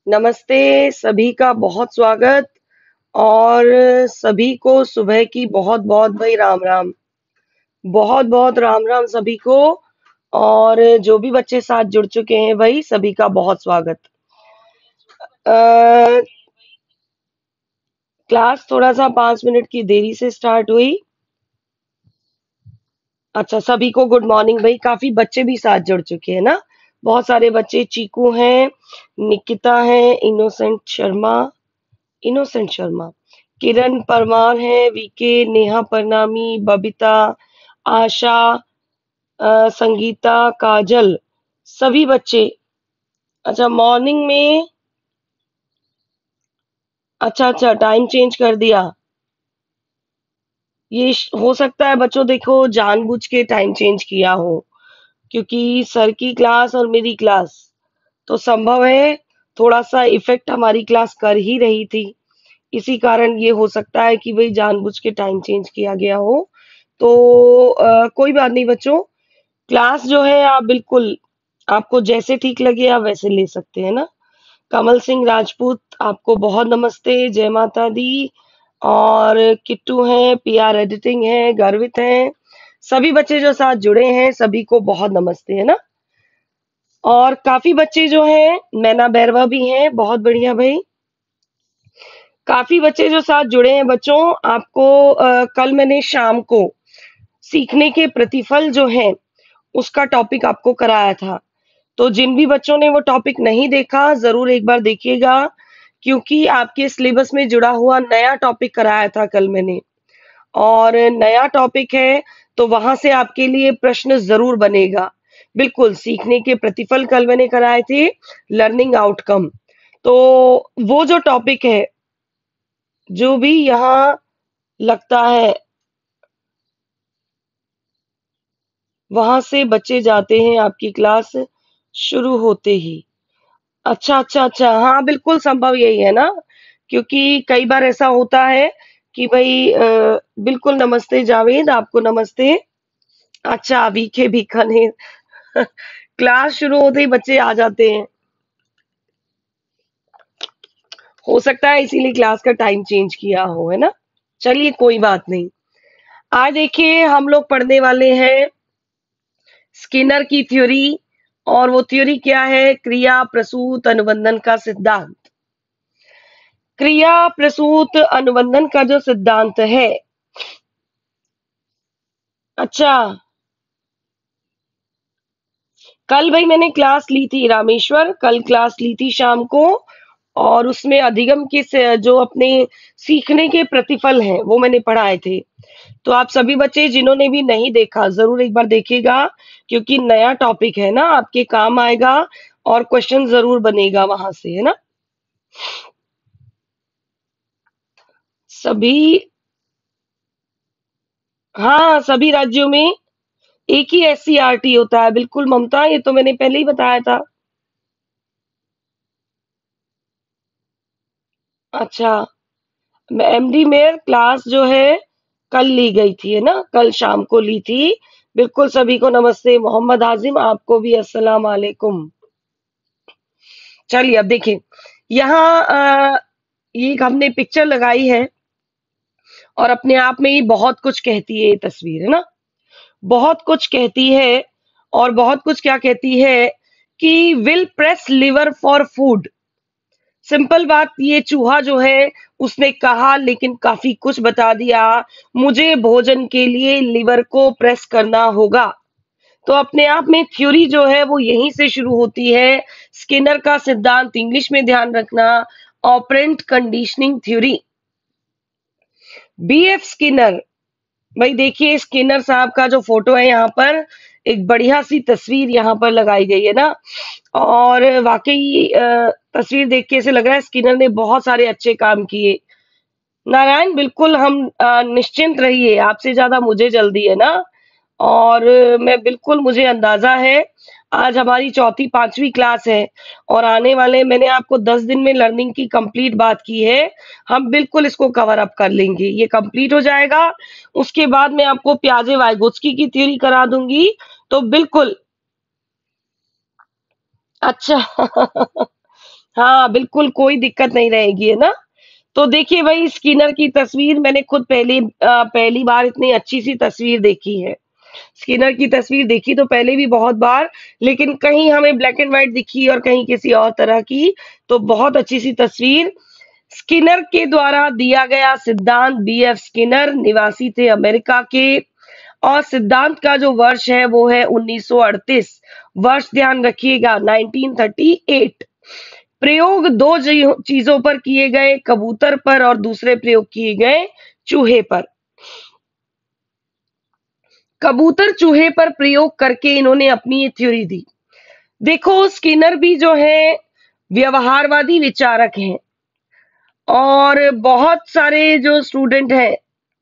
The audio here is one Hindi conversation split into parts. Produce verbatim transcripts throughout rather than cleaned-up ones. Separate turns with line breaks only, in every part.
नमस्ते, सभी का बहुत स्वागत और सभी को सुबह की बहुत-बहुत भाई राम-राम। बहुत-बहुत राम-राम सभी को और जो भी बच्चे साथ जुड़ चुके हैं भाई सभी का बहुत स्वागत। अ, क्लास थोड़ा-सा पाँच मिनट की देरी से स्टार्ट हुई। अच्छा, सभी को गुड मॉर्निंग भाई। काफी बच्चे भी साथ जुड़ चुके हैं ना। बहुत सारे बच्चे चीकू हैं, निकिता है, इनोसेंट शर्मा इनोसेंट शर्मा, किरण परमार है, वीके, नेहा परनामी, बबीता, आशा, अ, संगीता, काजल, सभी बच्चे। अच्छा मॉर्निंग में। अच्छा अच्छा टाइम चेंज कर दिया। ये श- हो सकता है बच्चों, देखो जानबूझ के टाइम चेंज किया हो, क्योंकि सर की क्लास और मेरी क्लास तो संभव है थोड़ा सा इफेक्ट हमारी क्लास कर ही रही थी। इसी कारण ये हो सकता है कि भाई जानबूझ के टाइम चेंज किया गया हो। तो अ, कोई बात नहीं बच्चों। क्लास जो है आप बिल्कुल, आपको जैसे ठीक लगे आप वैसे ले सकते हैं ना। कमल सिंह राजपूत, आपको बहुत नमस्ते, जय माता दी। और किट्टू हैं, पीआर एडिटिंग है, गर्वित हैं, सभी बच्चे जो साथ जुड़े हैं सभी को बहुत नमस्ते, है ना। और काफी बच्चे जो हैं, मैना बैरवा भी हैं, बहुत बढ़िया भाई। काफी बच्चे जो साथ जुड़े हैं बच्चों। आपको अ, कल मैंने शाम को सीखने के प्रतिफल जो है उसका टॉपिक आपको कराया था। तो जिन भी बच्चों ने वो टॉपिक नहीं देखा जरूर एक बार देखिएगा, क्योंकि आपके सिलेबस में जुड़ा हुआ नया टॉपिक कराया था कल मैंने। और नया टॉपिक है तो वहां से आपके लिए प्रश्न जरूर बनेगा। बिल्कुल, सीखने के प्रतिफल कल मैंने कराए थे, लर्निंग आउटकम। तो वो जो टॉपिक है, जो भी यहाँ लगता है वहां से बच्चे जाते हैं आपकी क्लास शुरू होते ही। अच्छा अच्छा अच्छा, हाँ बिल्कुल संभव यही है ना, क्योंकि कई बार ऐसा होता है कि भाई अ, बिल्कुल नमस्ते जावेद, आपको नमस्ते। अच्छा वीके बीकानेर क्लास शुरू होते ही बच्चे आ जाते हैं। हो सकता है इसीलिए क्लास का टाइम चेंज किया हो, है ना। चलिए कोई बात नहीं। आज देखिए हम लोग पढ़ने वाले हैं स्किनर की थ्योरी। और वो थ्योरी क्या है? क्रिया प्रसूत अनुबंधन का सिद्धांत। क्रिया प्रसूत अनुबंधन का जो सिद्धांत है। अच्छा, कल भाई मैंने क्लास ली थी रामेश्वर, कल क्लास ली थी शाम को। और उसमें अधिगम के से- जो अपने सीखने के प्रतिफल हैं वो मैंने पढ़ाए थे। तो आप सभी बच्चे जिन्होंने भी नहीं देखा जरूर एक बार देखिएगा, क्योंकि नया टॉपिक है ना, आपके काम आएगा और क्वेश्चन जरूर बनेगा वहां से, है ना। सभी, हाँ सभी राज्यों में एक ही एससीईआरटी होता है, बिल्कुल ममता, ये तो मैंने पहले ही बताया था। अच्छा, एमडी मेयर क्लास जो है कल ली गई थी, है ना, कल शाम को ली थी। बिल्कुल सभी को नमस्ते। मोहम्मद आजिम, आपको भी अस्सलाम वालेकुम। चलिए अब देखिए, यहाँ अ, ये एक हमने पिक्चर लगाई है और अपने आप में ही बहुत कुछ कहती है ये तस्वीर, है ना। बहुत कुछ कहती है। और बहुत कुछ क्या कहती है कि will press lever for food. Simple बात, ये चूहा जो है उसने कहा लेकिन काफी कुछ बता दिया। मुझे भोजन के लिए लिवर को प्रेस करना होगा। तो अपने आप में थ्योरी जो है वो यहीं से शुरू होती है। स्किनर का सिद्धांत, इंग्लिश में ध्यान रखना, operant conditioning theory, BF Skinner. भाई देखिए स्किनर साहब का जो फोटो है यहाँ पर, एक बढ़िया सी तस्वीर यहाँ पर लगाई गई है ना। और वाकई अ, तस्वीर देख के ऐसे लग रहा है स्किनर ने बहुत सारे अच्छे काम किए। नारायण बिल्कुल, हम अ, निश्चिंत रहिए, आपसे ज्यादा मुझे जल्दी है ना। और अ, मैं बिल्कुल, मुझे अंदाजा है आज हमारी चौथी पांचवी क्लास है और आने वाले, मैंने आपको दस दिन में लर्निंग की कंप्लीट बात की है। हम बिल्कुल इसको कवर अप कर लेंगे, ये कंप्लीट हो जाएगा। उसके बाद मैं आपको प्याजे वाइगोत्स्की की थ्योरी करा दूंगी। तो बिल्कुल। अच्छा हाँ बिल्कुल, कोई दिक्कत नहीं रहेगी, है ना। तो देखिए भाई, स्किनर की तस्वीर मैंने खुद पहली अ, पहली बार इतनी अच्छी सी तस्वीर देखी है। स्किनर की तस्वीर देखी तो पहले भी बहुत बार, लेकिन कहीं हमें ब्लैक एंड व्हाइट दिखी और कहीं किसी और तरह की। तो बहुत अच्छी सी तस्वीर। स्किनर के द्वारा दिया गया सिद्धांत, बी एफ स्किनर निवासी थे अमेरिका के, और सिद्धांत का जो वर्ष है वो है उन्नीस सौ अड़तीस। वर्ष ध्यान रखिएगा, उन्नीस सौ अड़तीस। प्रयोग दो जी- चीजों पर किए गए, कबूतर पर और दूसरे प्रयोग किए गए चूहे पर। कबूतर चूहे पर प्रयोग करके इन्होंने अपनी ये थ्योरी दी। देखो, स्किनर भी जो है व्यवहारवादी विचारक हैं, और बहुत सारे जो स्टूडेंट हैं,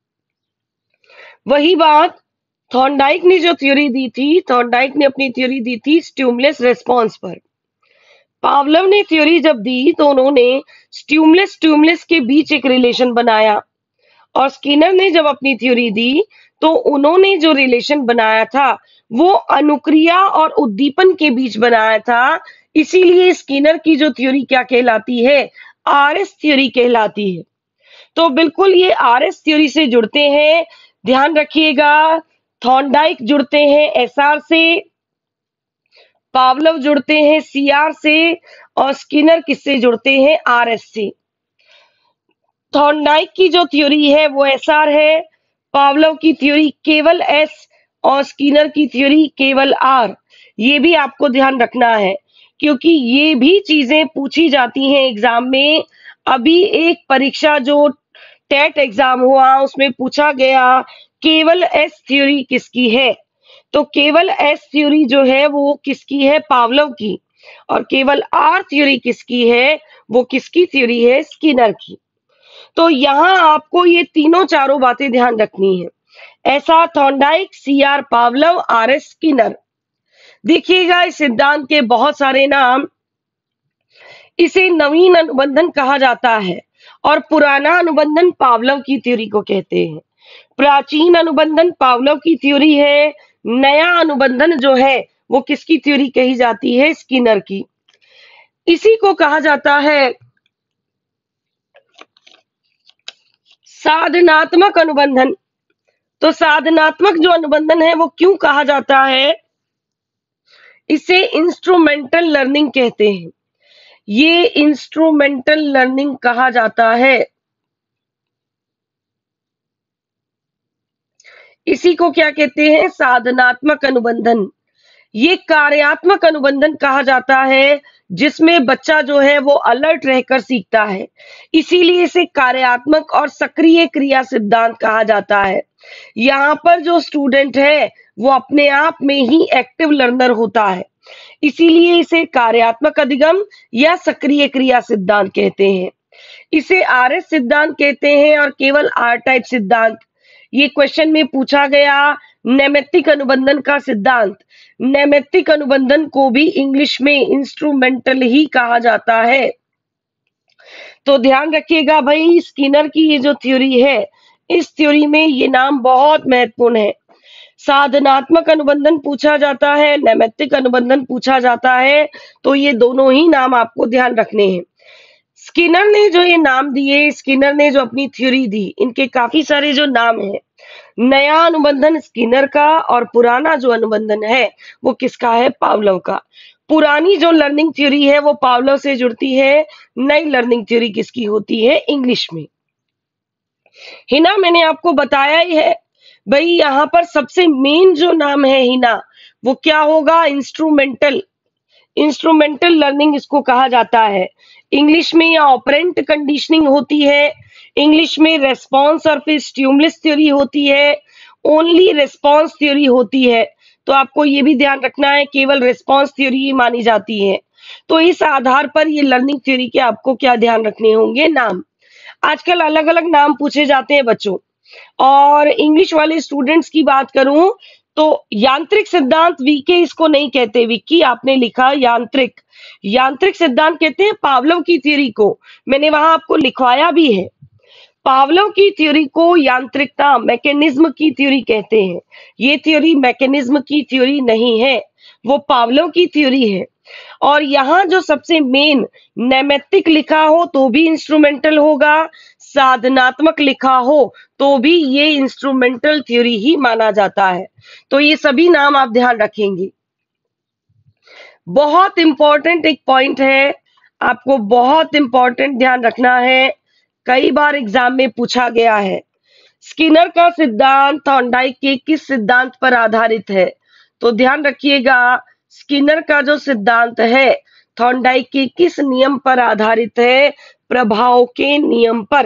वही बात थॉर्नडाइक ने जो थ्योरी दी थी, थॉर्नडाइक ने अपनी थ्योरी दी थी स्टिमुलस रिस्पॉन्स पर। पावलोव ने थ्योरी जब दी तो उन्होंने स्टिमुलस स्टिमुलस के बीच एक रिलेशन बनाया, और स्किनर ने जब अपनी थ्योरी दी तो उन्होंने जो रिलेशन बनाया था वो अनुक्रिया और उद्दीपन के बीच बनाया था। इसीलिए स्किनर की जो थ्योरी क्या कहलाती है, आर एस थ्योरी कहलाती है। तो बिल्कुल ये आर एस थ्योरी से जुड़ते हैं, ध्यान रखिएगा। थॉर्नडाइक जुड़ते हैं एस आर से, पावलोव जुड़ते हैं सी आर से, और स्किनर किससे जुड़ते हैं, आर एस से। थॉर्नडाइक की जो थ्योरी है वो एस आर है, पावलोव की थ्योरी केवल एस, और स्किनर की थ्योरी केवल आर। ये भी आपको ध्यान रखना है, क्योंकि ये भी चीजें पूछी जाती हैं एग्जाम में। अभी एक परीक्षा जो टेट एग्जाम हुआ उसमें पूछा गया केवल एस थ्योरी किसकी है। तो केवल एस थ्योरी जो है वो किसकी है, पावलोव की, और केवल आर थ्योरी किसकी है, वो किसकी थ्योरी है, स्किनर की। तो यहाँ आपको ये तीनों चारों बातें ध्यान रखनी है, ऐसा Thorndike, C R Pavlov, R S Skinner. देखिएगा इस सिद्धांत के बहुत सारे नाम। इसे नवीन अनुबंधन कहा जाता है, और पुराना अनुबंधन पावलोव की थ्योरी को कहते हैं। प्राचीन अनुबंधन पावलोव की थ्योरी है, नया अनुबंधन जो है वो किसकी थ्योरी कही जाती है, स्किनर की। इसी को कहा जाता है साधनात्मक अनुबंधन। तो साधनात्मक जो अनुबंधन है वो क्यों कहा जाता है, इसे इंस्ट्रूमेंटल लर्निंग कहते हैं। ये इंस्ट्रूमेंटल लर्निंग कहा जाता है। इसी को क्या कहते हैं, साधनात्मक अनुबंधन। ये कार्यात्मक अनुबंधन कहा जाता है, जिसमें बच्चा जो है वो अलर्ट रहकर सीखता है। इसीलिए इसे कार्यात्मक और सक्रिय क्रिया सिद्धांत कहा जाता है। यहाँ पर जो स्टूडेंट है वो अपने आप में ही एक्टिव लर्नर होता है, इसीलिए इसे कार्यात्मक अधिगम या सक्रिय क्रिया सिद्धांत कहते हैं। इसे आर एस सिद्धांत कहते हैं, और केवल आर टाइप सिद्धांत। ये क्वेश्चन में पूछा गया नैमित्तिक अनुबंधन का सिद्धांत। नैमित्तिक अनुबंधन को भी इंग्लिश में इंस्ट्रूमेंटल ही कहा जाता है। तो ध्यान रखिएगा भाई, स्किनर की ये जो थ्योरी है, इस थ्योरी में ये नाम बहुत महत्वपूर्ण है। साधनात्मक अनुबंधन पूछा जाता है, नैमित्तिक अनुबंधन पूछा जाता है, तो ये दोनों ही नाम आपको ध्यान रखने हैं। स्किनर ने जो ये नाम दिए, स्किनर ने जो अपनी थ्योरी दी, इनके काफी सारे जो नाम हैं। नया अनुबंधन स्किनर का, और पुराना जो अनुबंधन है वो किसका है, पावलोव का। पुरानी जो लर्निंग थ्योरी है वो पावलोव से जुड़ती है, नई लर्निंग थ्योरी किसकी होती है, इंग्लिश में। हिना मैंने आपको बताया ही है भाई, यहाँ पर सबसे मेन जो नाम है हिना, वो क्या होगा, इंस्ट्रूमेंटल। इंस्ट्रूमेंटल लर्निंग इसको कहा जाता है। इंग्लिश में या ऑपरेंट कंडीशनिंग होती है, इंग्लिश में रेस्पॉन्स और फिर स्टिमुलस थ्योरी होती है, ओनली रेस्पॉन्स थ्योरी होती है। तो आपको ये भी ध्यान रखना है, केवल रेस्पॉन्स थ्योरी ही मानी जाती है। तो इस आधार पर ये लर्निंग थ्योरी के आपको क्या ध्यान रखने होंगे, नाम। आजकल अलग अलग नाम पूछे जाते हैं बच्चों। और इंग्लिश वाले स्टूडेंट्स की बात करूं तो यांत्रिक सिद्धांत, वीके इसको नहीं कहते, विक्की आपने लिखा यांत्रिक। यांत्रिक सिद्धांत कहते हैं पावलोव की थ्योरी को, मैंने वहां आपको लिखवाया भी है। पावलोव की थ्योरी को यांत्रिकता, मैकेनिज्म की थ्योरी कहते हैं। ये थ्योरी मैकेनिज्म की थ्योरी नहीं है, वो पावलोव की थ्योरी है। और यहाँ जो सबसे मेन नैमित्तिक लिखा हो तो भी इंस्ट्रूमेंटल होगा, साधनात्मक लिखा हो तो भी ये इंस्ट्रूमेंटल थ्योरी ही माना जाता है। तो ये सभी नाम आप ध्यान रखेंगे। बहुत इंपॉर्टेंट एक पॉइंट है, आपको बहुत इंपॉर्टेंट ध्यान रखना है, कई बार एग्जाम में पूछा गया है। स्किनर का सिद्धांत थॉर्नडाइक के किस सिद्धांत पर आधारित है? तो ध्यान रखिएगा, स्किनर का जो सिद्धांत है थॉर्नडाइक के किस नियम पर आधारित है? प्रभाव के नियम पर।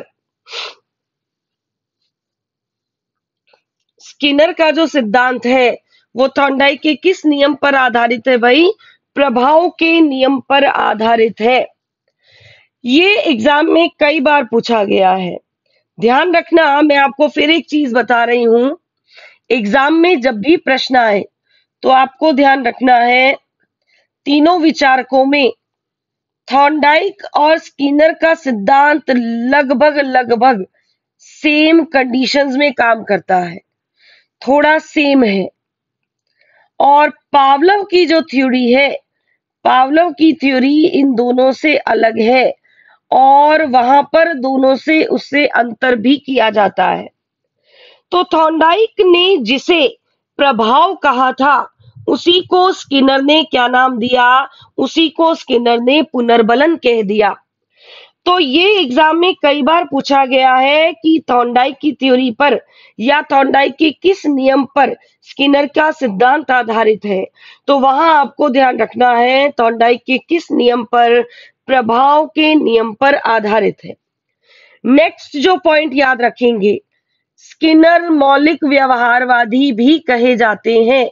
स्किनर का जो सिद्धांत है वो थॉर्नडाइक के किस नियम पर आधारित है भाई? प्रभाव के नियम पर आधारित है। ये एग्जाम में कई बार पूछा गया है। ध्यान रखना, मैं आपको फिर एक चीज बता रही हूं, एग्जाम में जब भी प्रश्न आए तो आपको ध्यान रखना है, तीनों विचारकों में थॉर्नडाइक और स्किनर का सिद्धांत लगभग लगभग सेम कंडीशंस में काम करता है, थोड़ा सेम है। और पावलोव की जो थ्योरी है, पावलोव की थ्योरी इन दोनों से अलग है और वहां पर दोनों से उससे अंतर भी किया जाता है। तो थॉर्नडाइक ने जिसे प्रभाव कहा था उसी को स्किनर ने क्या नाम दिया? उसी को स्किनर ने पुनर्बलन कह दिया। तो ये एग्जाम में कई बार पूछा गया है कि थॉर्नडाइक की थ्योरी पर या थॉर्नडाइक के किस नियम पर स्किनर का सिद्धांत आधारित है। तो वहां आपको ध्यान रखना है थॉर्नडाइक के किस नियम पर? प्रभाव के नियम पर आधारित है। नेक्स्ट जो पॉइंट याद रखेंगे, स्किनर मौलिक व्यवहारवादी भी कहे जाते हैं।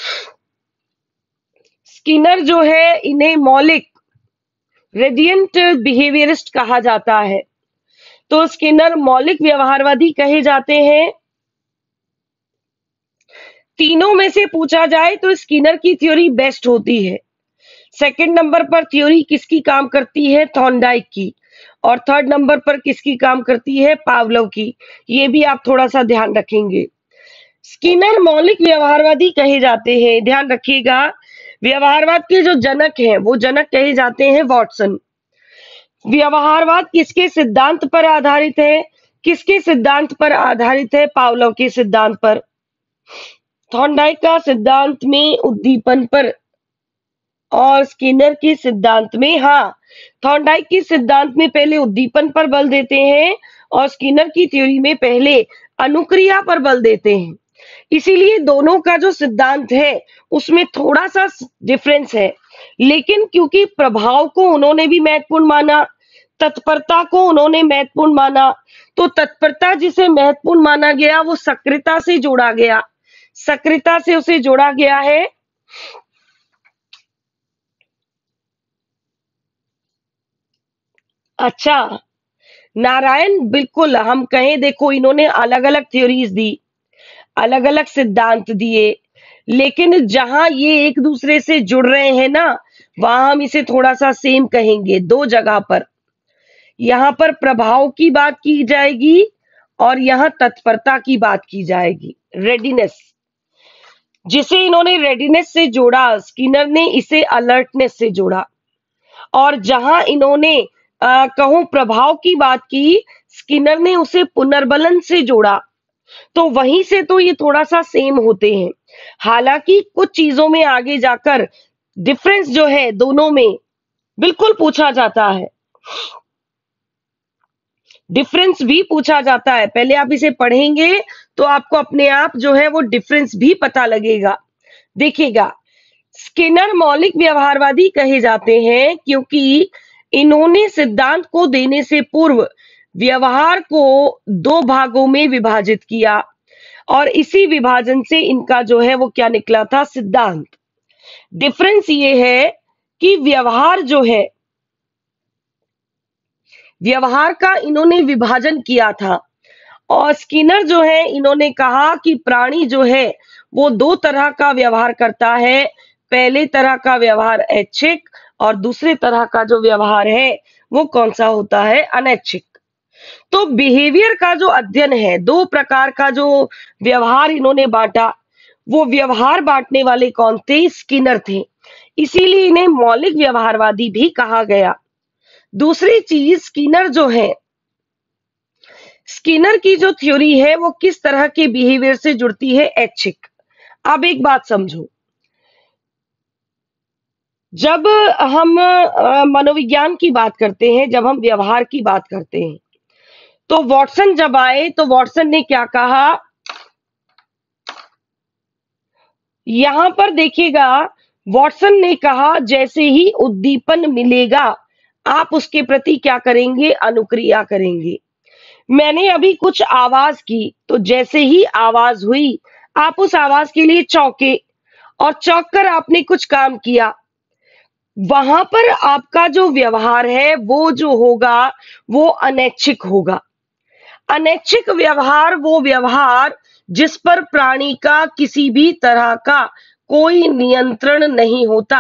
स्किनर जो है इन्हें मौलिक रेडियंट बिहेवियरिस्ट कहा जाता है। तो स्किनर मौलिक व्यवहारवादी कहे जाते हैं। तीनों में से पूछा जाए तो स्किनर की थ्योरी बेस्ट होती है। सेकंड नंबर पर थ्योरी किसकी काम करती है? थॉर्नडाइक की। और थर्ड नंबर पर किसकी काम करती है? पावलोव की। ये भी आप थोड़ा सा ध्यान रखेंगे। स्किनर मौलिक व्यवहारवादी कहे जाते हैं, ध्यान रखिएगा। व्यवहारवाद के जो जनक हैं वो जनक कहे जाते हैं वॉटसन। व्यवहारवाद किसके सिद्धांत पर आधारित है? किसके सिद्धांत पर आधारित है? पावलोव के सिद्धांत पर। थॉर्नडाइक का सिद्धांत में उद्दीपन पर और स्किनर के सिद्धांत में, हाँ, थॉर्नडाइक के सिद्धांत में पहले उद्दीपन पर बल देते हैं और स्किनर की थ्योरी में पहले अनुक्रिया पर बल देते हैं। इसीलिए दोनों का जो सिद्धांत है उसमें थोड़ा सा डिफरेंस है, लेकिन क्योंकि प्रभाव को उन्होंने भी महत्वपूर्ण माना, तत्परता को उन्होंने महत्वपूर्ण माना, तो तत्परता जिसे महत्वपूर्ण माना गया वो सक्रियता से जोड़ा गया, सक्रियता से उसे जोड़ा गया है। अच्छा नारायण, बिल्कुल हम कहें, देखो इन्होंने अलग अलग थ्योरीज दी, अलग अलग सिद्धांत दिए, लेकिन जहां ये एक दूसरे से जुड़ रहे हैं ना, वहां हम इसे थोड़ा सा सेम कहेंगे। दो जगह पर, यहां पर प्रभाव की बात की जाएगी और यहां तत्परता की बात की जाएगी। रेडीनेस, जिसे इन्होंने रेडीनेस से जोड़ा, स्किनर ने इसे अलर्टनेस से जोड़ा। और जहां इन्होंने कहूं प्रभाव की बात की, स्किनर ने उसे पुनर्बलन से जोड़ा। तो वहीं से तो ये थोड़ा सा सेम होते हैं। हालांकि कुछ चीजों में आगे जाकर डिफरेंस जो है दोनों में बिल्कुल पूछा जाता है, डिफरेंस भी पूछा जाता है। पहले आप इसे पढ़ेंगे तो आपको अपने आप जो है वो डिफरेंस भी पता लगेगा। देखिएगा, स्किनर मौलिक व्यवहारवादी कहे जाते हैं क्योंकि इन्होंने सिद्धांत को देने से पूर्व व्यवहार को दो भागों में विभाजित किया और इसी विभाजन से इनका जो है वो क्या निकला था? सिद्धांत। डिफरेंस ये है कि व्यवहार जो है, व्यवहार का इन्होंने विभाजन किया था और स्किनर जो है इन्होंने कहा कि प्राणी जो है वो दो तरह का व्यवहार करता है। पहले तरह का व्यवहार ऐच्छिक और दूसरे तरह का जो व्यवहार है वो कौन सा होता है? अनैच्छिक। तो बिहेवियर का जो अध्ययन है, दो प्रकार का जो व्यवहार इन्होंने बांटा, वो व्यवहार बांटने वाले कौन थे? स्किनर थे। इसीलिए इन्हें मौलिक व्यवहारवादी भी कहा गया। दूसरी चीज, स्किनर जो है, स्किनर की जो थ्योरी है वो किस तरह के बिहेवियर से जुड़ती है? ऐच्छिक। अब एक बात समझो, जब हम अ, मनोविज्ञान की बात करते हैं, जब हम व्यवहार की बात करते हैं, तो वॉटसन जब आए तो वॉटसन ने क्या कहा? यहां पर देखिएगा, वॉटसन ने कहा जैसे ही उद्दीपन मिलेगा आप उसके प्रति क्या करेंगे? अनुक्रिया करेंगे। मैंने अभी कुछ आवाज की, तो जैसे ही आवाज हुई आप उस आवाज के लिए चौंके और चौंक कर आपने कुछ काम किया। वहां पर आपका जो व्यवहार है वो जो होगा वो अनैच्छिक होगा। अनैच्छिक व्यवहार वो व्यवहार जिस पर प्राणी का किसी भी तरह का कोई नियंत्रण नहीं होता।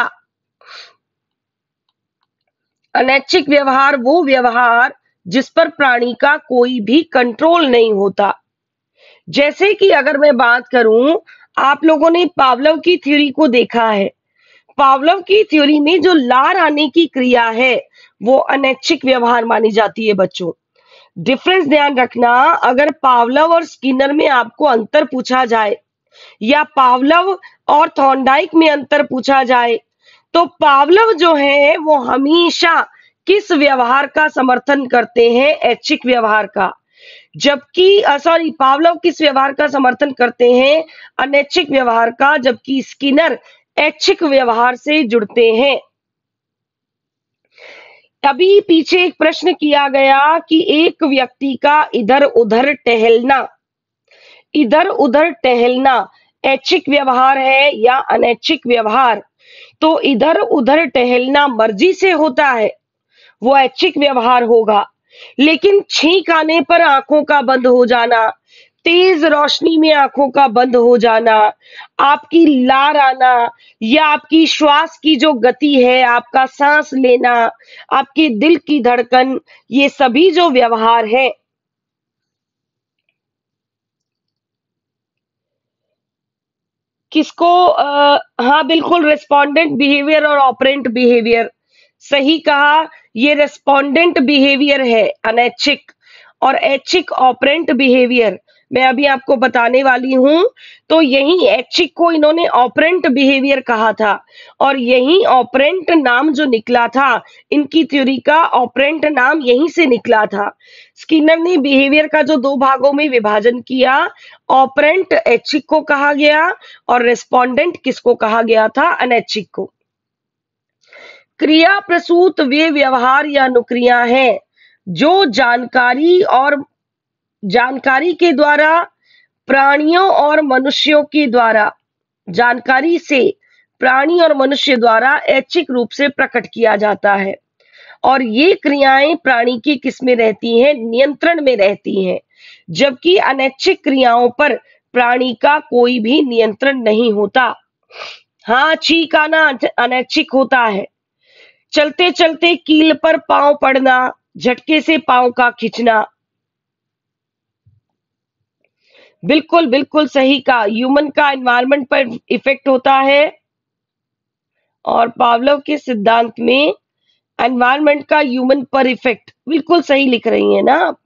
अनैच्छिक व्यवहार वो व्यवहार जिस पर प्राणी का कोई भी कंट्रोल नहीं होता। जैसे कि अगर मैं बात करूं, आप लोगों ने पावलोव की थ्योरी को देखा है। पावलोव की थ्योरी में जो लार आने की क्रिया है वो अनैच्छिक व्यवहार मानी जाती है बच्चों। डिफरेंस ध्यान रखना, अगर पावलोव और स्किनर में आपको अंतर पूछा जाए या पावलोव और थॉर्नडाइक में अंतर पूछा जाए, तो पावलोव जो है वो हमेशा किस व्यवहार का समर्थन करते हैं? ऐच्छिक व्यवहार का। जबकि सॉरी पावलोव किस व्यवहार का समर्थन करते हैं? अनैच्छिक व्यवहार का। जबकि स्किनर ऐच्छिक व्यवहार से जुड़ते हैं। तभी पीछे एक प्रश्न किया गया कि एक व्यक्ति का इधर उधर टहलना, इधर उधर टहलना ऐच्छिक व्यवहार है या अनैच्छिक व्यवहार? तो इधर उधर टहलना मर्जी से होता है, वो ऐच्छिक व्यवहार होगा। लेकिन छींक आने पर आंखों का बंद हो जाना, तेज रोशनी में आंखों का बंद हो जाना, आपकी लार आना या आपकी श्वास की जो गति है, आपका सांस लेना, आपके दिल की धड़कन, ये सभी जो व्यवहार है, किसको आ, हाँ बिल्कुल, रेस्पोंडेंट बिहेवियर और ऑपरेंट बिहेवियर, सही कहा। ये रेस्पोंडेंट बिहेवियर है अनैच्छिक, और ऐच्छिक ऑपरेंट बिहेवियर मैं अभी आपको बताने वाली हूं। तो यही ऐच्छिक को इन्होंने ऑपरेंट बिहेवियर कहा था, और यही ऑपरेंट नाम जो निकला था, इनकी थ्योरी का ऑपरेंट नाम यहीं से निकला था। स्किनर ने बिहेवियर का जो दो भागों में विभाजन किया, ऑपरेंट ऐच्छिक को कहा गया और रेस्पोंडेंट किसको कहा गया था? अनैच्छिक को। क्रिया प्रसूत वे व्यवहार या अनुक्रिया हैं जो जानकारी और जानकारी के द्वारा, प्राणियों और मनुष्यों के द्वारा, जानकारी से प्राणी और मनुष्य द्वारा ऐच्छिक रूप से प्रकट किया जाता है। और ये क्रियाएं प्राणी की किस में रहती हैं? नियंत्रण में रहती हैं। जबकि अनैच्छिक क्रियाओं पर प्राणी का कोई भी नियंत्रण नहीं होता। हाँ, छींक आना अनैच्छिक होता है, चलते चलते कील पर पांव पड़ना, झटके से पांव का खींचना, बिल्कुल बिल्कुल सही कहा। ह्यूमन का एनवायरनमेंट पर इफेक्ट होता है, और पावलोव के सिद्धांत में एनवायरनमेंट का ह्यूमन पर इफेक्ट, बिल्कुल सही लिख रही है ना आप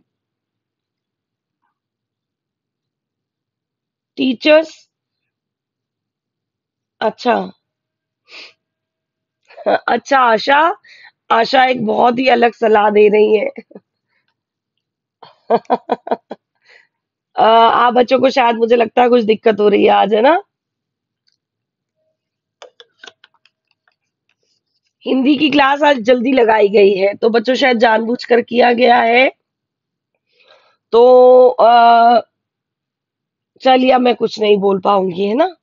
टीचर्स। अच्छा अच्छा, आशा, आशा एक बहुत ही अलग सलाह दे रही है। अ, आप बच्चों को शायद, मुझे लगता है कुछ दिक्कत हो रही है आज, है ना? हिंदी की क्लास आज जल्दी लगाई गई है, तो बच्चों शायद जानबूझकर किया गया है। तो अ, चलिए, अब मैं कुछ नहीं बोल पाऊंगी, है ना?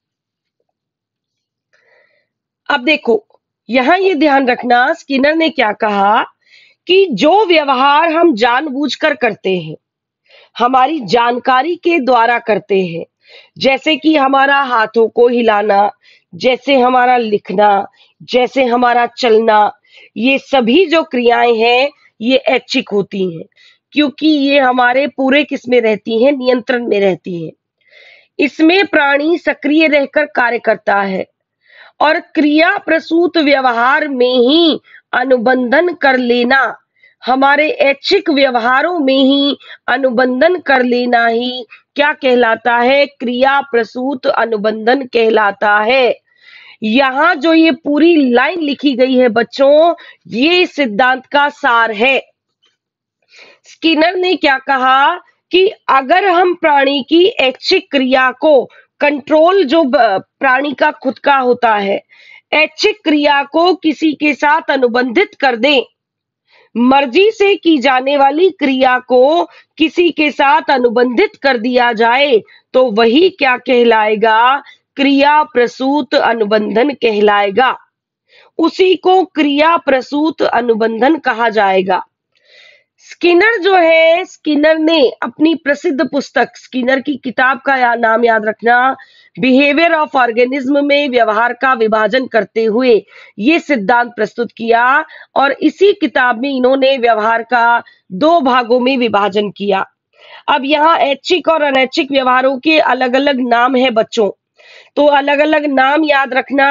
अब देखो, यहाँ ये ध्यान रखना, स्किनर ने क्या कहा कि जो व्यवहार हम जानबूझकर करते हैं, हमारी जानकारी के द्वारा करते हैं, जैसे कि हमारा हाथों को हिलाना, जैसे हमारा लिखना, जैसे हमारा चलना, ये सभी जो क्रियाएं हैं ये ऐच्छिक होती हैं, क्योंकि ये हमारे पूरे किस में रहती हैं? नियंत्रण में रहती हैं। इसमें प्राणी सक्रिय रहकर कार्य करता है, और क्रिया प्रसूत व्यवहार में ही अनुबंधन कर लेना, हमारे ऐच्छिक व्यवहारों में ही अनुबंधन कर लेना ही क्या कहलाता है? क्रिया प्रसूत अनुबंधन कहलाता है। यहाँ जो ये पूरी लाइन लिखी गई है बच्चों, ये इस सिद्धांत का सार है। स्किनर ने क्या कहा कि अगर हम प्राणी की ऐच्छिक क्रिया को कंट्रोल, जो प्राणी का खुद का होता है, ऐच्छिक क्रिया को किसी के साथ अनुबंधित कर दें, मर्जी से की जाने वाली क्रिया को किसी के साथ अनुबंधित कर दिया जाए, तो वही क्या कहलाएगा? क्रिया प्रसूत अनुबंधन कहलाएगा। उसी को क्रिया प्रसूत अनुबंधन कहा जाएगा। स्किनर जो है, स्किनर ने अपनी प्रसिद्ध पुस्तक, स्किनर की किताब का या नाम याद रखना, बिहेवियर ऑफ ऑर्गेनिज्म में व्यवहार का विभाजन करते हुए ये सिद्धांत प्रस्तुत किया, और इसी किताब में इन्होंने व्यवहार का दो भागों में विभाजन किया। अब यहाँ ऐच्छिक और अनैच्छिक व्यवहारों के अलग अलग नाम है बच्चों, तो अलग अलग नाम याद रखना।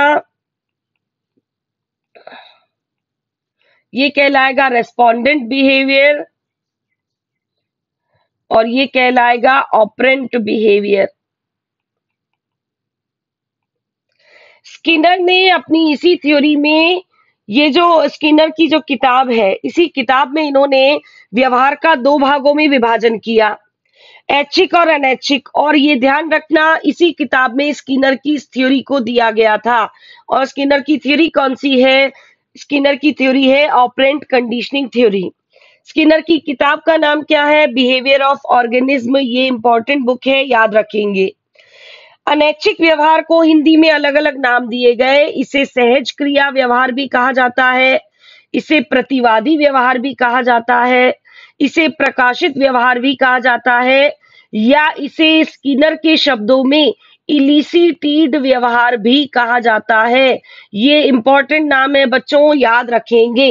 ये कहलाएगा रेस्पोंडेंट बिहेवियर और ये कहलाएगा ऑपरेंट बिहेवियर। स्किनर ने अपनी इसी थ्योरी में, ये जो स्किनर की जो किताब है, इसी किताब में इन्होंने व्यवहार का दो भागों में विभाजन किया, ऐच्छिक और अनैच्छिक। और ये ध्यान रखना, इसी किताब में स्किनर की इस थ्योरी को दिया गया था। और स्किनर की थ्योरी कौन सी है? स्किनर की थ्योरी है ऑपरेंट कंडीशनिंग थ्योरी। स्किनर की किताब का नाम क्या है? Behaviour of organism. ये इंपॉर्टेंट बुक है, याद रखेंगे। अनैच्छिक व्यवहार को हिंदी में अलग अलग नाम दिए गए। इसे सहज क्रिया व्यवहार भी कहा जाता है, इसे प्रतिवादी व्यवहार भी कहा जाता है, इसे प्रकाशित व्यवहार भी कहा जाता है, या इसे स्किनर के शब्दों में इलिसिटेड व्यवहार भी कहा जाता है। ये इंपॉर्टेंट नाम है बच्चों, याद रखेंगे।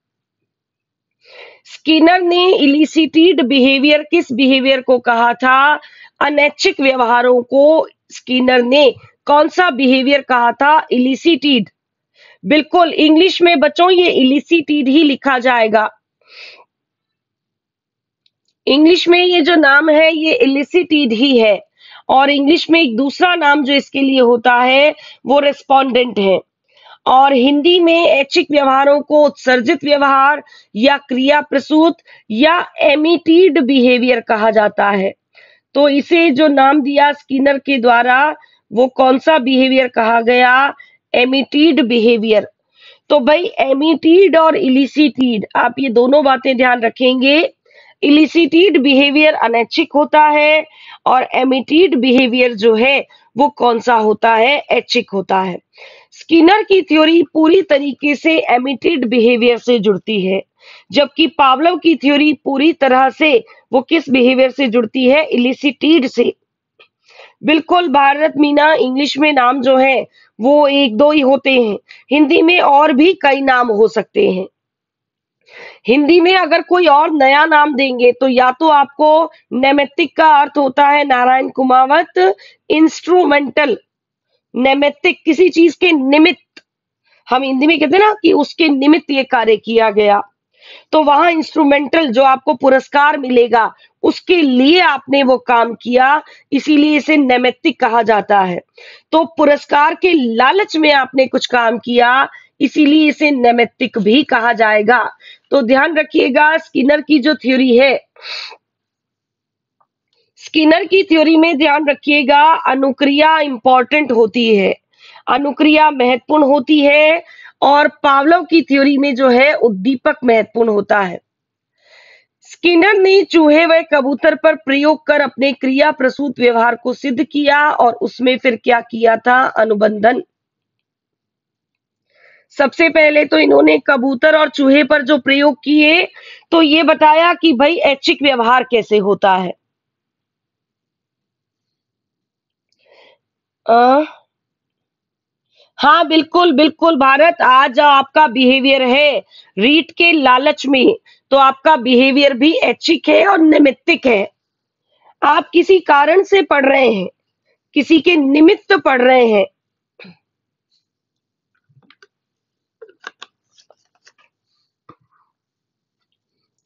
स्किनर ने इलिसिटेड बिहेवियर, किस बिहेवियर को कहा था? अनैच्छिक व्यवहारों को स्किनर ने कौन सा बिहेवियर कहा था? इलिसिटेड। बिल्कुल, इंग्लिश में बच्चों ये इलिसिटेड ही लिखा जाएगा। इंग्लिश में ये जो नाम है ये इलिसिटेड ही है, और इंग्लिश में एक दूसरा नाम जो इसके लिए होता है वो रेस्पोंडेंट है। और हिंदी में ऐच्छिक व्यवहारों को उत्सर्जित व्यवहार या क्रिया प्रसूत या एमिटेड बिहेवियर कहा जाता है। तो इसे जो नाम दिया स्किनर के द्वारा, वो कौन सा बिहेवियर कहा गया? Emitted behaviour. तो भाई एमिटेड और इलिसिटेड, आप ये दोनों बातें ध्यान रखेंगे। इलिसिटेड बिहेवियर अनैच्छिक होता है, और एमिटेड बिहेवियर जो है वो कौन सा होता है? ऐच्छिक होता है। स्किनर की थ्योरी पूरी तरीके से एमिटेड बिहेवियर से जुड़ती है, जबकि पावलोव की थ्योरी पूरी तरह से वो किस बिहेवियर से जुड़ती है? इलिसिटेड से। बिल्कुल भारत मीना, इंग्लिश में नाम जो है वो एक दो ही होते हैं, हिंदी में और भी कई नाम हो सकते हैं। हिंदी में अगर कोई और नया नाम देंगे तो या तो आपको नैमित्तिक का अर्थ होता है नारायण कुमावत, इंस्ट्रूमेंटल, नैमित्तिक किसी चीज के निमित्त, हम हिंदी में कहते हैं ना कि उसके निमित्त ये कार्य किया गया, तो वहां इंस्ट्रूमेंटल जो आपको पुरस्कार मिलेगा उसके लिए आपने वो काम किया, इसीलिए इसे नैमित्तिक कहा जाता है। तो पुरस्कार के लालच में आपने कुछ काम किया, इसीलिए इसे नैमित्तिक भी कहा जाएगा। तो ध्यान रखिएगा, स्किनर की जो थ्योरी है, स्किनर की थ्योरी में ध्यान रखिएगा अनुक्रिया इंपॉर्टेंट होती है, अनुक्रिया महत्वपूर्ण होती है, और पावलोव की थ्योरी में जो है उद्दीपक महत्वपूर्ण होता है। स्किनर ने चूहे व कबूतर पर प्रयोग कर अपने क्रिया प्रसूत व्यवहार को सिद्ध किया, और उसमें फिर क्या किया था? अनुबंधन। सबसे पहले तो इन्होंने कबूतर और चूहे पर जो प्रयोग किए, तो ये बताया कि भाई ऐच्छिक व्यवहार कैसे होता है। आ, हाँ बिल्कुल बिल्कुल भारत, आज आपका बिहेवियर है रीट के लालच में, तो आपका बिहेवियर भी ऐच्छिक है और नैमित्तिक है। आप किसी कारण से पढ़ रहे हैं, किसी के निमित्त पढ़ रहे हैं,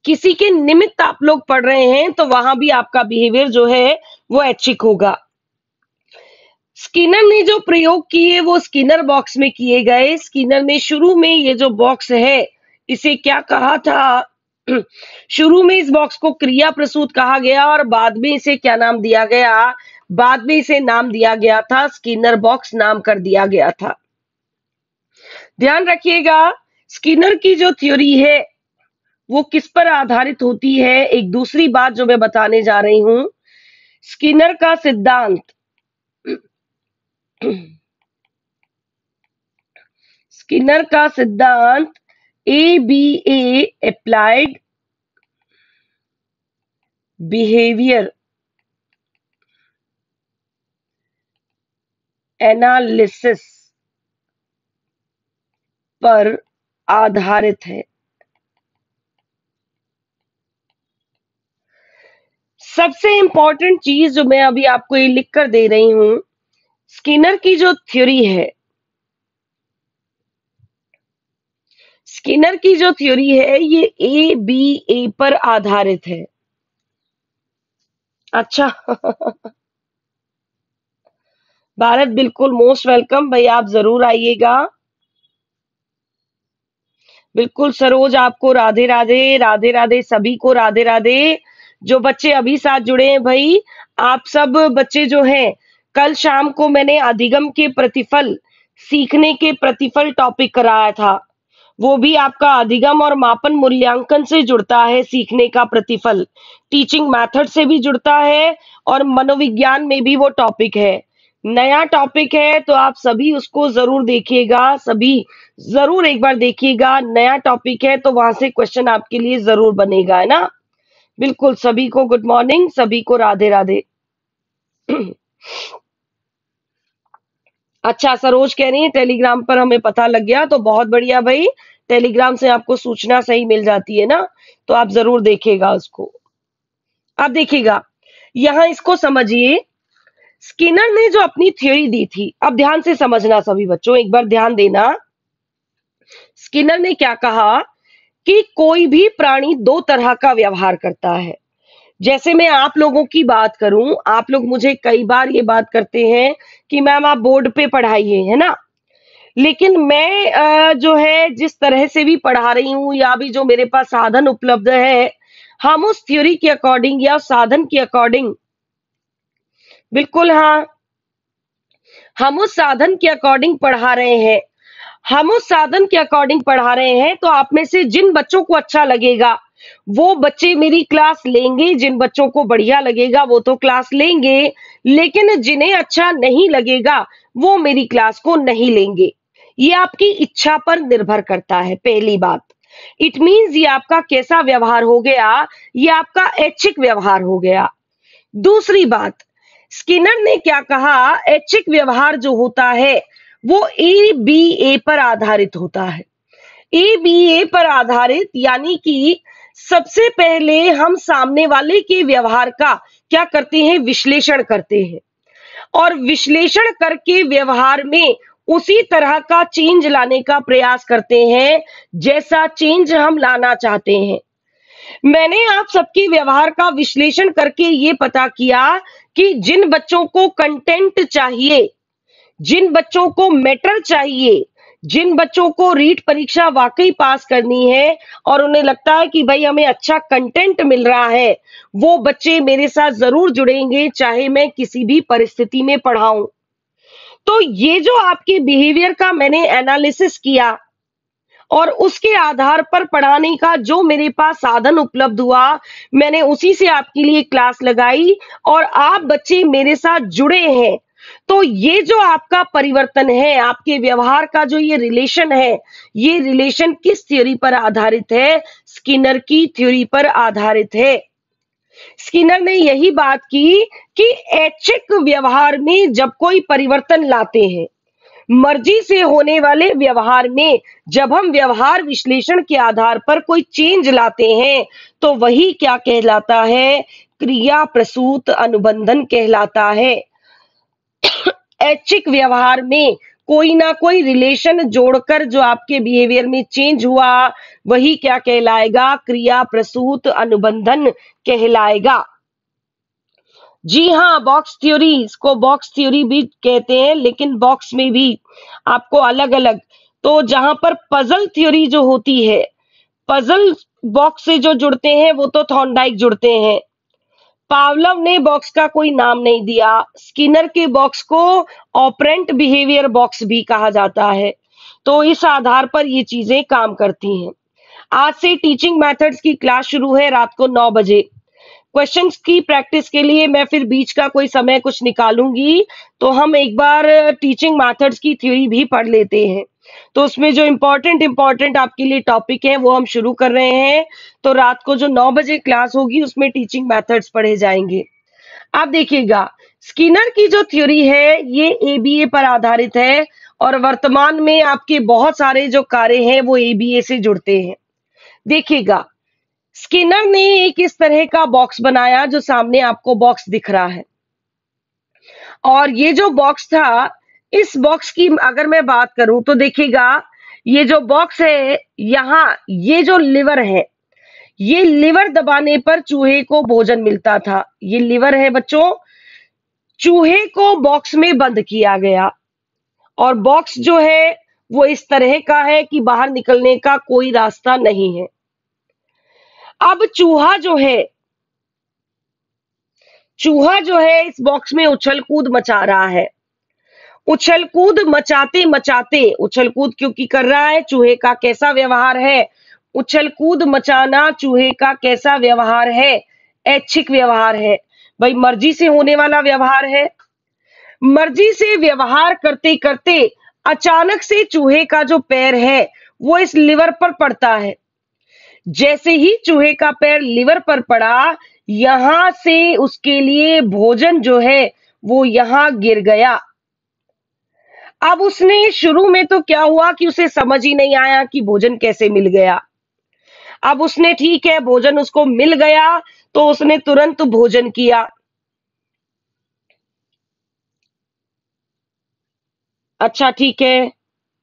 किसी के निमित्त आप लोग पढ़ रहे हैं तो वहां भी आपका बिहेवियर जो है वो ऐच्छिक होगा। स्किनर ने जो प्रयोग किए वो स्किनर बॉक्स में किए गए। स्किनर ने शुरू में ये जो बॉक्स है इसे क्या कहा था? शुरू में इस बॉक्स को क्रिया प्रसूत कहा गया और बाद में इसे क्या नाम दिया गया? बाद में इसे नाम दिया गया था स्किनर बॉक्स, नाम कर दिया गया था। ध्यान रखिएगा, स्किनर की जो थ्योरी है वो किस पर आधारित होती है? एक दूसरी बात जो मैं बताने जा रही हूं, स्किनर का सिद्धांत स्किनर का सिद्धांत A B A applied behaviour analysis पर आधारित है। सबसे इंपॉर्टेंट चीज जो मैं अभी आपको ये लिख कर दे रही हूं, स्किनर की जो थ्योरी है स्किनर की जो थ्योरी है ये ए बी ए पर आधारित है। अच्छा भारत बिल्कुल मोस्ट वेलकम भाई, आप जरूर आइएगा। बिल्कुल सरोज, आपको राधे राधे, राधे राधे, सभी को राधे राधे। जो बच्चे अभी साथ जुड़े हैं भाई, आप सब बच्चे जो हैं, कल शाम को मैंने अधिगम के प्रतिफल, सीखने के प्रतिफल टॉपिक कराया था। वो भी आपका अधिगम और मापन मूल्यांकन से जुड़ता है। सीखने का प्रतिफल टीचिंग मेथड से भी जुड़ता है और मनोविज्ञान में भी वो टॉपिक है। नया टॉपिक है तो आप सभी उसको जरूर देखिएगा, सभी जरूर एक बार देखिएगा। नया टॉपिक है तो वहां से क्वेश्चन आपके लिए जरूर बनेगा, है ना? बिल्कुल, सभी को गुड मॉर्निंग, सभी को राधे राधे। अच्छा, सरोज कह रही है टेलीग्राम पर हमें पता लग गया, तो बहुत बढ़िया भाई। टेलीग्राम से आपको सूचना सही मिल जाती है ना, तो आप जरूर देखिएगा उसको। आप देखिएगा, यहां इसको समझिए। स्किनर ने जो अपनी थ्योरी दी थी, अब ध्यान से समझना सभी बच्चों, एक बार ध्यान देना। स्किनर ने क्या कहा कि कोई भी प्राणी दो तरह का व्यवहार करता है। जैसे मैं आप लोगों की बात करूं, आप लोग मुझे कई बार ये बात करते हैं कि मैम आप बोर्ड पे पढ़ाइए, है ना? लेकिन मैं अ, जो है जिस तरह से भी पढ़ा रही हूँ या भी जो मेरे पास साधन उपलब्ध है, हम उस थ्योरी के अकॉर्डिंग या साधन के अकॉर्डिंग, बिल्कुल हाँ, हम उस साधन के अकॉर्डिंग पढ़ा रहे हैं। हम उस साधन के अकॉर्डिंग पढ़ा रहे हैं तो आप में से जिन बच्चों को अच्छा लगेगा वो बच्चे मेरी क्लास लेंगे, जिन बच्चों को बढ़िया लगेगा वो तो क्लास लेंगे, लेकिन जिन्हें अच्छा नहीं लगेगा वो मेरी क्लास को नहीं लेंगे। ये आपकी इच्छा पर निर्भर करता है, पहली बात। इट मीन्स ये आपका कैसा व्यवहार हो गया? ये आपका ऐच्छिक व्यवहार हो गया। दूसरी बात, स्किनर ने क्या कहा? ऐच्छिक व्यवहार जो होता है वो ए बी ए पर आधारित होता है। ए बी ए पर आधारित यानी कि सबसे पहले हम सामने वाले के व्यवहार का क्या करते हैं? विश्लेषण करते हैं, और विश्लेषण करके व्यवहार में उसी तरह का चेंज लाने का प्रयास करते हैं जैसा चेंज हम लाना चाहते हैं। मैंने आप सबके व्यवहार का विश्लेषण करके ये पता किया कि जिन बच्चों को कंटेंट चाहिए, जिन बच्चों को मैटर चाहिए, जिन बच्चों को रीट परीक्षा वाकई पास करनी है और उन्हें लगता है कि भाई हमें अच्छा कंटेंट मिल रहा है, वो बच्चे मेरे साथ जरूर जुड़ेंगे चाहे मैं किसी भी परिस्थिति में पढ़ाऊं। तो ये जो आपके बिहेवियर का मैंने एनालिसिस किया और उसके आधार पर पढ़ाने का जो मेरे पास साधन उपलब्ध हुआ, मैंने उसी से आपके लिए क्लास लगाई और आप बच्चे मेरे साथ जुड़े हैं। तो ये जो आपका परिवर्तन है, आपके व्यवहार का जो ये रिलेशन है, ये रिलेशन किस थ्योरी पर आधारित है? स्किनर की थ्योरी पर आधारित है। स्किनर ने यही बात की कि ऐच्छिक व्यवहार में जब कोई परिवर्तन लाते हैं, मर्जी से होने वाले व्यवहार में जब हम व्यवहार विश्लेषण के आधार पर कोई चेंज लाते हैं तो वही क्या कहलाता है? क्रिया प्रसूत अनुबंधन कहलाता है। ऐच्छिक व्यवहार में कोई ना कोई रिलेशन जोड़कर जो आपके बिहेवियर में चेंज हुआ, वही क्या कहलाएगा? क्रिया प्रसूत अनुबंधन कहलाएगा। जी हाँ, बॉक्स थ्योरी, इसको बॉक्स थ्योरी भी कहते हैं, लेकिन बॉक्स में भी आपको अलग अलग, तो जहां पर पजल थ्योरी जो होती है, पजल बॉक्स से जो जुड़ते हैं वो तो थॉर्नडाइक जुड़ते हैं। पावलोव ने बॉक्स का कोई नाम नहीं दिया। स्किनर के बॉक्स को ऑपरेंट बिहेवियर बॉक्स भी कहा जाता है। तो इस आधार पर ये चीजें काम करती हैं। आज से टीचिंग मेथड्स की क्लास शुरू है रात को नौ बजे। क्वेश्चंस की प्रैक्टिस के लिए मैं फिर बीच का कोई समय कुछ निकालूंगी, तो हम एक बार टीचिंग मेथड्स की थ्योरी भी पढ़ लेते हैं। तो उसमें जो इम्पोर्टेंट इम्पोर्टेंट आपके लिए टॉपिक है वो हम शुरू कर रहे हैं। तो रात को जो नौ बजे क्लास होगी उसमें टीचिंग मेथड्स पढ़े जाएंगे। आप देखिएगा, स्किनर की जो थ्योरी है ये एबीए पर आधारित है, और वर्तमान में आपके बहुत सारे जो कार्य हैं वो एबीए से जुड़ते हैं। देखिएगा, स्किनर ने एक इस तरह का बॉक्स बनाया जो सामने आपको बॉक्स दिख रहा है, और ये जो बॉक्स था, इस बॉक्स की अगर मैं बात करूं तो देखिएगा, ये जो बॉक्स है यहाँ, ये जो लिवर है, ये लिवर दबाने पर चूहे को भोजन मिलता था। ये लिवर है बच्चों, चूहे को बॉक्स में बंद किया गया, और बॉक्स जो है वो इस तरह का है कि बाहर निकलने का कोई रास्ता नहीं है। अब चूहा जो है, चूहा जो है इस बॉक्स में उछल कूद मचा रहा है। उछल कूद मचाते मचाते, उछल कूद क्योंकि कर रहा है, चूहे का कैसा व्यवहार है? उछल कूद मचाना चूहे का कैसा व्यवहार है? ऐच्छिक व्यवहार है। भाई मर्जी से होने वाला व्यवहार है। मर्जी से व्यवहार करते करते अचानक से चूहे का जो पैर है वो इस लिवर पर पड़ता है। जैसे ही चूहे का पैर लिवर पर पड़ा, यहां से उसके लिए भोजन जो है वो यहां गिर गया। अब उसने शुरू में तो क्या हुआ कि उसे समझ ही नहीं आया कि भोजन कैसे मिल गया। अब उसने, ठीक है, भोजन उसको मिल गया तो उसने तुरंत भोजन किया। अच्छा ठीक है,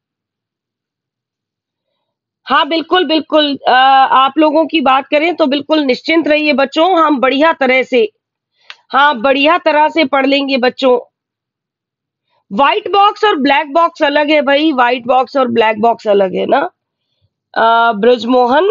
हाँ बिल्कुल बिल्कुल, आ, आप लोगों की बात करें तो बिल्कुल निश्चिंत रहिए बच्चों, हम बढ़िया तरह से, हाँ बढ़िया तरह से पढ़ लेंगे बच्चों। व्हाइट बॉक्स और ब्लैक बॉक्स अलग है भाई, व्हाइट बॉक्स और ब्लैक बॉक्स अलग है ना। आ, ब्रजमोहन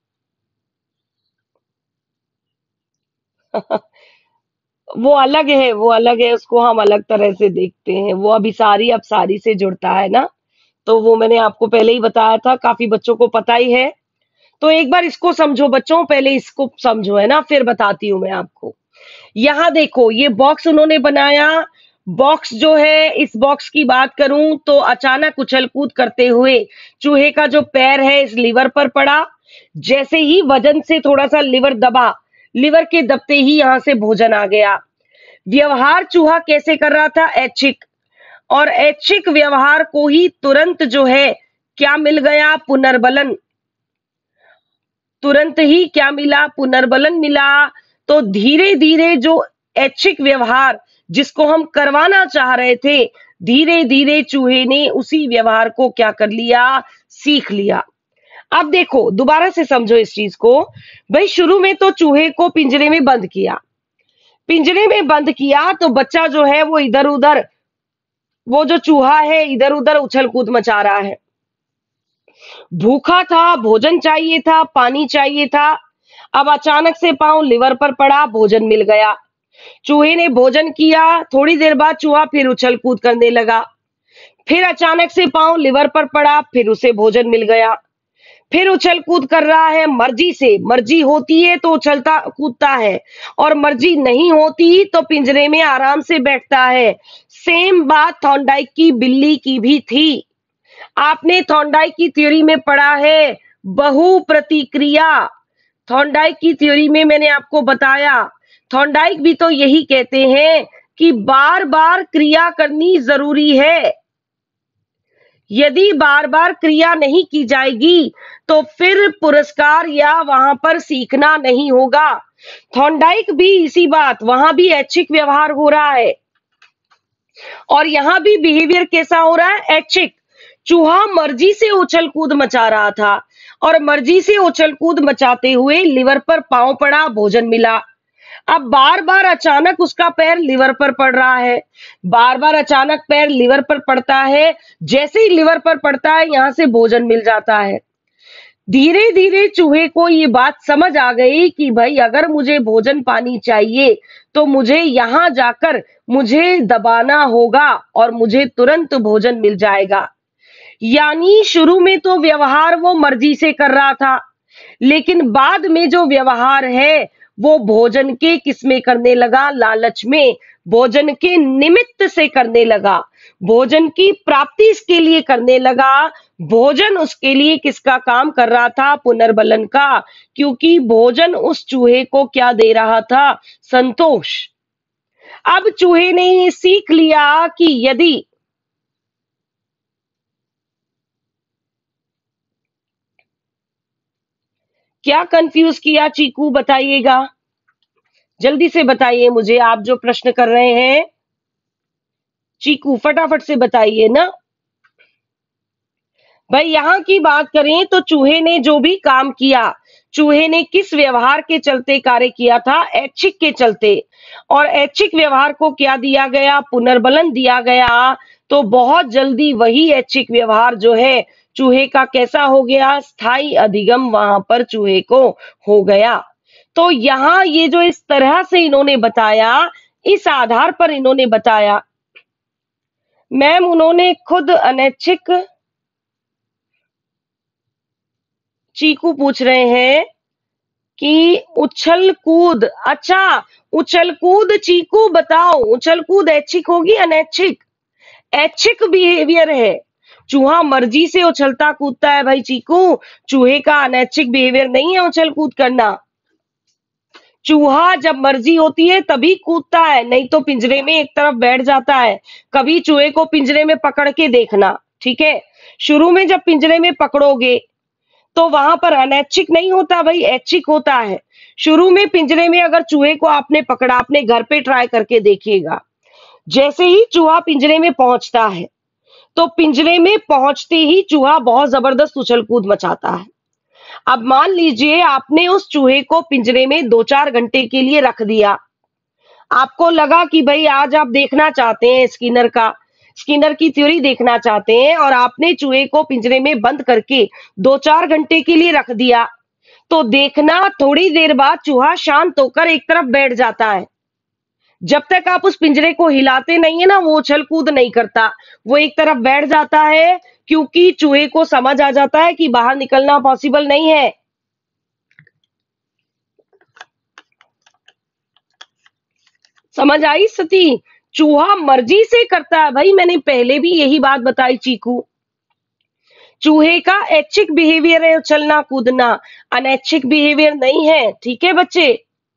वो अलग है, वो अलग है, उसको हम अलग तरह से देखते हैं। वो अभिसारी अपसारी से जुड़ता है ना, तो वो मैंने आपको पहले ही बताया था, काफी बच्चों को पता ही है। तो एक बार इसको समझो बच्चों, पहले इसको समझो, है ना, फिर बताती हूँ मैं आपको। यहाँ देखो, ये बॉक्स उन्होंने बनाया। बॉक्स जो है, इस बॉक्स की बात करूं तो अचानक उछल कूद करते हुए चूहे का जो पैर है इस लिवर पर पड़ा। जैसे ही वजन से थोड़ा सा लिवर दबा, लिवर के दबते ही यहां से भोजन आ गया। व्यवहार चूहा कैसे कर रहा था? ऐच्छिक, और ऐच्छिक व्यवहार को ही तुरंत जो है क्या मिल गया? पुनर्बलन। तुरंत ही क्या मिला? पुनर्बलन मिला। तो धीरे धीरे जो ऐच्छिक व्यवहार जिसको हम करवाना चाह रहे थे, धीरे धीरे चूहे ने उसी व्यवहार को क्या कर लिया? सीख लिया। अब देखो, दोबारा से समझो इस चीज को। भाई शुरू में तो चूहे को पिंजरे में बंद किया, पिंजरे में बंद किया तो बच्चा जो है वो इधर उधर, वो जो चूहा है इधर उधर उछल कूद मचा रहा है। भूखा था, भोजन चाहिए था, पानी चाहिए था। अब अचानक से पांव लिवर पर पड़ा, भोजन मिल गया। चूहे ने भोजन किया, थोड़ी देर बाद चूहा फिर उछल कूद करने लगा। फिर अचानक से पांव लिवर पर पड़ा, फिर उसे भोजन मिल गया। फिर उछल कूद कर रहा है मर्जी से, मर्जी होती है तो उछलता कूदता है, और मर्जी नहीं होती तो पिंजरे में आराम से बैठता है। सेम बात थॉर्नडाइक की बिल्ली की भी थी। आपने थॉर्नडाइक की थ्योरी में पढ़ा है बहु प्रतिक्रिया। थॉर्नडाइक की थ्योरी में मैंने आपको बताया, थॉर्नडाइक भी तो यही कहते हैं कि बार बार क्रिया करनी जरूरी है। यदि बार बार क्रिया नहीं की जाएगी तो फिर पुरस्कार या वहां पर सीखना नहीं होगा। थॉर्नडाइक भी इसी बात, वहां भी ऐच्छिक व्यवहार हो रहा है। और यहाँ भी बिहेवियर कैसा हो रहा है, ऐच्छिक। चूहा मर्जी से उछल कूद मचा रहा था और मर्जी से उछल कूद मचाते हुए लिवर पर पांव पड़ा, भोजन मिला। अब बार बार अचानक उसका पैर लिवर पर पड़ रहा है, बार बार अचानक पैर लिवर पर पड़ता है। जैसे ही लिवर पर पड़ता है, यहाँ से भोजन मिल जाता है। धीरे धीरे चूहे को ये बात समझ आ गई कि भाई अगर मुझे भोजन पानी चाहिए तो मुझे यहाँ जाकर मुझे दबाना होगा और मुझे तुरंत भोजन मिल जाएगा। यानी शुरू में तो व्यवहार वो मर्जी से कर रहा था, लेकिन बाद में जो व्यवहार है वो भोजन के किसमें करने लगा, लालच में, भोजन के निमित्त से करने लगा, भोजन की प्राप्ति इसके लिए करने लगा। भोजन उसके लिए किसका काम कर रहा था, पुनर्बलन का, क्योंकि भोजन उस चूहे को क्या दे रहा था, संतोष। अब चूहे ने ये सीख लिया कि यदि क्या कंफ्यूज किया चीकू, बताइएगा, जल्दी से बताइए मुझे, आप जो प्रश्न कर रहे हैं चीकू फटाफट से बताइए ना भाई। यहाँ की बात करें तो चूहे ने जो भी काम किया, चूहे ने किस व्यवहार के चलते कार्य किया था, ऐच्छिक के चलते। और ऐच्छिक व्यवहार को क्या दिया गया, पुनर्बलन दिया गया। तो बहुत जल्दी वही ऐच्छिक व्यवहार जो है चूहे का कैसा हो गया, स्थायी अधिगम वहां पर चूहे को हो गया। तो यहाँ ये जो इस तरह से इन्होंने बताया, इस आधार पर इन्होंने बताया। मैम उन्होंने खुद अनैच्छिक, चीकू पूछ रहे हैं कि उछल कूद, अच्छा उछल कूद, चीकू बताओ उछल कूद ऐच्छिक होगी अनैच्छिक? ऐच्छिक बिहेवियर है, चूहा मर्जी से उछलता कूदता है भाई चीकू, चूहे का अनैच्छिक बिहेवियर नहीं है उछल कूद करना। चूहा जब मर्जी होती है तभी कूदता है, नहीं तो पिंजरे में एक तरफ बैठ जाता है। कभी चूहे को पिंजरे में पकड़ के देखना, ठीक है? शुरू में जब पिंजरे में पकड़ोगे तो वहां पर अनैच्छिक नहीं होता भाई, ऐच्छिक होता है। शुरू में पिंजरे में अगर चूहे को आपने पकड़ा, अपने घर पे ट्राई करके देखिएगा, जैसे ही चूहा पिंजरे में पहुंचता है तो पिंजरे में पहुंचते ही चूहा बहुत जबरदस्त उछल कूद मचाता है। अब मान लीजिए आपने उस चूहे को पिंजरे में दो चार घंटे के लिए रख दिया, आपको लगा कि भाई आज आप देखना चाहते हैं स्किनर का, स्किनर की थ्योरी देखना चाहते हैं, और आपने चूहे को पिंजरे में बंद करके दो चार घंटे के लिए रख दिया, तो देखना थोड़ी देर बाद चूहा शांत होकर एक तरफ बैठ जाता है। जब तक आप उस पिंजरे को हिलाते नहीं है ना, वो उछल कूद नहीं करता, वो एक तरफ बैठ जाता है, क्योंकि चूहे को समझ आ जाता है कि बाहर निकलना पॉसिबल नहीं है। समझ आई स्थिति? चूहा मर्जी से करता है भाई, मैंने पहले भी यही बात बताई चीकू। चूहे का ऐच्छिक बिहेवियर है उछलना कूदना, अनैच्छिक बिहेवियर नहीं है। ठीक है बच्चे,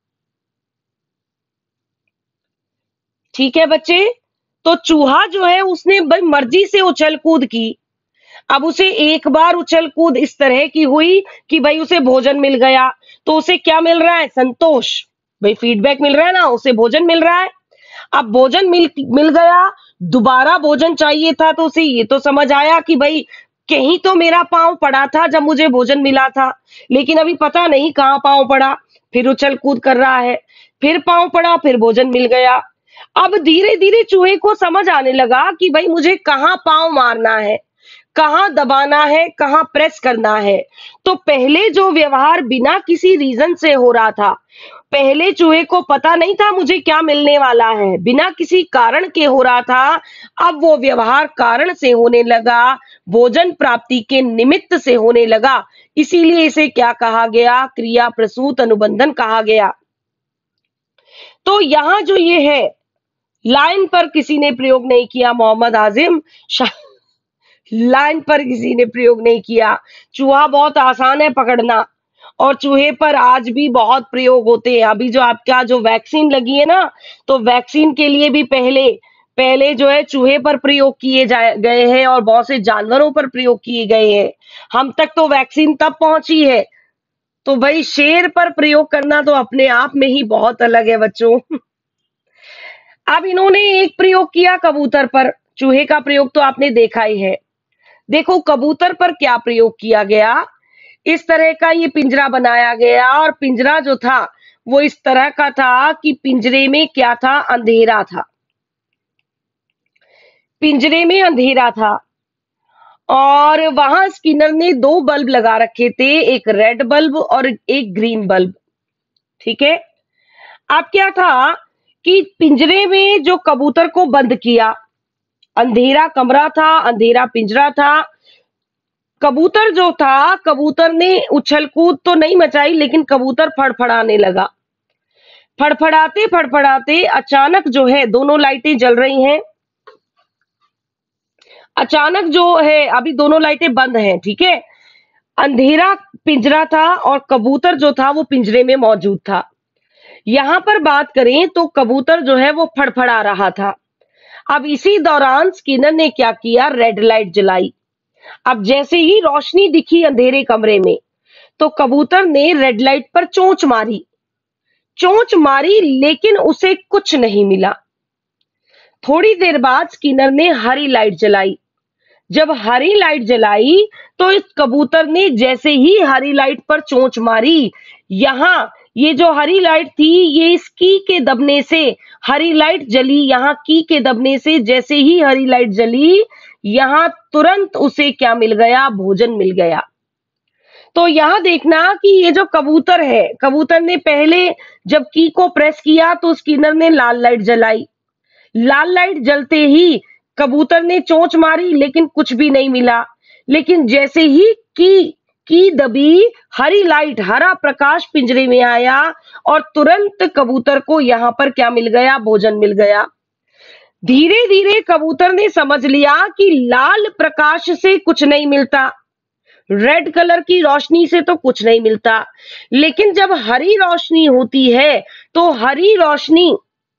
ठीक है बच्चे। तो चूहा जो है उसने भाई मर्जी से उछल कूद की। अब उसे एक बार उछल कूद इस तरह की हुई कि भाई उसे भोजन मिल गया, तो उसे क्या मिल रहा है, संतोष, भाई फीडबैक मिल रहा है ना, उसे भोजन मिल रहा है। अब भोजन मिल मिल गया, दोबारा भोजन चाहिए था, तो उसे ये तो समझ आया कि भाई कहीं तो मेरा पांव पड़ा था जब मुझे भोजन मिला था, लेकिन अभी पता नहीं कहाँ पांव पड़ा। फिर उछल कूद कर रहा है, फिर पांव पड़ा, फिर भोजन मिल गया। अब धीरे धीरे चूहे को समझ आने लगा कि भाई मुझे कहाँ पांव मारना है, कहाँ दबाना है, कहाँ प्रेस करना है। तो पहले जो व्यवहार बिना किसी रीजन से हो रहा था, पहले चूहे को पता नहीं था मुझे क्या मिलने वाला है, बिना किसी कारण के हो रहा था, अब वो व्यवहार कारण से होने लगा, भोजन प्राप्ति के निमित्त से होने लगा। इसीलिए इसे क्या कहा गया, क्रिया प्रसूत अनुबंधन कहा गया। तो यहाँ जो ये है, लाइन पर किसी ने प्रयोग नहीं किया, मोहम्मद आजिम, लाइन पर किसी ने प्रयोग नहीं किया। चूहा बहुत आसान है पकड़ना, और चूहे पर आज भी बहुत प्रयोग होते हैं। अभी जो आपका जो वैक्सीन लगी है ना, तो वैक्सीन के लिए भी पहले पहले जो है चूहे पर प्रयोग किए गए हैं और बहुत से जानवरों पर प्रयोग किए गए हैं। हम तक तो वैक्सीन तब पहुंची है, तो भाई शेर पर प्रयोग करना तो अपने आप में ही बहुत अलग है बच्चों। अब इन्होंने एक प्रयोग किया कबूतर पर, चूहे का प्रयोग तो आपने देखा ही है। देखो कबूतर पर क्या प्रयोग किया गया। इस तरह का ये पिंजरा बनाया गया और पिंजरा जो था वो इस तरह का था कि पिंजरे में क्या था, अंधेरा था। पिंजरे में अंधेरा था और वहां स्किनर ने दो बल्ब लगा रखे थे, एक रेड बल्ब और एक ग्रीन बल्ब। ठीक है। अब क्या था कि पिंजरे में जो कबूतर को बंद किया, अंधेरा कमरा था, अंधेरा पिंजरा था। कबूतर जो था, कबूतर ने उछल कूद तो नहीं मचाई, लेकिन कबूतर फड़फड़ाने लगा। फड़फड़ाते फड़फड़ाते अचानक जो है दोनों लाइटें जल रही हैं। अचानक जो है अभी दोनों लाइटें बंद हैं। ठीक है। अंधेरा पिंजरा था और कबूतर जो था वो पिंजरे में मौजूद था। यहां पर बात करें तो कबूतर जो है वो फड़फड़ा रहा था। अब इसी दौरान स्किनर ने क्या किया, रेड लाइट जलाई। अब जैसे ही रोशनी दिखी अंधेरे कमरे में तो कबूतर ने रेड लाइट पर चोंच मारी। चोंच मारी लेकिन उसे कुछ नहीं मिला। थोड़ी देर बाद स्किनर ने हरी लाइट जलाई। जब हरी लाइट जलाई तो इस कबूतर ने जैसे ही हरी लाइट पर चोंच मारी, यहाँ ये जो हरी लाइट थी ये इस की के दबने से हरी लाइट जली। यहाँ की के दबने से जैसे ही हरी लाइट जली, यहाँ तुरंत उसे क्या मिल गया, भोजन मिल गया। तो यहाँ देखना कि ये जो कबूतर है, कबूतर ने पहले जब की को प्रेस किया तो स्किनर ने लाल लाइट जलाई। लाल लाइट जलते ही कबूतर ने चोंच मारी लेकिन कुछ भी नहीं मिला। लेकिन जैसे ही की की दबी, हरी लाइट, हरा प्रकाश पिंजरे में आया और तुरंत कबूतर को यहाँ पर क्या मिल गया, भोजन मिल गया। धीरे धीरे कबूतर ने समझ लिया कि लाल प्रकाश से कुछ नहीं मिलता, रेड कलर की रोशनी से तो कुछ नहीं मिलता, लेकिन जब हरी रोशनी होती है तो हरी रोशनी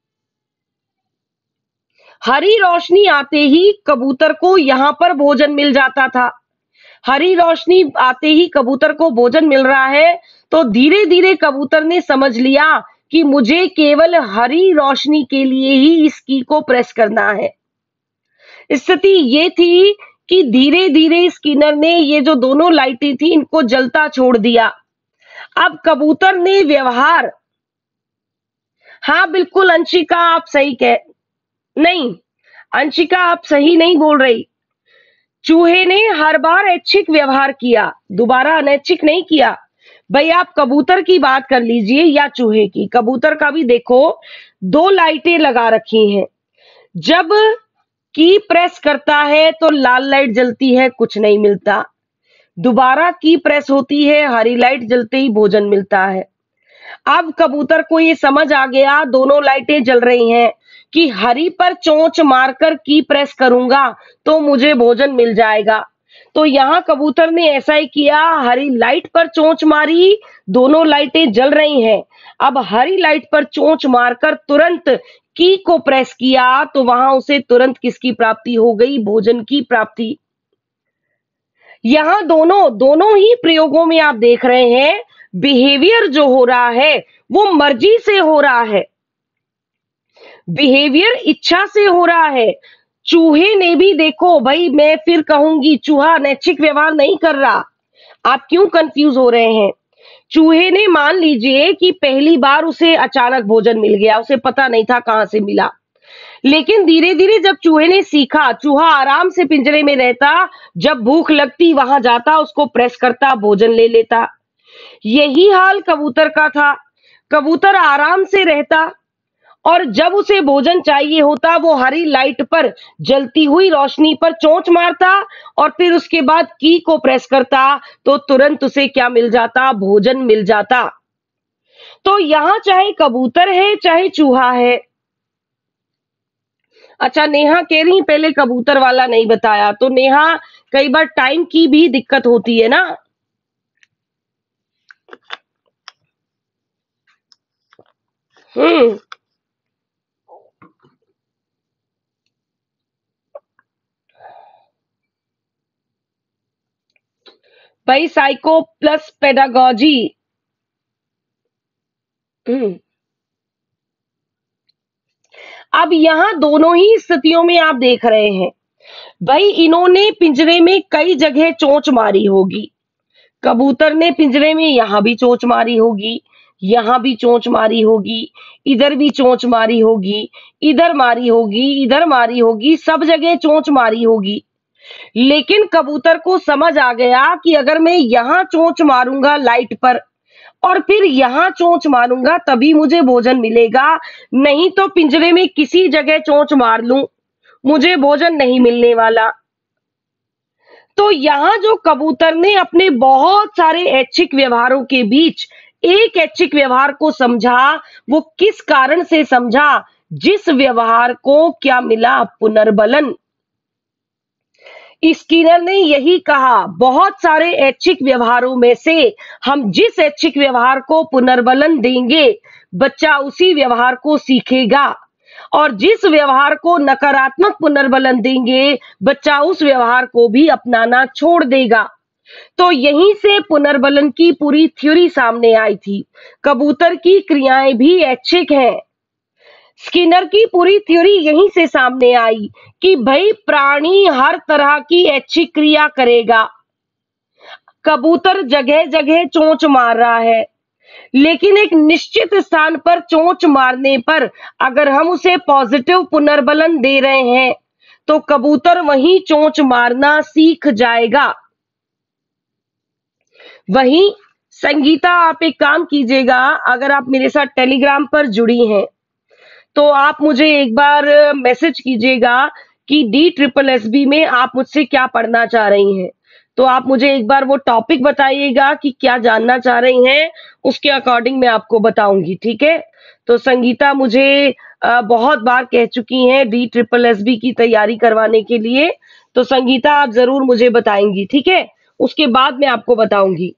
हरी रोशनी आते ही कबूतर को यहाँ पर भोजन मिल जाता था। हरी रोशनी आते ही कबूतर को भोजन मिल रहा है तो धीरे धीरे कबूतर ने समझ लिया कि मुझे केवल हरी रोशनी के लिए ही इस की को प्रेस करना है। स्थिति ये थी कि धीरे धीरे स्किनर ने ये जो दोनों लाइटें थी इनको जलता छोड़ दिया। अब कबूतर ने व्यवहार, हाँ बिल्कुल अंशिका आप सही कह, नहीं अंशिका आप सही नहीं बोल रही। चूहे ने हर बार ऐच्छिक व्यवहार किया, दोबारा अनैच्छिक नहीं किया। भाई आप कबूतर की बात कर लीजिए या चूहे की, कबूतर का भी देखो दो लाइटें लगा रखी हैं। जब की प्रेस करता है तो लाल लाइट जलती है, कुछ नहीं मिलता। दोबारा की प्रेस होती है, हरी लाइट जलते ही भोजन मिलता है। अब कबूतर को ये समझ आ गया, दोनों लाइटें जल रही हैं, कि हरी पर चोंच मारकर की प्रेस करूंगा तो मुझे भोजन मिल जाएगा। तो यहाँ कबूतर ने ऐसा ही किया, हरी लाइट पर चोंच मारी, दोनों लाइटें जल रही हैं। अब हरी लाइट पर चोंच मारकर तुरंत की को प्रेस किया तो वहां उसे तुरंत किसकी प्राप्ति हो गई, भोजन की प्राप्ति। यहाँ दोनों दोनों ही प्रयोगों में आप देख रहे हैं बिहेवियर जो हो रहा है वो मर्जी से हो रहा है, बिहेवियर इच्छा से हो रहा है। चूहे ने भी देखो भाई, मैं फिर कहूंगी चूहा नैच्छिक व्यवहार नहीं कर रहा। आप क्यों कंफ्यूज हो रहे हैं। चूहे ने मान लीजिए कि पहली बार उसे अचानक भोजन मिल गया, उसे पता नहीं था कहां से मिला, लेकिन धीरे धीरे जब चूहे ने सीखा, चूहा आराम से पिंजरे में रहता, जब भूख लगती वहां जाता, उसको प्रेस करता, भोजन ले लेता। यही हाल कबूतर का था। कबूतर आराम से रहता और जब उसे भोजन चाहिए होता वो हरी लाइट पर जलती हुई रोशनी पर चोंच मारता और फिर उसके बाद की को प्रेस करता तो तुरंत उसे क्या मिल जाता, भोजन मिल जाता। तो यहां चाहे कबूतर है चाहे चूहा है। अच्छा नेहा कह रही पहले कबूतर वाला नहीं बताया, तो नेहा कई बार टाइम की भी दिक्कत होती है ना। हम्म। भाई साइको प्लस पेडागोजी। हम्म। अब यहाँ दोनों ही स्थितियों में आप देख रहे हैं, भाई इन्होंने पिंजरे में कई जगह चोंच मारी होगी। कबूतर ने पिंजरे में यहाँ भी चोंच मारी होगी, यहाँ भी चोंच मारी होगी, इधर भी चोंच मारी होगी, इधर मारी होगी, इधर मारी होगी, सब जगह चोंच मारी होगी। लेकिन कबूतर को समझ आ गया कि अगर मैं यहाँ चोंच मारूंगा लाइट पर और फिर यहाँ चोंच मारूंगा तभी मुझे भोजन मिलेगा, नहीं तो पिंजरे में किसी जगह चोंच मार लूं, मुझे भोजन नहीं मिलने वाला। तो यहाँ जो कबूतर ने अपने बहुत सारे ऐच्छिक व्यवहारों के बीच एक ऐच्छिक व्यवहार को समझा, वो किस कारण से समझा, जिस व्यवहार को क्या मिला, पुनर्बलन। स्किनर ने यही कहा, बहुत सारे ऐच्छिक व्यवहारों में से हम जिस ऐच्छिक व्यवहार को पुनर्बलन देंगे, बच्चा उसी व्यवहार को सीखेगा, और जिस व्यवहार को नकारात्मक पुनर्बलन देंगे, बच्चा उस व्यवहार को भी अपनाना छोड़ देगा। तो यहीं से पुनर्बलन की पूरी थ्योरी सामने आई थी। कबूतर की क्रियाएं भी ऐच्छिक हैं। स्किनर की पूरी थ्योरी यहीं से सामने आई कि भाई प्राणी हर तरह की ऐच्छिक क्रिया करेगा। कबूतर जगह जगह चोंच मार रहा है, लेकिन एक निश्चित स्थान पर चोंच मारने पर अगर हम उसे पॉजिटिव पुनर्बलन दे रहे हैं तो कबूतर वहीं चोंच मारना सीख जाएगा। वहीं संगीता, आप एक काम कीजिएगा, अगर आप मेरे साथ टेलीग्राम पर जुड़ी हैं तो आप मुझे एक बार मैसेज कीजिएगा कि डी ट्रिपल एस बी में आप मुझसे क्या पढ़ना चाह रही हैं। तो आप मुझे एक बार वो टॉपिक बताइएगा कि क्या जानना चाह रही हैं, उसके अकॉर्डिंग मैं आपको बताऊंगी, ठीक है। तो संगीता मुझे आ, बहुत बार कह चुकी हैं डी ट्रिपल एस बी की तैयारी करवाने के लिए, तो संगीता आप जरूर मुझे बताएंगी, ठीक है। उसके बाद मैं आपको बताऊंगी।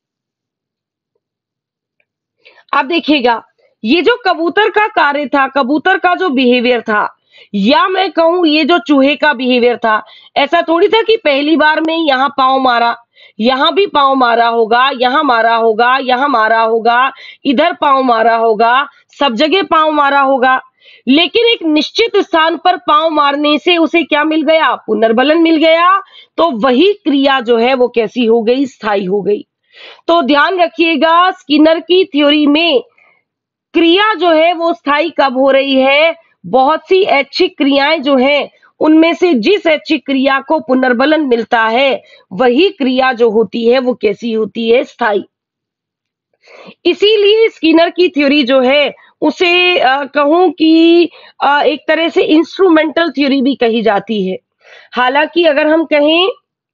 अब देखिएगा, ये जो कबूतर का कार्य था, कबूतर का जो बिहेवियर था, या मैं कहूं ये जो चूहे का बिहेवियर था, ऐसा थोड़ी था कि पहली बार में यहाँ पांव मारा, यहाँ भी पांव मारा होगा, यहाँ मारा होगा, यहाँ मारा होगा, इधर पांव मारा होगा, सब जगह पांव मारा होगा। लेकिन एक निश्चित स्थान पर पांव मारने से उसे क्या मिल गया, पुनर्बलन मिल गया। तो वही क्रिया जो है वो कैसी हो गई, स्थायी हो गई। तो ध्यान रखिएगा, स्किनर की थ्योरी में क्रिया जो है वो स्थायी कब हो रही है, बहुत सी ऐच्छिक क्रियाएं जो हैं उनमें से जिस ऐच्छिक क्रिया को पुनर्बलन मिलता है वही क्रिया जो होती है वो कैसी होती है, स्थायी। इसीलिए स्किनर की थ्योरी जो है उसे कहूं कि आ, एक तरह से इंस्ट्रूमेंटल थ्योरी भी कही जाती है। हालांकि अगर हम कहें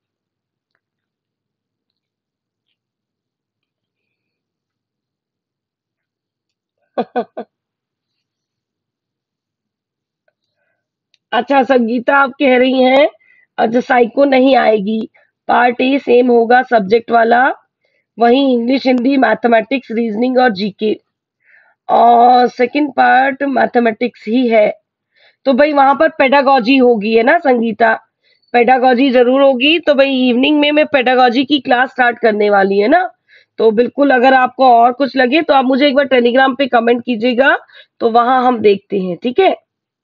अच्छा संगीता, आप कह रही हैं अच्छा साइको नहीं आएगी, पार्ट ए सेम होगा सब्जेक्ट वाला, वहीं इंग्लिश, हिंदी, मैथमेटिक्स, रीजनिंग और जीके, और सेकंड पार्ट मैथमेटिक्स ही है। तो भाई वहां पर पेडागोजी होगी, है ना संगीता, पेडागोजी जरूर होगी। तो भाई इवनिंग में मैं पेडागोजी की क्लास स्टार्ट करने वाली है ना, तो बिल्कुल अगर आपको और कुछ लगे तो आप मुझे एक बार टेलीग्राम पे कमेंट कीजिएगा, तो वहां हम देखते हैं, ठीक है।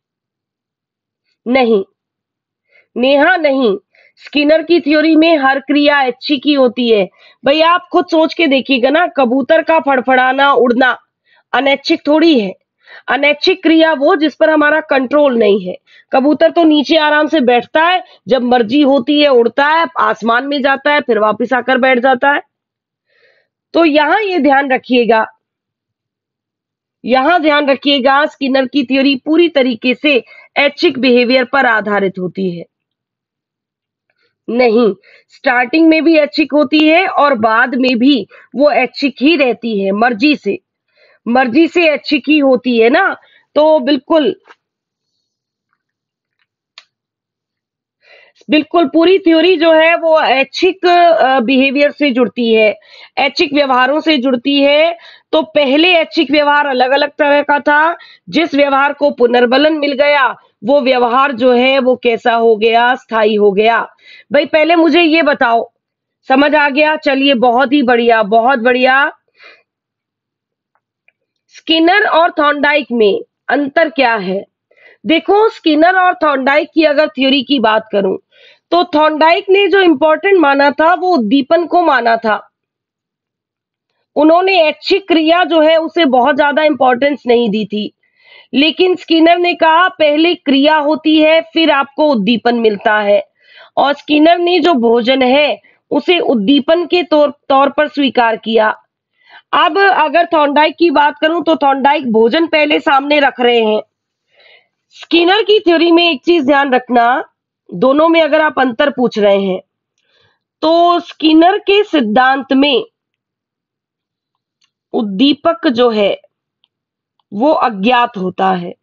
नहीं नेहा, नहीं, स्किनर की थ्योरी में हर क्रिया ऐच्छिक ही होती है। भाई आप खुद सोच के देखिएगा ना, कबूतर का फड़फड़ाना, उड़ना अनैच्छिक थोड़ी है। अनैच्छिक क्रिया वो जिस पर हमारा कंट्रोल नहीं है। कबूतर तो नीचे आराम से बैठता है, जब मर्जी होती है उड़ता है, आसमान में जाता है, फिर वापस आकर बैठ जाता है। तो यहाँ ये ध्यान रखिएगा, यहाँ ध्यान रखिएगा, स्किनर की थ्योरी पूरी तरीके से ऐच्छिक बिहेवियर पर आधारित होती है। नहीं, स्टार्टिंग में भी ऐच्छिक होती है और बाद में भी वो ऐच्छिक ही रहती है, मर्जी से, मर्जी से ऐच्छिक ही होती है ना। तो बिल्कुल बिल्कुल पूरी थ्योरी जो है वो ऐच्छिक बिहेवियर से जुड़ती है, ऐच्छिक व्यवहारों से जुड़ती है। तो पहले ऐच्छिक व्यवहार अलग अलग तरह का था, जिस व्यवहार को पुनर्बलन मिल गया वो व्यवहार जो है वो कैसा हो गया, स्थायी हो गया। भाई पहले मुझे ये बताओ, समझ आ गया? चलिए बहुत ही बढ़िया, बहुत बढ़िया। स्किनर और थॉर्नडाइक में अंतर क्या है? देखो स्किनर और थॉर्नडाइक की अगर थ्योरी की बात करूं तो थॉर्नडाइक ने जो इंपॉर्टेंट माना था वो उद्दीपन को माना था। उन्होंने ऐच्छिक क्रिया जो है उसे बहुत ज्यादा इंपॉर्टेंस नहीं दी थी। लेकिन स्किनर ने कहा पहले क्रिया होती है फिर आपको उद्दीपन मिलता है। और स्किनर ने जो भोजन है उसे उद्दीपन के तौर तौर पर स्वीकार किया। अब अगर थॉर्नडाइक की बात करूं तो थॉर्नडाइक भोजन पहले सामने रख रहे हैं। स्किनर की थ्योरी में एक चीज ध्यान रखना, दोनों में अगर आप अंतर पूछ रहे हैं तो स्किनर के सिद्धांत में उद्दीपक जो है वो अज्ञात होता है।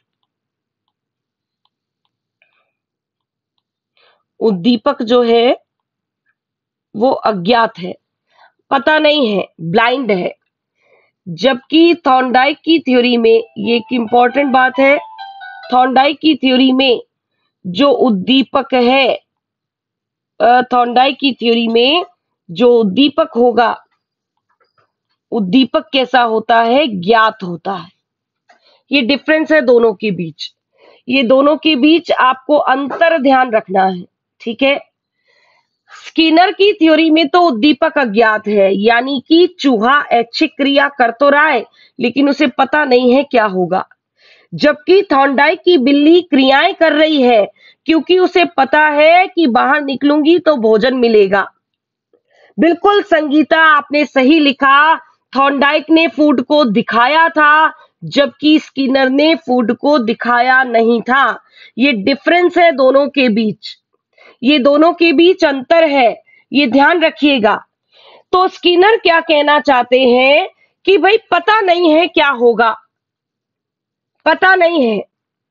उद्दीपक जो है वो अज्ञात है, पता नहीं है, ब्लाइंड है। जबकि थॉर्नडाइक की थ्योरी में ये एक इंपॉर्टेंट बात है, थॉर्नडाइक की थ्योरी में जो उद्दीपक है, थॉर्नडाइक की थ्योरी में जो उद्दीपक होगा, उद्दीपक कैसा होता है, ज्ञात होता है। ये डिफरेंस है दोनों के बीच, ये दोनों के बीच आपको अंतर ध्यान रखना है, ठीक है। स्किनर की थ्योरी में तो उद्दीपक अज्ञात है, यानी कि चूहा ऐच्छिक क्रिया कर तो रहा है लेकिन उसे पता नहीं है क्या होगा। जबकि थॉर्नडाइक की बिल्ली क्रियाएं कर रही है क्योंकि उसे पता है कि बाहर निकलूंगी तो भोजन मिलेगा। बिल्कुल संगीता, आपने सही लिखा। थॉर्नडाइक ने फूड को दिखाया था जबकि स्किनर ने फूड को दिखाया नहीं था। ये डिफरेंस है दोनों के बीच, ये दोनों के बीच अंतर है, ये ध्यान रखिएगा। तो स्किनर क्या कहना चाहते हैं कि भाई पता नहीं है क्या होगा, पता नहीं है,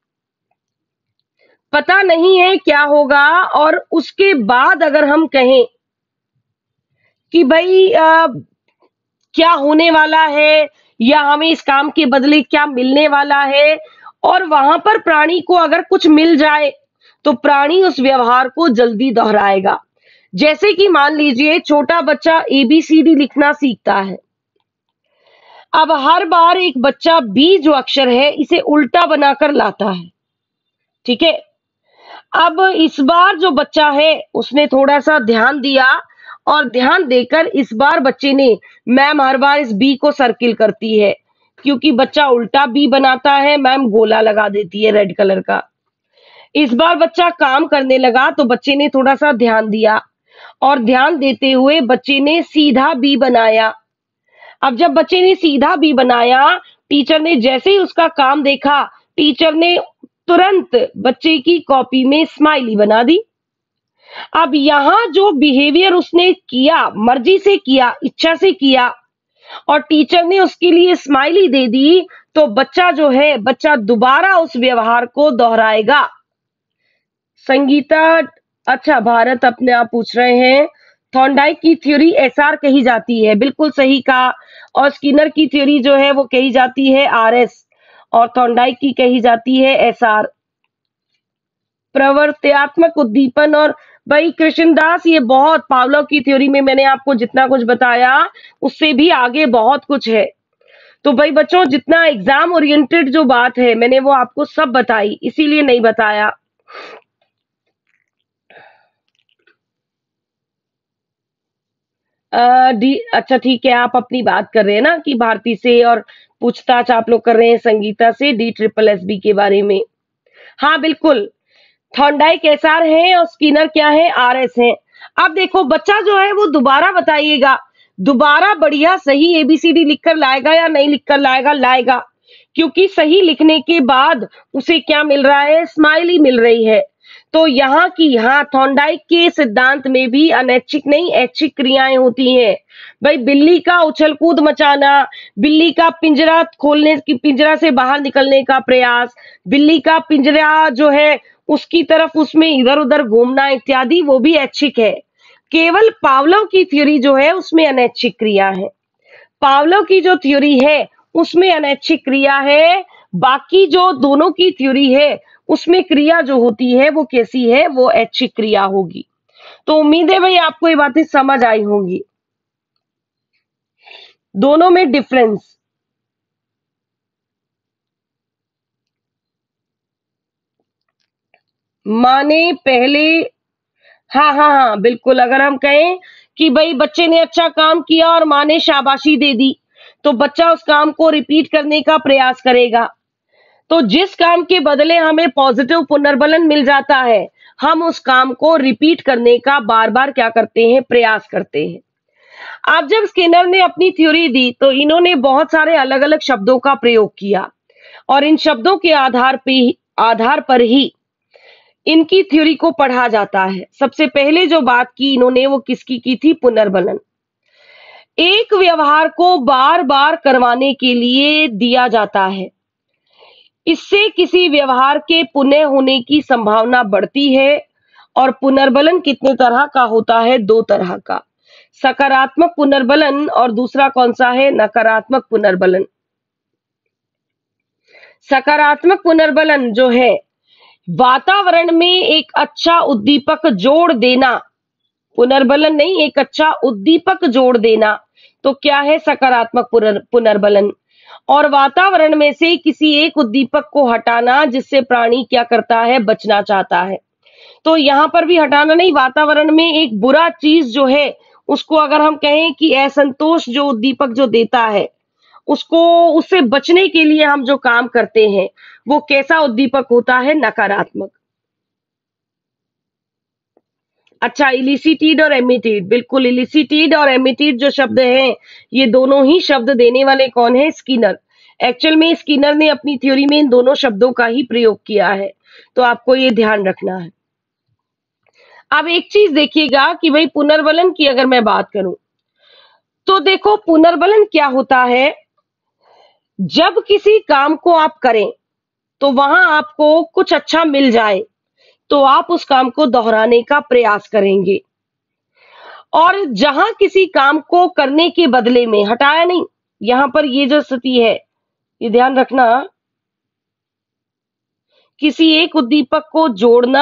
पता नहीं है क्या होगा। और उसके बाद अगर हम कहें कि भाई आ, क्या होने वाला है या हमें इस काम के बदले क्या मिलने वाला है, और वहां पर प्राणी को अगर कुछ मिल जाए तो प्राणी उस व्यवहार को जल्दी दोहराएगा। जैसे कि मान लीजिए छोटा बच्चा एबीसीडी लिखना सीखता है। अब हर बार एक बच्चा बी जो अक्षर है इसे उल्टा बनाकर लाता है, ठीक है। अब इस बार जो बच्चा है उसने थोड़ा सा ध्यान दिया और ध्यान देकर इस बार बच्चे ने, मैम हर बार इस बी को सर्किल करती है क्योंकि बच्चा उल्टा बी बनाता है, मैम गोला लगा देती है रेड कलर का। इस बार बच्चा काम करने लगा तो बच्चे ने थोड़ा सा ध्यान दिया और ध्यान देते हुए बच्चे ने सीधा बी बनाया। अब जब बच्चे ने सीधा बी बनाया, टीचर ने जैसे ही उसका काम देखा, टीचर ने तुरंत बच्चे की कॉपी में स्माइली बना दी। अब यहां जो बिहेवियर उसने किया, मर्जी से किया, इच्छा से किया, और टीचर ने उसके लिए स्माइली दे दी, तो बच्चा जो है, बच्चा दोबारा उस व्यवहार को दोहराएगा। संगीता, अच्छा भारत अपने आप पूछ रहे हैं, थॉर्नडाइक की थ्योरी एसआर कही जाती है, बिल्कुल सही कहा। और स्किनर की थ्योरी जो है वो कही जाती है आरएस, और थॉर्नडाइक की कही जाती है एसआर, प्रवर्त्यात्मक उद्दीपन। और भाई कृष्णदास, ये बहुत, पावलोव की थ्योरी में मैंने आपको जितना कुछ बताया उससे भी आगे बहुत कुछ है। तो भाई बच्चों, जितना एग्जाम ओरिएंटेड जो बात है मैंने वो आपको सब बताई, इसीलिए नहीं बताया। अ, डी अच्छा ठीक है, आप अपनी बात कर रहे हैं ना कि भारती से, और पूछताछ आप लोग कर रहे हैं संगीता से डी ट्रिपल एस बी के बारे में। हाँ बिल्कुल, थॉर्नडाइक एसआर है और स्किनर क्या है, आरएस है। अब देखो बच्चा जो है वो दोबारा बताइएगा, दोबारा बढ़िया सही एबीसीडी लिखकर लाएगा या नहीं लिखकर लाएगा, लाएगा। क्योंकि सही लिखने के बाद उसे क्या मिल रहा है, स्माइली मिल रही है। तो यहाँ की, हाँ थॉर्नडाइक के सिद्धांत में भी अनैच्छिक नहीं ऐच्छिक क्रियाएं होती हैं। भाई बिल्ली का उछल कूद मचाना, बिल्ली का पिंजरा खोलने की, पिंजरा से बाहर निकलने का प्रयास, बिल्ली का पिंजरा जो है उसकी तरफ उसमें इधर उधर घूमना इत्यादि, वो भी ऐच्छिक है। केवल पावलोव की थ्योरी जो है उसमें अनैच्छिक क्रिया है। पावलोव की जो थ्योरी है उसमें अनैच्छिक क्रिया है, बाकी जो दोनों की थ्योरी है उसमें क्रिया जो होती है वो कैसी है, वो ऐच्छिक क्रिया होगी। तो उम्मीद है भाई आपको ये बातें समझ आई होंगी, दोनों में डिफरेंस। माँ ने पहले, हाँ हाँ हाँ बिल्कुल, अगर हम कहें कि भाई बच्चे ने अच्छा काम किया और माँ ने शाबाशी दे दी, तो बच्चा उस काम को रिपीट करने का प्रयास करेगा। तो जिस काम के बदले हमें पॉजिटिव पुनर्बलन मिल जाता है, हम उस काम को रिपीट करने का बार बार क्या करते हैं, प्रयास करते हैं। अब जब स्किनर ने अपनी थ्योरी दी तो इन्होंने बहुत सारे अलग अलग शब्दों का प्रयोग किया, और इन शब्दों के आधार पे आधार पर ही इनकी थ्योरी को पढ़ा जाता है। सबसे पहले जो बात की इन्होंने वो किसकी की थी, पुनर्बलन। एक व्यवहार को बार बार करवाने के लिए दिया जाता है, इससे किसी व्यवहार के पुनः होने की संभावना बढ़ती है। और पुनर्बलन कितने तरह का होता है, दो तरह का, सकारात्मक पुनर्बलन और दूसरा कौन सा है, नकारात्मक पुनर्बलन। सकारात्मक पुनर्बलन जो है, वातावरण में एक अच्छा उद्दीपक जोड़ देना, पुनर्बलन नहीं, एक अच्छा उद्दीपक जोड़ देना, तो क्या है, सकारात्मक पुनर्बलन। और वातावरण में से किसी एक उद्दीपक को हटाना जिससे प्राणी क्या करता है, बचना चाहता है। तो यहां पर भी हटाना नहीं, वातावरण में एक बुरा चीज जो है उसको अगर हम कहें कि असंतोष जो उद्दीपक जो देता है, उसको उससे बचने के लिए हम जो काम करते हैं वो कैसा उद्दीपक होता है, नकारात्मक। अच्छा, इलिसिटेड और एमिटेड, बिल्कुल, इलिसिटेड और एमिटेड जो शब्द हैं, ये दोनों ही शब्द देने वाले कौन है, स्किनर। एक्चुअल में स्किनर ने अपनी थ्योरी में इन दोनों शब्दों का ही प्रयोग किया है, तो आपको ये ध्यान रखना है। अब एक चीज देखिएगा कि भाई पुनर्बलन की अगर मैं बात करूं तो देखो, पुनर्बलन क्या होता है, जब किसी काम को आप करें तो वहां आपको कुछ अच्छा मिल जाए तो आप उस काम को दोहराने का प्रयास करेंगे। और जहां किसी काम को करने के बदले में, हटाया नहीं, यहां पर ये जो स्थिति है ये ध्यान रखना, किसी एक उद्दीपक को जोड़ना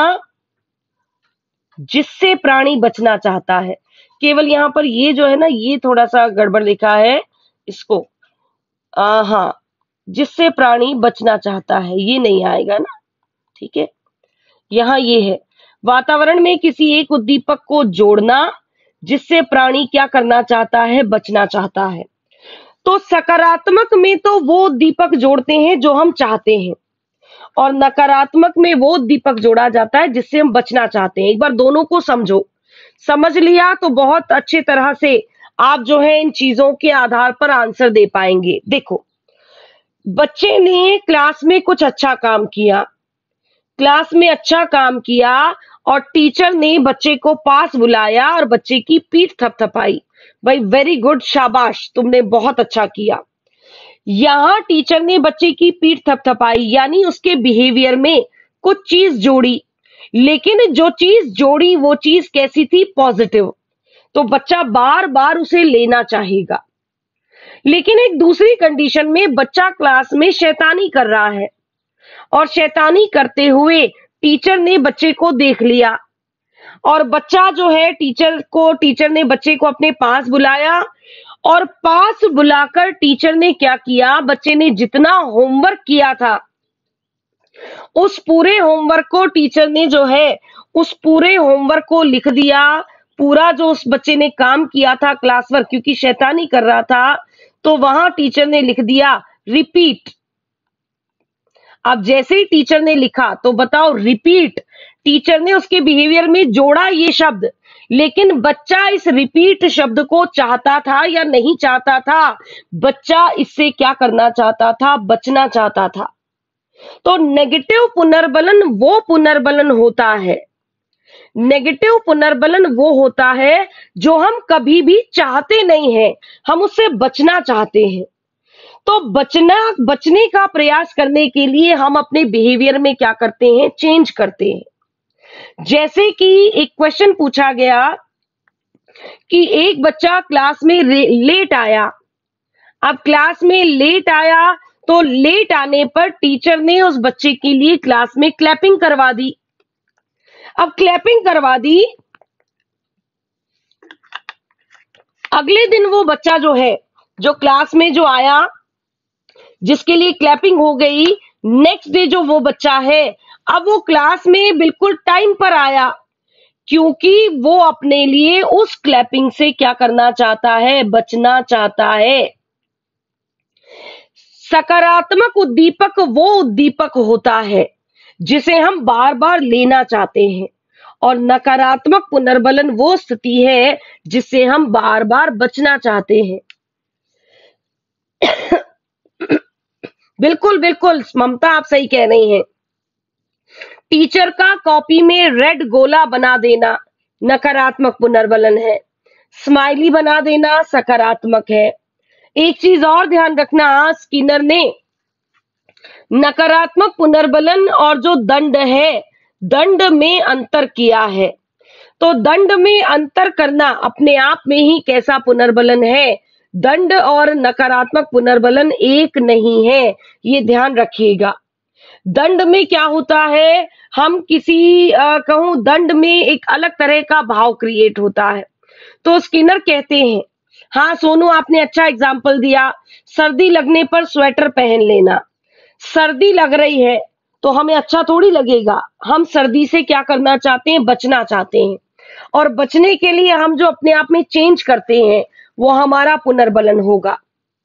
जिससे प्राणी बचना चाहता है, केवल यहां पर ये जो है ना, ये थोड़ा सा गड़बड़ लिखा है इसको, आ, हाँ, जिससे प्राणी बचना चाहता है, ये नहीं आएगा ना, ठीक है। यहां ये है, वातावरण में किसी एक उद्दीपक को जोड़ना जिससे प्राणी क्या करना चाहता है, बचना चाहता है। तो सकारात्मक में तो वो उद्दीपक जोड़ते हैं जो हम चाहते हैं, और नकारात्मक में वो उद्दीपक जोड़ा जाता है जिससे हम बचना चाहते हैं। एक बार दोनों को समझो, समझ लिया तो बहुत अच्छे तरह से आप जो है इन चीजों के आधार पर आंसर दे पाएंगे। देखो, बच्चे ने क्लास में कुछ अच्छा काम किया, क्लास में अच्छा काम किया और टीचर ने बच्चे को पास बुलाया और बच्चे की पीठ थपथपाई, भाई वेरी गुड, शाबाश, तुमने बहुत अच्छा किया। यहां टीचर ने बच्चे की पीठ थपथपाई, यानी उसके बिहेवियर में कुछ चीज जोड़ी, लेकिन जो चीज जोड़ी वो चीज कैसी थी, पॉजिटिव, तो बच्चा बार बार उसे लेना चाहेगा। लेकिन एक दूसरी कंडीशन में बच्चा क्लास में शैतानी कर रहा है, और शैतानी करते हुए टीचर ने बच्चे को देख लिया, और बच्चा जो है टीचर को टीचर ने बच्चे को अपने पास बुलाया, और पास बुलाकर टीचर ने क्या किया, बच्चे ने जितना होमवर्क किया था उस पूरे होमवर्क को टीचर ने जो है उस पूरे होमवर्क को लिख दिया। पूरा जो उस बच्चे ने काम किया था क्लास वर्क, क्योंकि शैतानी कर रहा था, तो वहां टीचर ने लिख दिया रिपीट। अब जैसे ही टीचर ने लिखा तो बताओ, रिपीट, टीचर ने उसके बिहेवियर में जोड़ा ये शब्द, लेकिन बच्चा इस रिपीट शब्द को चाहता था या नहीं चाहता था, बच्चा इससे क्या करना चाहता था, बचना चाहता था। तो नेगेटिव पुनर्बलन वो पुनर्बलन होता है, नेगेटिव पुनर्बलन वो होता है जो हम कभी भी चाहते नहीं हैं, हम उससे बचना चाहते हैं। तो बचना बचने का प्रयास करने के लिए हम अपने बिहेवियर में क्या करते हैं, चेंज करते हैं। जैसे कि एक क्वेश्चन पूछा गया कि एक बच्चा क्लास में लेट आया। अब क्लास में लेट आया तो लेट आने पर टीचर ने उस बच्चे के लिए क्लास में क्लैपिंग करवा दी। अब क्लैपिंग करवा दी, अगले दिन वो बच्चा जो है, जो क्लास में जो आया जिसके लिए क्लैपिंग हो गई, नेक्स्ट डे जो वो बच्चा है अब वो क्लास में बिल्कुल टाइम पर आया, क्योंकि वो अपने लिए उस क्लैपिंग से क्या करना चाहता है, बचना चाहता है। सकारात्मक उद्दीपक वो उद्दीपक होता है जिसे हम बार बार लेना चाहते हैं, और नकारात्मक पुनर्बलन वो स्थिति है जिससे हम बार बार बचना चाहते हैं। बिल्कुल बिल्कुल ममता, आप सही कह रही हैं। टीचर का कॉपी में रेड गोला बना देना नकारात्मक पुनर्बलन है, स्माइली बना देना सकारात्मक है। एक चीज और ध्यान रखना, स्किनर ने नकारात्मक पुनर्बलन और जो दंड है, दंड में अंतर किया है। तो दंड में अंतर करना अपने आप में ही कैसा पुनर्बलन है, दंड और नकारात्मक पुनर्बलन एक नहीं है, ये ध्यान रखिएगा। दंड में क्या होता है, हम किसी आ, कहूं दंड में एक अलग तरह का भाव क्रिएट होता है। तो स्किनर कहते हैं, हाँ सोनू आपने अच्छा एग्जाम्पल दिया, सर्दी लगने पर स्वेटर पहन लेना। सर्दी लग रही है तो हमें अच्छा थोड़ी लगेगा, हम सर्दी से क्या करना चाहते हैं, बचना चाहते हैं, और बचने के लिए हम जो अपने आप में चेंज करते हैं वो हमारा पुनर्बलन होगा।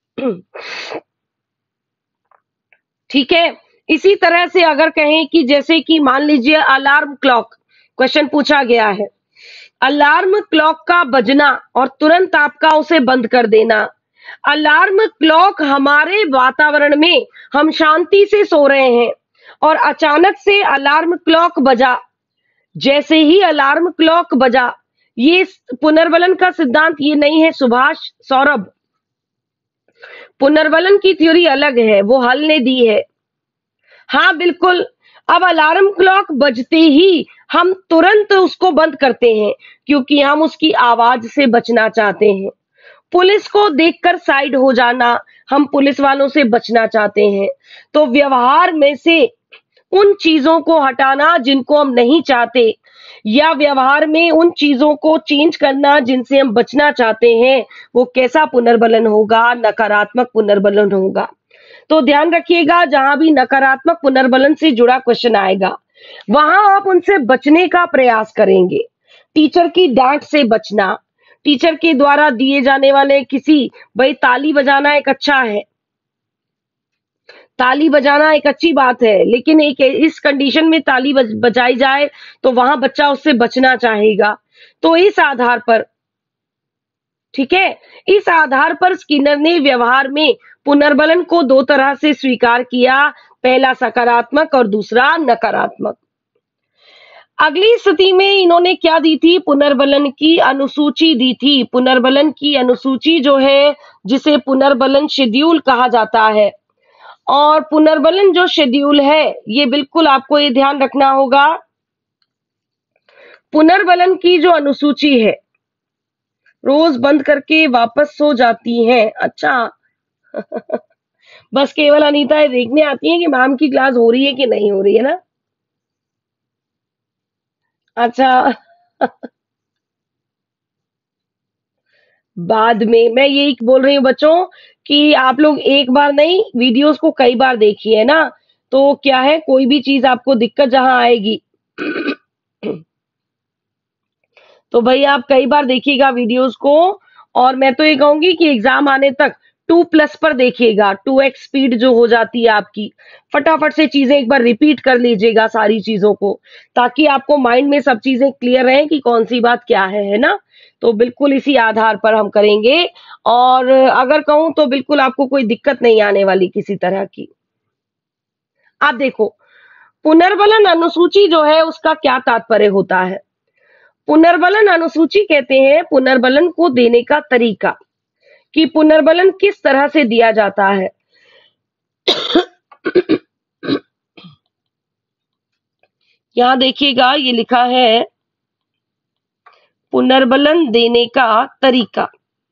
ठीक है। इसी तरह से अगर कहें कि जैसे कि मान लीजिए अलार्म क्लॉक, क्वेश्चन पूछा गया है, अलार्म क्लॉक का बजना और तुरंत आपका उसे बंद कर देना। अलार्म क्लॉक हमारे वातावरण में, हम शांति से सो रहे हैं और अचानक से अलार्म क्लॉक बजा, जैसे ही अलार्म क्लॉक बजा, ये पुनर्बलन का सिद्धांत ये नहीं है सुभाष, सौरभ। पुनर्बलन की थ्योरी अलग है, वो हल ने दी है। हाँ बिल्कुल। अब अलार्म क्लॉक बजते ही हम तुरंत उसको बंद करते हैं क्योंकि हम उसकी आवाज से बचना चाहते हैं। पुलिस को देखकर साइड हो जाना, हम पुलिस वालों से बचना चाहते हैं। तो व्यवहार में से उन चीजों को हटाना जिनको हम नहीं चाहते, या व्यवहार में उन चीजों को चेंज करना जिनसे हम बचना चाहते हैं, वो कैसा पुनर्बलन होगा, नकारात्मक पुनर्बलन होगा। तो ध्यान रखिएगा, जहां भी नकारात्मक पुनर्बलन से जुड़ा क्वेश्चन आएगा वहां आप उनसे बचने का प्रयास करेंगे। टीचर की डांट से बचना, टीचर के द्वारा दिए जाने वाले किसी, भाई ताली बजाना एक अच्छा है, ताली बजाना एक अच्छी बात है, लेकिन एक इस कंडीशन में ताली बज, बजाई जाए तो वहां बच्चा उससे बचना चाहेगा। तो इस आधार पर, ठीक है, इस आधार पर स्किनर ने व्यवहार में पुनर्बलन को दो तरह से स्वीकार किया, पहला सकारात्मक और दूसरा नकारात्मक। अगली स्थिति में इन्होंने क्या दी थी, पुनर्बलन की अनुसूची दी थी। पुनर्बलन की अनुसूची जो है, जिसे पुनर्बलन शेड्यूल कहा जाता है, और पुनर्बलन जो शेड्यूल है, ये बिल्कुल आपको ये ध्यान रखना होगा, पुनर्बलन की जो अनुसूची है, रोज बंद करके वापस सो जाती हैं। अच्छा बस केवल अनीता ये देखने आती है कि मैम की क्लास हो रही है कि नहीं हो रही है ना। अच्छा बाद में मैं यही बोल रही हूँ बच्चों कि आप लोग एक बार नहीं, वीडियोस को कई बार देखिए, है ना। तो क्या है, कोई भी चीज आपको दिक्कत जहां आएगी तो भाई आप कई बार देखिएगा वीडियोस को। और मैं तो ये कहूंगी कि एग्जाम आने तक टू प्लस पर देखिएगा, टू एक्स स्पीड जो हो जाती है आपकी, फटाफट से चीजें एक बार रिपीट कर लीजिएगा सारी चीजों को, ताकि आपको माइंड में सब चीजें क्लियर रहें कि कौन सी बात क्या है है ना। तो बिल्कुल इसी आधार पर हम करेंगे, और अगर कहूं तो बिल्कुल आपको कोई दिक्कत नहीं आने वाली किसी तरह की। आप देखो, पुनर्बलन अनुसूची जो है उसका क्या तात्पर्य होता है। पुनर्बलन अनुसूची कहते हैं पुनर्बलन को देने का तरीका, कि पुनर्बलन किस तरह से दिया जाता है। यहां देखिएगा, ये लिखा है पुनर्बलन देने का तरीका।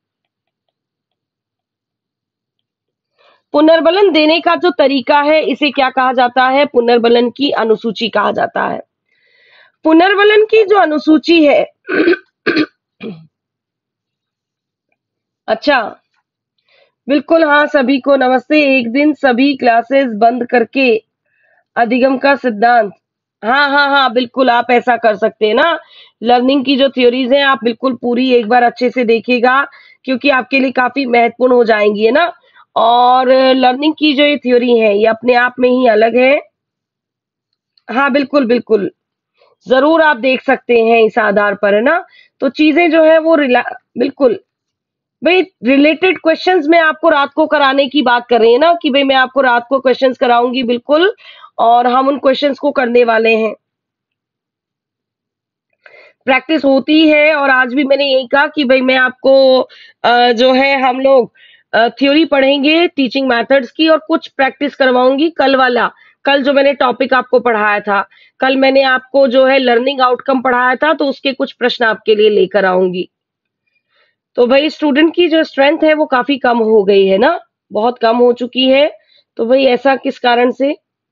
पुनर्बलन देने का जो तरीका है, इसे क्या कहा जाता है, पुनर्बलन की अनुसूची कहा जाता है। पुनर्बलन की जो अनुसूची है अच्छा बिल्कुल, हाँ सभी को नमस्ते। एक दिन सभी क्लासेस बंद करके अधिगम का सिद्धांत हाँ हाँ हाँ, बिल्कुल आप ऐसा कर सकते हैं ना। लर्निंग की जो थ्योरीज हैं आप बिल्कुल पूरी एक बार अच्छे से देखिएगा, क्योंकि आपके लिए काफी महत्वपूर्ण हो जाएंगी, है ना। और लर्निंग की जो ये थ्योरी है ये अपने आप में ही अलग है। हाँ बिल्कुल बिल्कुल, जरूर आप देख सकते हैं इस आधार पर, है ना। तो चीजें जो है वो रिला बिल्कुल भाई रिलेटेड क्वेश्चंस में आपको रात को कराने की बात कर रही है ना, कि भाई मैं आपको रात को क्वेश्चंस कराऊंगी बिल्कुल, और हम उन क्वेश्चंस को करने वाले हैं। प्रैक्टिस होती है, और आज भी मैंने यही कहा कि भाई मैं आपको अ, जो है हम लोग थ्योरी पढ़ेंगे टीचिंग मेथड्स की, और कुछ प्रैक्टिस करवाऊंगी कल वाला। कल जो मैंने टॉपिक आपको पढ़ाया था, कल मैंने आपको जो है लर्निंग आउटकम पढ़ाया था, तो उसके कुछ प्रश्न आपके लिए लेकर आऊंगी। तो भाई स्टूडेंट की जो स्ट्रेंथ है वो काफी कम हो गई है ना, बहुत कम हो चुकी है। तो भाई ऐसा किस कारण से?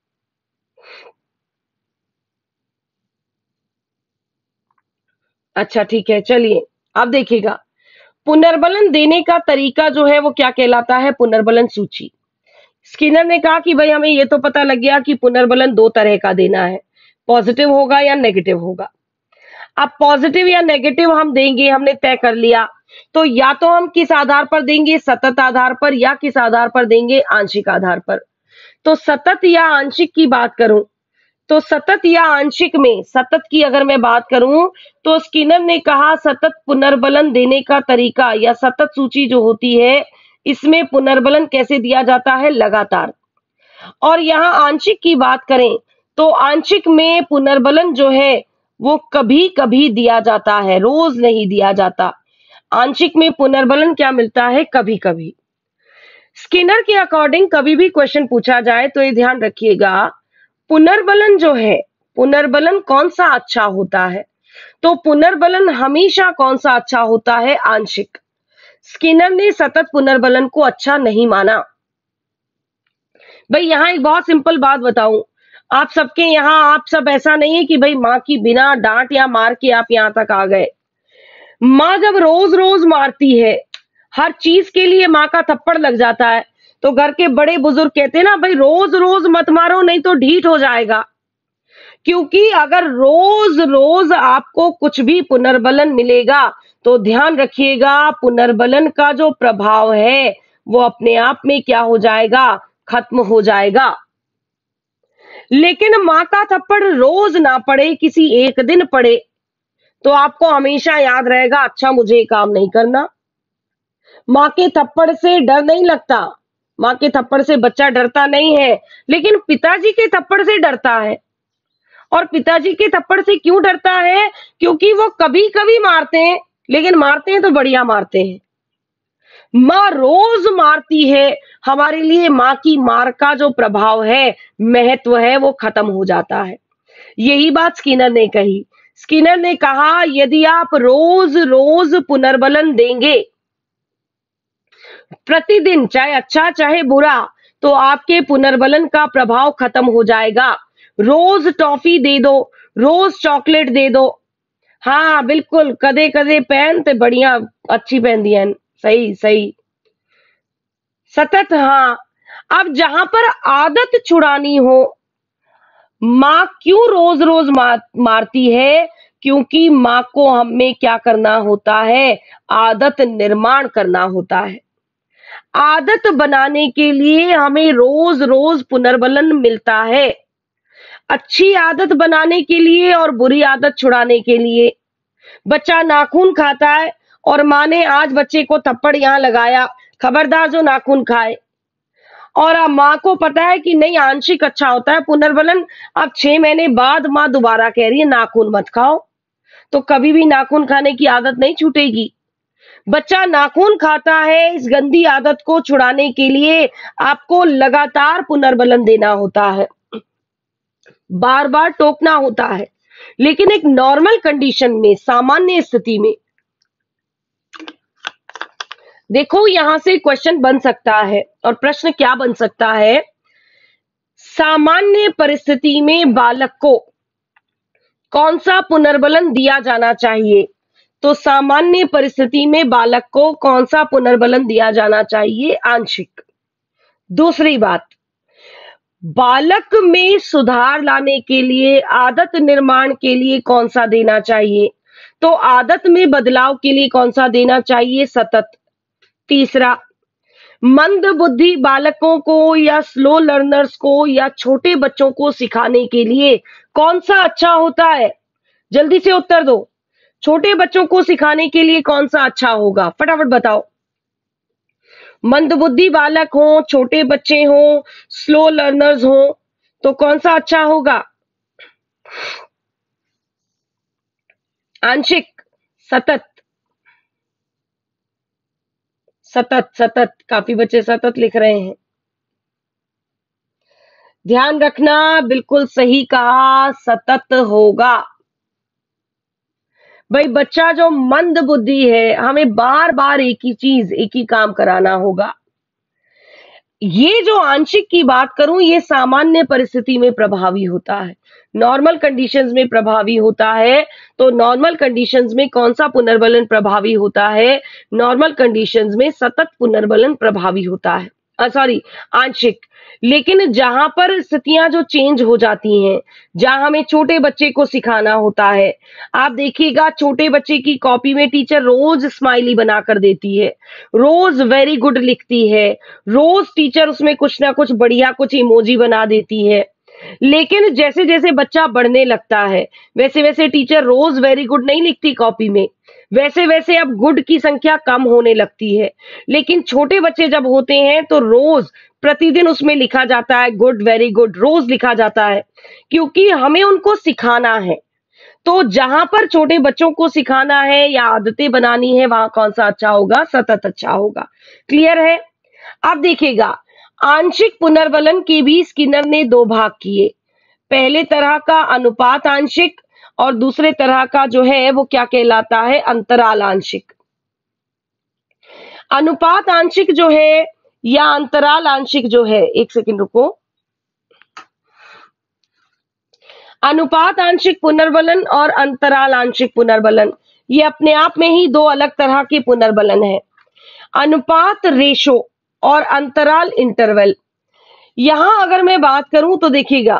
अच्छा ठीक है, चलिए आप देखिएगा। पुनर्बलन देने का तरीका जो है वो क्या कहलाता है? पुनर्बलन सूची। स्किनर ने कहा कि भाई हमें ये तो पता लग गया कि पुनर्बलन दो तरह का देना है, पॉजिटिव होगा या नेगेटिव होगा। अब पॉजिटिव या नेगेटिव हम देंगे, हमने तय कर लिया। तो या तो हम किस आधार पर देंगे? सतत आधार पर, या किस आधार पर देंगे? आंशिक आधार पर। तो सतत या आंशिक की बात करूं, तो सतत या आंशिक में, सतत की अगर मैं बात करूं, तो स्किनर ने कहा सतत पुनर्बलन देने का तरीका या सतत सूची जो होती है, इसमें पुनर्बलन कैसे दिया जाता है? लगातार। और यहाँ आंशिक की बात करें, तो आंशिक में पुनर्बलन जो है वो कभी कभी दिया जाता है, रोज नहीं दिया जाता। आंशिक में पुनर्बलन क्या मिलता है? कभी कभी। स्किनर के अकॉर्डिंग कभी भी क्वेश्चन पूछा जाए तो ये ध्यान रखिएगा, पुनर्बलन जो है, पुनर्बलन कौन सा अच्छा होता है? तो पुनर्बलन हमेशा कौन सा अच्छा होता है? आंशिक। स्किनर ने सतत पुनर्बलन को अच्छा नहीं माना। भाई यहाँ एक बहुत सिंपल बात बताऊं, आप सबके यहाँ, आप सब ऐसा नहीं है कि भाई माँ की बिना डांट या मार के आप यहाँ तक आ गए। माँ जब रोज रोज मारती है, हर चीज के लिए माँ का थप्पड़ लग जाता है, तो घर के बड़े बुजुर्ग कहते हैं ना, भाई रोज रोज मत मारो नहीं तो ढीठ हो जाएगा। क्योंकि अगर रोज रोज आपको कुछ भी पुनर्बलन मिलेगा, तो ध्यान रखिएगा पुनर्बलन का जो प्रभाव है वो अपने आप में क्या हो जाएगा? खत्म हो जाएगा। लेकिन माँ का थप्पड़ रोज ना पड़े, किसी एक दिन पड़े, तो आपको हमेशा याद रहेगा, अच्छा मुझे ये काम नहीं करना। माँ के थप्पड़ से डर नहीं लगता, माँ के थप्पड़ से बच्चा डरता नहीं है, लेकिन पिताजी के थप्पड़ से डरता है। और पिताजी के थप्पड़ से क्यों डरता है? क्योंकि वो कभी कभी मारते हैं, लेकिन मारते हैं तो बढ़िया मारते हैं। माँ रोज मारती है, हमारे लिए माँ की मार का जो प्रभाव है, महत्व है, वो खत्म हो जाता है। यही बात स्किनर ने कही। स्किनर ने कहा यदि आप रोज रोज पुनर्बलन देंगे, प्रतिदिन, चाहे अच्छा चाहे बुरा, तो आपके पुनर्बलन का प्रभाव खत्म हो जाएगा। रोज टॉफी दे दो, रोज चॉकलेट दे दो, हाँ बिल्कुल, कदे कदे पहन ते बढ़िया, अच्छी पहनती है, सही सही, सतत, हाँ। अब जहां पर आदत छुड़ानी हो, माँ क्यों रोज रोज मार, मारती है? क्योंकि माँ को हमें क्या करना होता है? आदत निर्माण करना होता है। आदत बनाने के लिए हमें रोज रोज पुनर्बलन मिलता है, अच्छी आदत बनाने के लिए और बुरी आदत छुड़ाने के लिए। बच्चा नाखून खाता है, और माँ ने आज बच्चे को थप्पड़ यहाँ लगाया, खबरदार जो नाखून खाए। और अब माँ को पता है कि नहीं, आंशिक अच्छा होता है पुनर्बलन। अब छह महीने बाद माँ दोबारा कह रही है नाखून मत खाओ, तो कभी भी नाखून खाने की आदत नहीं छूटेगी। बच्चा नाखून खाता है, इस गंदी आदत को छुड़ाने के लिए आपको लगातार पुनर्बलन देना होता है, बार बार टोकना होता है। लेकिन एक नॉर्मल कंडीशन में, सामान्य स्थिति में, देखो यहां से क्वेश्चन बन सकता है, और प्रश्न क्या बन सकता है? सामान्य परिस्थिति में बालक को कौन सा पुनर्बलन दिया जाना चाहिए? तो सामान्य परिस्थिति में बालक को कौन सा पुनर्बलन दिया जाना चाहिए? आंशिक। दूसरी बात, बालक में सुधार लाने के लिए, आदत निर्माण के लिए कौन सा देना चाहिए? तो आदत में बदलाव के लिए कौन सा देना चाहिए? सतत। तीसरा, मंद बुद्धि बालकों को या स्लो लर्नर्स को या छोटे बच्चों को सिखाने के लिए कौन सा अच्छा होता है? जल्दी से उत्तर दो। छोटे बच्चों को सिखाने के लिए कौन सा अच्छा होगा? फटाफट बताओ। मंदबुद्धि बालक हो, छोटे बच्चे हो, स्लो लर्नर्स हो, तो कौन सा अच्छा होगा? आंशिक, सतत। सतत सतत काफी बच्चे सतत लिख रहे हैं। ध्यान रखना, बिल्कुल सही कहा, सतत होगा। भाई बच्चा जो मंद बुद्धि है, हमें बार बार एक ही चीज, एक ही काम कराना होगा। ये जो आंशिक की बात करूं, ये सामान्य परिस्थिति में प्रभावी होता है, नॉर्मल कंडीशंस में प्रभावी होता है। तो नॉर्मल कंडीशंस में कौन सा पुनर्बलन प्रभावी होता है? नॉर्मल कंडीशंस में सतत पुनर्बलन प्रभावी होता है, सॉरी आंशिक। लेकिन जहां पर स्थितियां जो चेंज हो जाती हैं, जहां हमें छोटे बच्चे को सिखाना होता है, आप देखिएगा छोटे बच्चे की कॉपी में टीचर रोज स्माइली बनाकर देती है, रोज वेरी गुड लिखती है, रोज टीचर उसमें कुछ ना कुछ बढ़िया कुछ इमोजी बना देती है। लेकिन जैसे जैसे बच्चा बढ़ने लगता है, वैसे वैसे टीचर रोज वेरी गुड नहीं लिखती कॉपी में, वैसे वैसे अब गुड की संख्या कम होने लगती है। लेकिन छोटे बच्चे जब होते हैं तो रोज प्रतिदिन उसमें लिखा जाता है गुड, वेरी गुड, रोज लिखा जाता है, क्योंकि हमें उनको सिखाना है। तो जहां पर छोटे बच्चों को सिखाना है या आदतें बनानी है, वहां कौन सा अच्छा होगा? सतत अच्छा होगा। क्लियर है? अब देखिएगा, आंशिक पुनर्बलन के भी स्किनर ने दो भाग किए। पहले तरह का अनुपात आंशिक और दूसरे तरह का जो है वो क्या कहलाता है? अंतराल आंशिक। अनुपात आंशिक जो है या अंतराल आंशिक जो है, एक सेकंड रुको। अनुपात आंशिक पुनर्बलन और अंतराल आंशिक पुनर्बलन, ये अपने आप में ही दो अलग तरह के पुनर्बलन है। अनुपात रेशो और अंतराल इंटरवल। यहां अगर मैं बात करूं तो देखिएगा,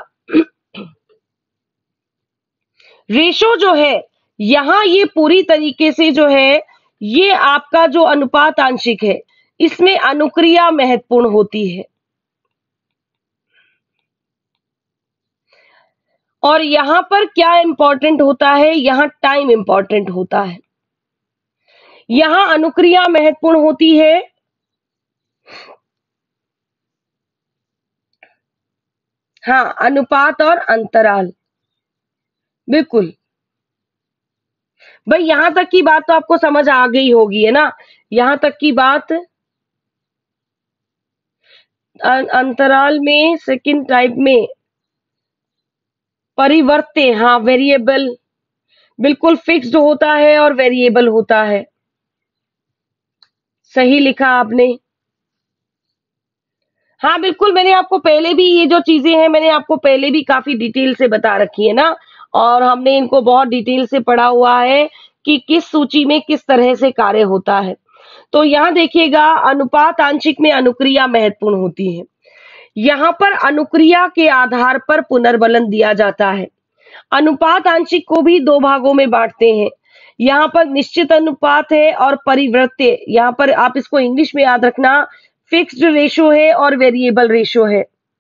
रेशो जो है यहां ये पूरी तरीके से जो है, ये आपका जो अनुपात आंशिक है, इसमें अनुक्रिया महत्वपूर्ण होती है। और यहां पर क्या इंपॉर्टेंट होता है? यहां टाइम इंपॉर्टेंट होता है। यहां अनुक्रिया महत्वपूर्ण होती है, हाँ, अनुपात और अंतराल, बिल्कुल। भाई यहां तक की बात तो आपको समझ आ गई होगी, है ना? यहां तक की बात। अं- अंतराल में सेकंड टाइप में परिवर्त्य, हाँ, वेरिएबल, बिल्कुल फिक्स्ड होता है और वेरिएबल होता है। सही लिखा आपने। हाँ बिल्कुल, मैंने आपको पहले भी ये जो चीजें हैं, मैंने आपको पहले भी काफी डिटेल से बता रखी है ना, और हमने इनको बहुत डिटेल से पढ़ा हुआ है कि किस सूची में किस तरह से कार्य होता है। तो यहाँ देखिएगा, अनुपात आंशिक में अनुक्रिया महत्वपूर्ण होती है। यहाँ पर अनुक्रिया के आधार पर पुनर्बलन दिया जाता है। अनुपात आंशिक को भी दो भागों में बांटते हैं। यहाँ पर निश्चित अनुपात है और परिवृत्य, यहाँ पर आप इसको इंग्लिश में याद रखना, फिक्स्ड रेशो है और वेरिएबल रेशो है।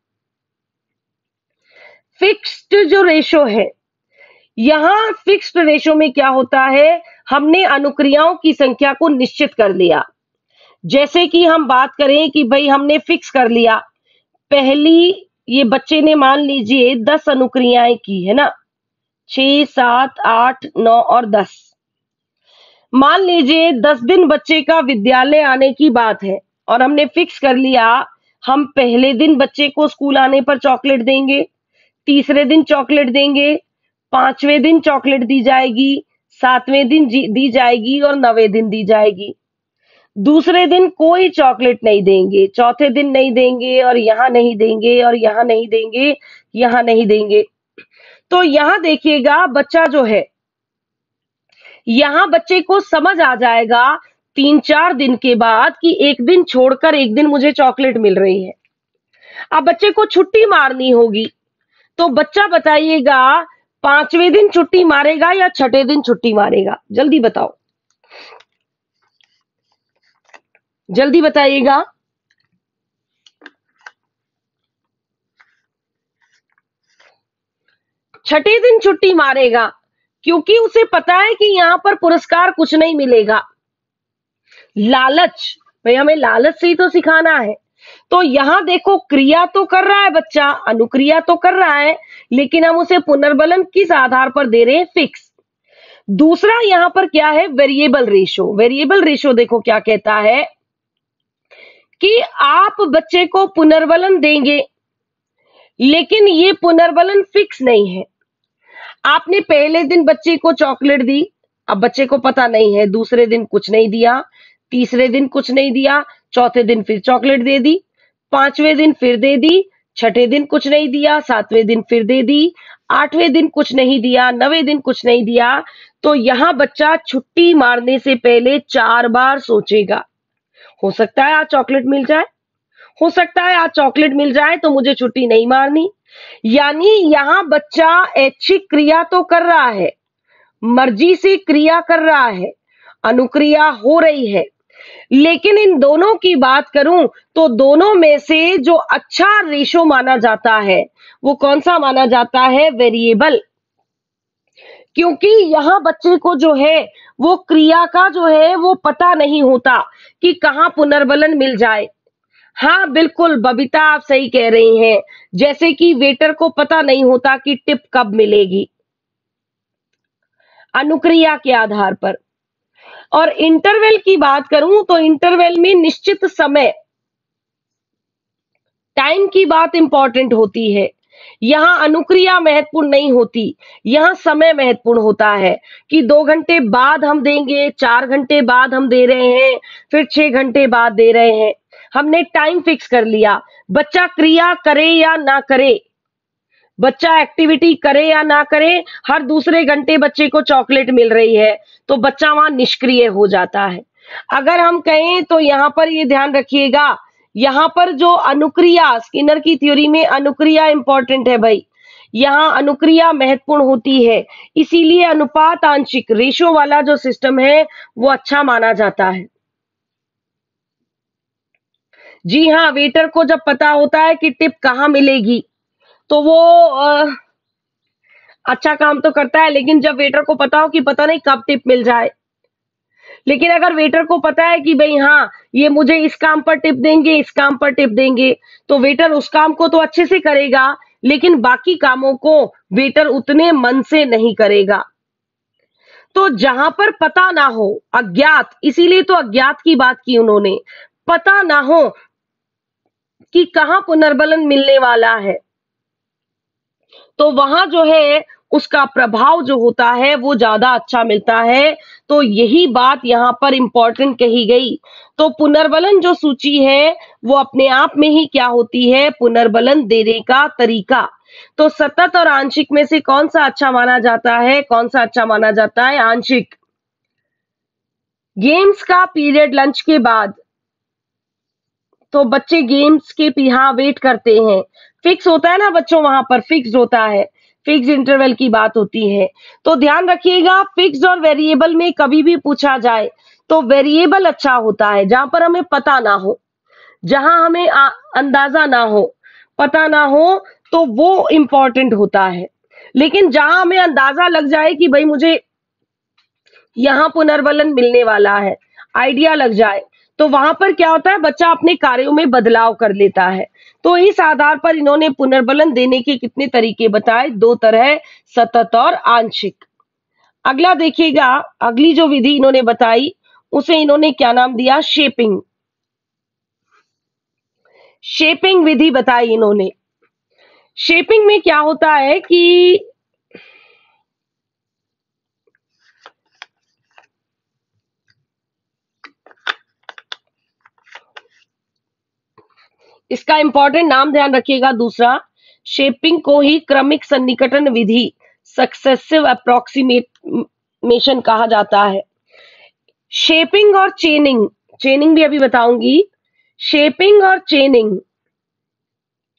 फिक्स्ड जो रेशो है, यहां फिक्स्ड रेशो में क्या होता है? हमने अनुक्रियाओं की संख्या को निश्चित कर लिया। जैसे कि हम बात करें कि भाई हमने फिक्स कर लिया, पहली ये बच्चे ने मान लीजिए दस अनुक्रियाएं की, है ना? छह, सात, आठ, नौ और दस। मान लीजिए दस दिन बच्चे का विद्यालय आने की बात है और हमने फिक्स कर लिया, हम पहले दिन बच्चे को स्कूल आने पर चॉकलेट देंगे, तीसरे दिन चॉकलेट देंगे, पांचवें दिन चॉकलेट दी जाएगी, सातवें दिन दी जाएगी और नवे दिन दी जाएगी। दूसरे दिन कोई चॉकलेट नहीं देंगे, चौथे दिन नहीं देंगे और यहाँ नहीं देंगे और यहाँ नहीं देंगे, यहाँ नहीं देंगे। तो यहाँ देखिएगा, बच्चा जो है, यहाँ बच्चे को समझ आ जाएगा तीन चार दिन के बाद कि एक दिन छोड़कर एक दिन मुझे चॉकलेट मिल रही है। अब बच्चे को छुट्टी मारनी होगी, तो बच्चा बताइएगा पांचवें दिन छुट्टी मारेगा या छठे दिन छुट्टी मारेगा? जल्दी बताओ, जल्दी बताइएगा। छठे दिन छुट्टी मारेगा, क्योंकि उसे पता है कि यहां पर पुरस्कार कुछ नहीं मिलेगा। लालच, भाई हमें लालच से ही तो सिखाना है। तो यहां देखो, क्रिया तो कर रहा है बच्चा, अनुक्रिया तो कर रहा है, लेकिन हम उसे पुनर्बलन किस आधार पर दे रहे हैं? फिक्स। दूसरा यहां पर क्या है? Variable ratio. वेरिएबल रेशो देखो क्या कहता है कि आप बच्चे को पुनर्बलन देंगे, लेकिन ये पुनर्बलन फिक्स नहीं है। आपने पहले दिन बच्चे को चॉकलेट दी, अब बच्चे को पता नहीं है, दूसरे दिन कुछ नहीं दिया, तीसरे दिन कुछ नहीं दिया, चौथे दिन फिर चॉकलेट दे दी, पांचवें दिन फिर दे दी, छठे दिन कुछ नहीं दिया, सातवें दिन फिर दे दी, आठवें दिन कुछ नहीं दिया, नवें दिन कुछ नहीं दिया। तो यहां बच्चा छुट्टी मारने से पहले चार बार सोचेगा। हो सकता है आज चॉकलेट मिल जाए, हो सकता है आज चॉकलेट मिल जाए तो मुझे छुट्टी नहीं मारनी। यानी यहां बच्चा ऐच्छिक क्रिया तो कर रहा है, मर्जी से क्रिया कर रहा है, अनुक्रिया हो रही है, लेकिन इन दोनों की बात करूं तो दोनों में से जो अच्छा रेशो माना जाता है वो कौन सा माना जाता है? वेरिएबल। क्योंकि यहां बच्चे को जो है वो क्रिया का जो है वो पता नहीं होता कि कहां पुनर्बलन मिल जाए। हाँ बिल्कुल बबीता, आप सही कह रही हैं, जैसे कि वेटर को पता नहीं होता कि टिप कब मिलेगी, अनुक्रिया के आधार पर। और इंटरवल की बात करूं तो इंटरवल में निश्चित समय, टाइम की बात इंपॉर्टेंट होती है। यहां अनुक्रिया महत्वपूर्ण नहीं होती, यहां समय महत्वपूर्ण होता है कि दो घंटे बाद हम देंगे, चार घंटे बाद हम दे रहे हैं, फिर छह घंटे बाद दे रहे हैं। हमने टाइम फिक्स कर लिया। बच्चा क्रिया करे या ना करे, बच्चा एक्टिविटी करे या ना करे, हर दूसरे घंटे बच्चे को चॉकलेट मिल रही है, तो बच्चा वहां निष्क्रिय हो जाता है। अगर हम कहें तो यहां पर ये ध्यान रखिएगा, यहां पर जो अनुक्रिया, स्किनर की थ्योरी में अनुक्रिया इंपॉर्टेंट है भाई, यहां अनुक्रिया महत्वपूर्ण होती है, इसीलिए अनुपात आंशिक रेशो वाला जो सिस्टम है वो अच्छा माना जाता है। जी हाँ, वेटर को जब पता होता है कि टिप कहाँ मिलेगी तो वो आ, अच्छा काम तो करता है, लेकिन जब वेटर को पता हो कि पता नहीं कब टिप मिल जाए, लेकिन अगर वेटर को पता है कि भाई हाँ ये मुझे इस काम पर टिप देंगे, इस काम पर टिप देंगे, तो वेटर उस काम को तो अच्छे से करेगा, लेकिन बाकी कामों को वेटर उतने मन से नहीं करेगा। तो जहां पर पता ना हो, अज्ञात, इसीलिए तो अज्ञात की बात की उन्होंने, पता ना हो कि कहां पुनर्बलन मिलने वाला है, तो वहां जो है उसका प्रभाव जो होता है वो ज्यादा अच्छा मिलता है। तो यही बात यहां पर इंपॉर्टेंट कही गई। तो पुनर्बलन जो सूची है वो अपने आप में ही क्या होती है? पुनर्बलन देने का तरीका। तो सतत और आंशिक में से कौन सा अच्छा माना जाता है? कौन सा अच्छा माना जाता है? आंशिक। गेम्स का पीरियड लंच के बाद, तो बच्चे गेम्स के यहाँ वेट करते हैं, फिक्स होता है ना बच्चों, वहां पर फिक्स होता है, फिक्स इंटरवल की बात होती है। तो ध्यान रखिएगा, फिक्स और वेरिएबल में कभी भी पूछा जाए तो वेरिएबल अच्छा होता है, जहां पर हमें पता ना हो, जहां हमें आ, अंदाजा ना हो, पता ना हो, तो वो इंपॉर्टेंट होता है। लेकिन जहां हमें अंदाजा लग जाए कि भाई मुझे यहाँ पुनर्बलन मिलने वाला है, आइडिया लग जाए, तो वहां पर क्या होता है? बच्चा अपने कार्यों में बदलाव कर लेता है। तो इस आधार पर इन्होंने पुनर्बलन देने के कितने तरीके बताए? दो तरह, सतत और आंशिक। अगला देखिएगा, अगली जो विधि इन्होंने बताई उसे इन्होंने क्या नाम दिया? शेपिंग। शेपिंग विधि बताई इन्होंने। शेपिंग में क्या होता है कि इसका इंपॉर्टेंट नाम ध्यान रखिएगा, दूसरा, शेपिंग को ही क्रमिक सन्निकटन विधि, सक्सेसिव अप्रोक्सीमेशन कहा जाता है। शेपिंग और चेनिंग, चेनिंग भी अभी बताऊंगी। शेपिंग और चेनिंग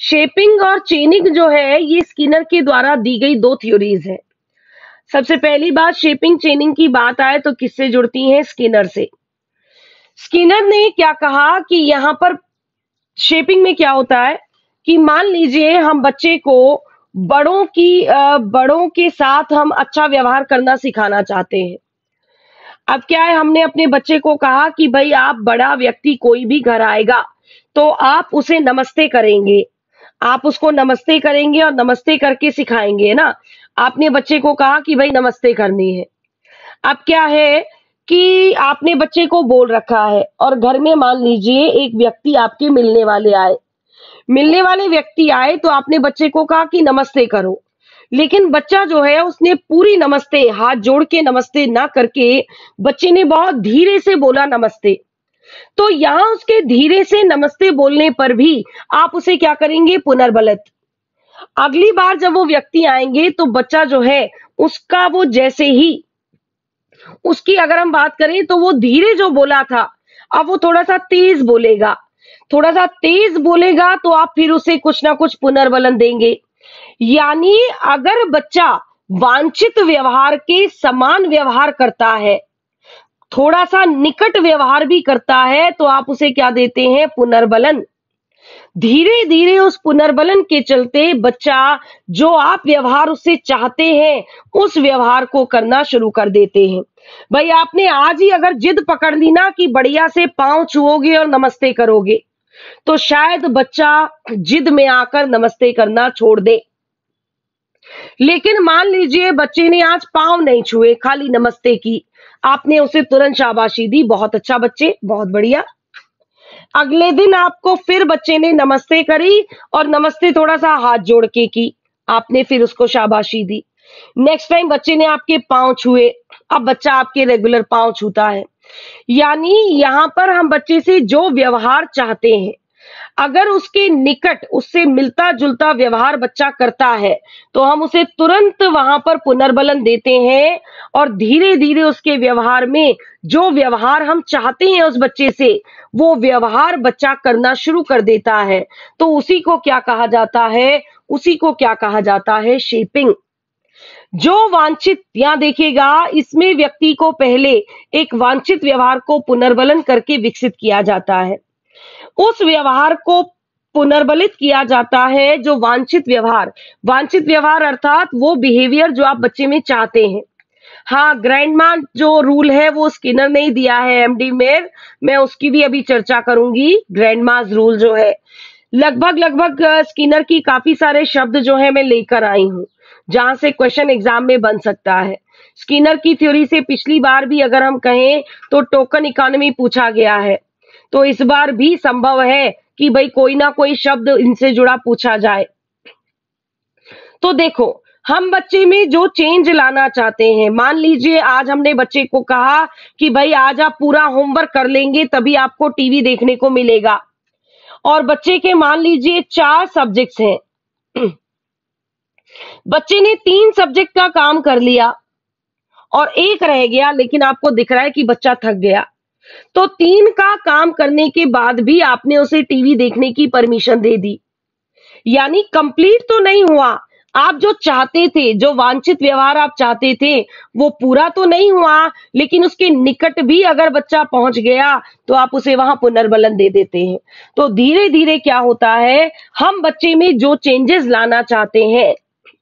शेपिंग और चेनिंग जो है ये स्किनर के द्वारा दी गई दो थ्योरीज है। सबसे पहली बात, शेपिंग चेनिंग की बात आए तो किससे जुड़ती हैं? स्किनर से। स्किनर ने क्या कहा कि यहाँ पर शेपिंग में क्या होता है कि मान लीजिए हम बच्चे को बड़ों की अ, बड़ों के साथ हम अच्छा व्यवहार करना सिखाना चाहते हैं। अब क्या है, हमने अपने बच्चे को कहा कि भाई आप बड़ा व्यक्ति कोई भी घर आएगा तो आप उसे नमस्ते करेंगे, आप उसको नमस्ते करेंगे और नमस्ते करके सिखाएंगे, है ना। आपने बच्चे को कहा कि भाई नमस्ते करनी है। अब क्या है कि आपने बच्चे को बोल रखा है और घर में मान लीजिए एक व्यक्ति आपके मिलने वाले आए, मिलने वाले व्यक्ति आए तो आपने बच्चे को कहा कि नमस्ते करो, लेकिन बच्चा जो है उसने पूरी नमस्ते हाथ जोड़ के नमस्ते ना करके बच्चे ने बहुत धीरे से बोला नमस्ते। तो यहां उसके धीरे से नमस्ते बोलने पर भी आप उसे क्या करेंगे? पुनर्बलित। अगली बार जब वो व्यक्ति आएंगे तो बच्चा जो है उसका वो जैसे ही उसकी अगर हम बात करें तो वो धीरे जो बोला था अब वो थोड़ा सा तेज बोलेगा, थोड़ा सा तेज बोलेगा तो आप फिर उसे कुछ ना कुछ पुनर्बलन देंगे। यानी अगर बच्चा वांछित व्यवहार के समान व्यवहार करता है, थोड़ा सा निकट व्यवहार भी करता है तो आप उसे क्या देते हैं? पुनर्बलन। धीरे धीरे उस पुनर्बलन के चलते बच्चा जो आप व्यवहार उससे चाहते हैं उस व्यवहार को करना शुरू कर देते हैं। भाई आपने आज ही अगर जिद पकड़ ली ना कि बढ़िया से पांव छुओगे और नमस्ते करोगे तो शायद बच्चा जिद में आकर नमस्ते करना छोड़ दे। लेकिन मान लीजिए बच्चे ने आज पांव नहीं छुए, खाली नमस्ते की, आपने उसे तुरंत शाबाशी दी, बहुत अच्छा बच्चे, बहुत बढ़िया। अगले दिन आपको फिर बच्चे ने नमस्ते करी और नमस्ते थोड़ा सा हाथ जोड़ के की, आपने फिर उसको शाबाशी दी। नेक्स्ट टाइम बच्चे ने आपके पांव छुए, अब बच्चा आपके रेगुलर पांव छूता है। यानी यहां पर हम बच्चे से जो व्यवहार चाहते हैं अगर उसके निकट उससे मिलता जुलता व्यवहार बच्चा करता है तो हम उसे तुरंत वहां पर पुनर्बलन देते हैं और धीरे धीरे उसके व्यवहार में जो व्यवहार हम चाहते हैं उस बच्चे से वो व्यवहार बच्चा करना शुरू कर देता है। तो उसी को क्या कहा जाता है? उसी को क्या कहा जाता है? शेपिंग। जो वांछित, यहां देखिएगा इसमें व्यक्ति को पहले एक वांछित व्यवहार को पुनर्बलन करके विकसित किया जाता है, उस व्यवहार को पुनर्बलित किया जाता है जो वांछित व्यवहार, वांछित व्यवहार अर्थात वो बिहेवियर जो आप बच्चे में चाहते हैं। हाँ, ग्रैंडमा जो रूल है वो स्किनर ने ही दिया है, एमडी मेयर, मैं उसकी भी अभी चर्चा करूंगी। ग्रैंडमाज रूल जो है लगभग लगभग स्किनर की काफी सारे शब्द जो है मैं लेकर आई हूं जहां से क्वेश्चन एग्जाम में बन सकता है। स्किनर की थ्योरी से पिछली बार भी अगर हम कहें तो टोकन इकोनॉमी पूछा गया है, तो इस बार भी संभव है कि भाई कोई ना कोई शब्द इनसे जुड़ा पूछा जाए। तो देखो हम बच्चे में जो चेंज लाना चाहते हैं, मान लीजिए आज हमने बच्चे को कहा कि भाई आज आप पूरा होमवर्क कर लेंगे तभी आपको टीवी देखने को मिलेगा, और बच्चे के मान लीजिए चार सब्जेक्ट्स हैं, बच्चे ने तीन सब्जेक्ट का काम कर लिया और एक रह गया, लेकिन आपको दिख रहा है कि बच्चा थक गया, तो तीन का काम करने के बाद भी आपने उसे टीवी देखने की परमिशन दे दी। यानी कंप्लीट तो नहीं हुआ, आप जो चाहते थे, जो वांछित व्यवहार आप चाहते थे वो पूरा तो नहीं हुआ, लेकिन उसके निकट भी अगर बच्चा पहुंच गया तो आप उसे वहां पुनर्बलन दे देते हैं। तो धीरे धीरे क्या होता है, हम बच्चे में जो चेंजेस लाना चाहते हैं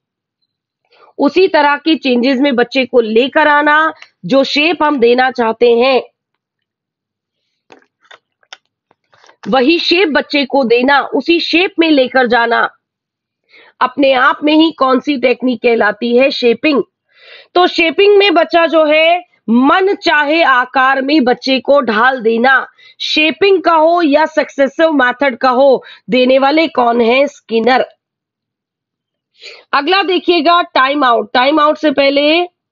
उसी तरह की चेंजेस में बच्चे को लेकर आना, जो शेप हम देना चाहते हैं वही शेप बच्चे को देना, उसी शेप में लेकर जाना, अपने आप में ही कौन सी टेक्निक कहलाती है? शेपिंग। तो शेपिंग में बच्चा जो है मन चाहे आकार में बच्चे को ढाल देना, शेपिंग का हो या सक्सेसिव मेथड का हो, देने वाले कौन है? स्किनर। अगला देखिएगा टाइम आउट। टाइम आउट से पहले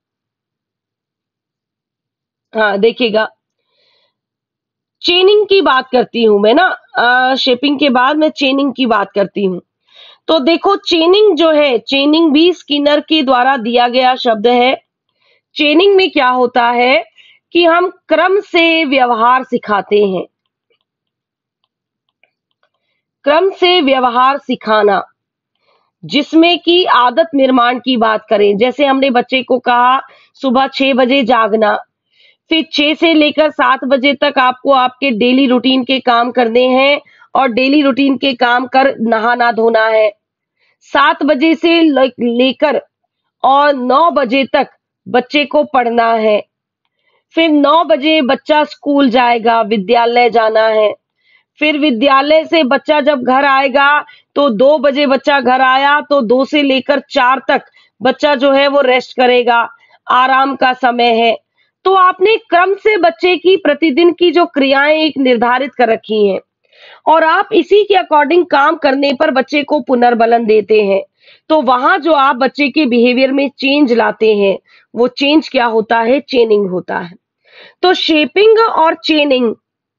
हाँ देखिएगा चेनिंग की बात करती हूं मैं ना, शेपिंग के बाद मैं चेनिंग की बात करती हूं। तो देखो चेनिंग जो है, चेनिंग भी स्किनर के द्वारा दिया गया शब्द है। चेनिंग में क्या होता है कि हम क्रम से व्यवहार सिखाते हैं। क्रम से व्यवहार सिखाना, जिसमें कि आदत निर्माण की बात करें। जैसे हमने बच्चे को कहा सुबह छह बजे जागना, फिर छह से लेकर सात बजे तक आपको आपके डेली रूटीन के काम करने हैं और डेली रूटीन के काम कर नहाना धोना है। सात बजे से ले- लेकर और नौ बजे तक बच्चे को पढ़ना है। फिर नौ बजे बच्चा स्कूल जाएगा, विद्यालय जाना है। फिर विद्यालय से बच्चा जब घर आएगा तो दो बजे बच्चा घर आया तो दो से लेकर चार तक बच्चा जो है वो रेस्ट करेगा, आराम का समय है। तो आपने क्रम से बच्चे की प्रतिदिन की जो क्रियाएं एक निर्धारित कर रखी हैं और आप इसी के अकॉर्डिंग काम करने पर बच्चे को पुनर्बलन देते हैं। तो वहां जो आप बच्चे के बिहेवियर में चेंज लाते हैं वो चेंज क्या होता है? चेनिंग होता है। तो शेपिंग और चेनिंग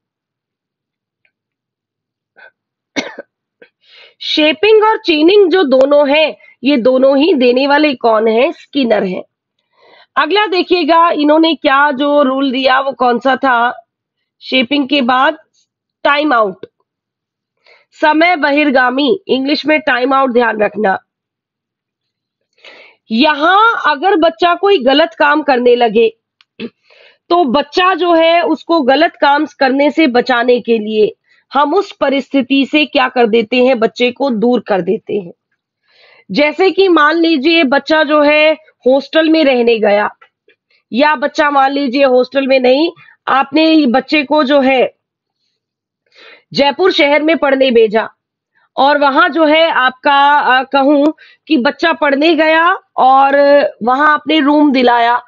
शेपिंग और चेनिंग जो दोनों है, ये दोनों ही देने वाले कौन है? स्किनर है। अगला देखिएगा इन्होंने क्या जो रूल दिया वो कौन सा था? शेपिंग के बाद टाइम आउट, समय बहिर्गामी, इंग्लिश में टाइम आउट ध्यान रखना। यहां अगर बच्चा कोई गलत काम करने लगे तो बच्चा जो है उसको गलत काम करने से बचाने के लिए हम उस परिस्थिति से क्या कर देते हैं? बच्चे को दूर कर देते हैं। जैसे कि मान लीजिए बच्चा जो है हॉस्टल में रहने गया, या बच्चा मान लीजिए हॉस्टल में नहीं, आपने बच्चे को जो है जयपुर शहर में पढ़ने भेजा और वहां जो है आपका अ, कहूं कि बच्चा पढ़ने गया और वहां आपने रूम दिलाया।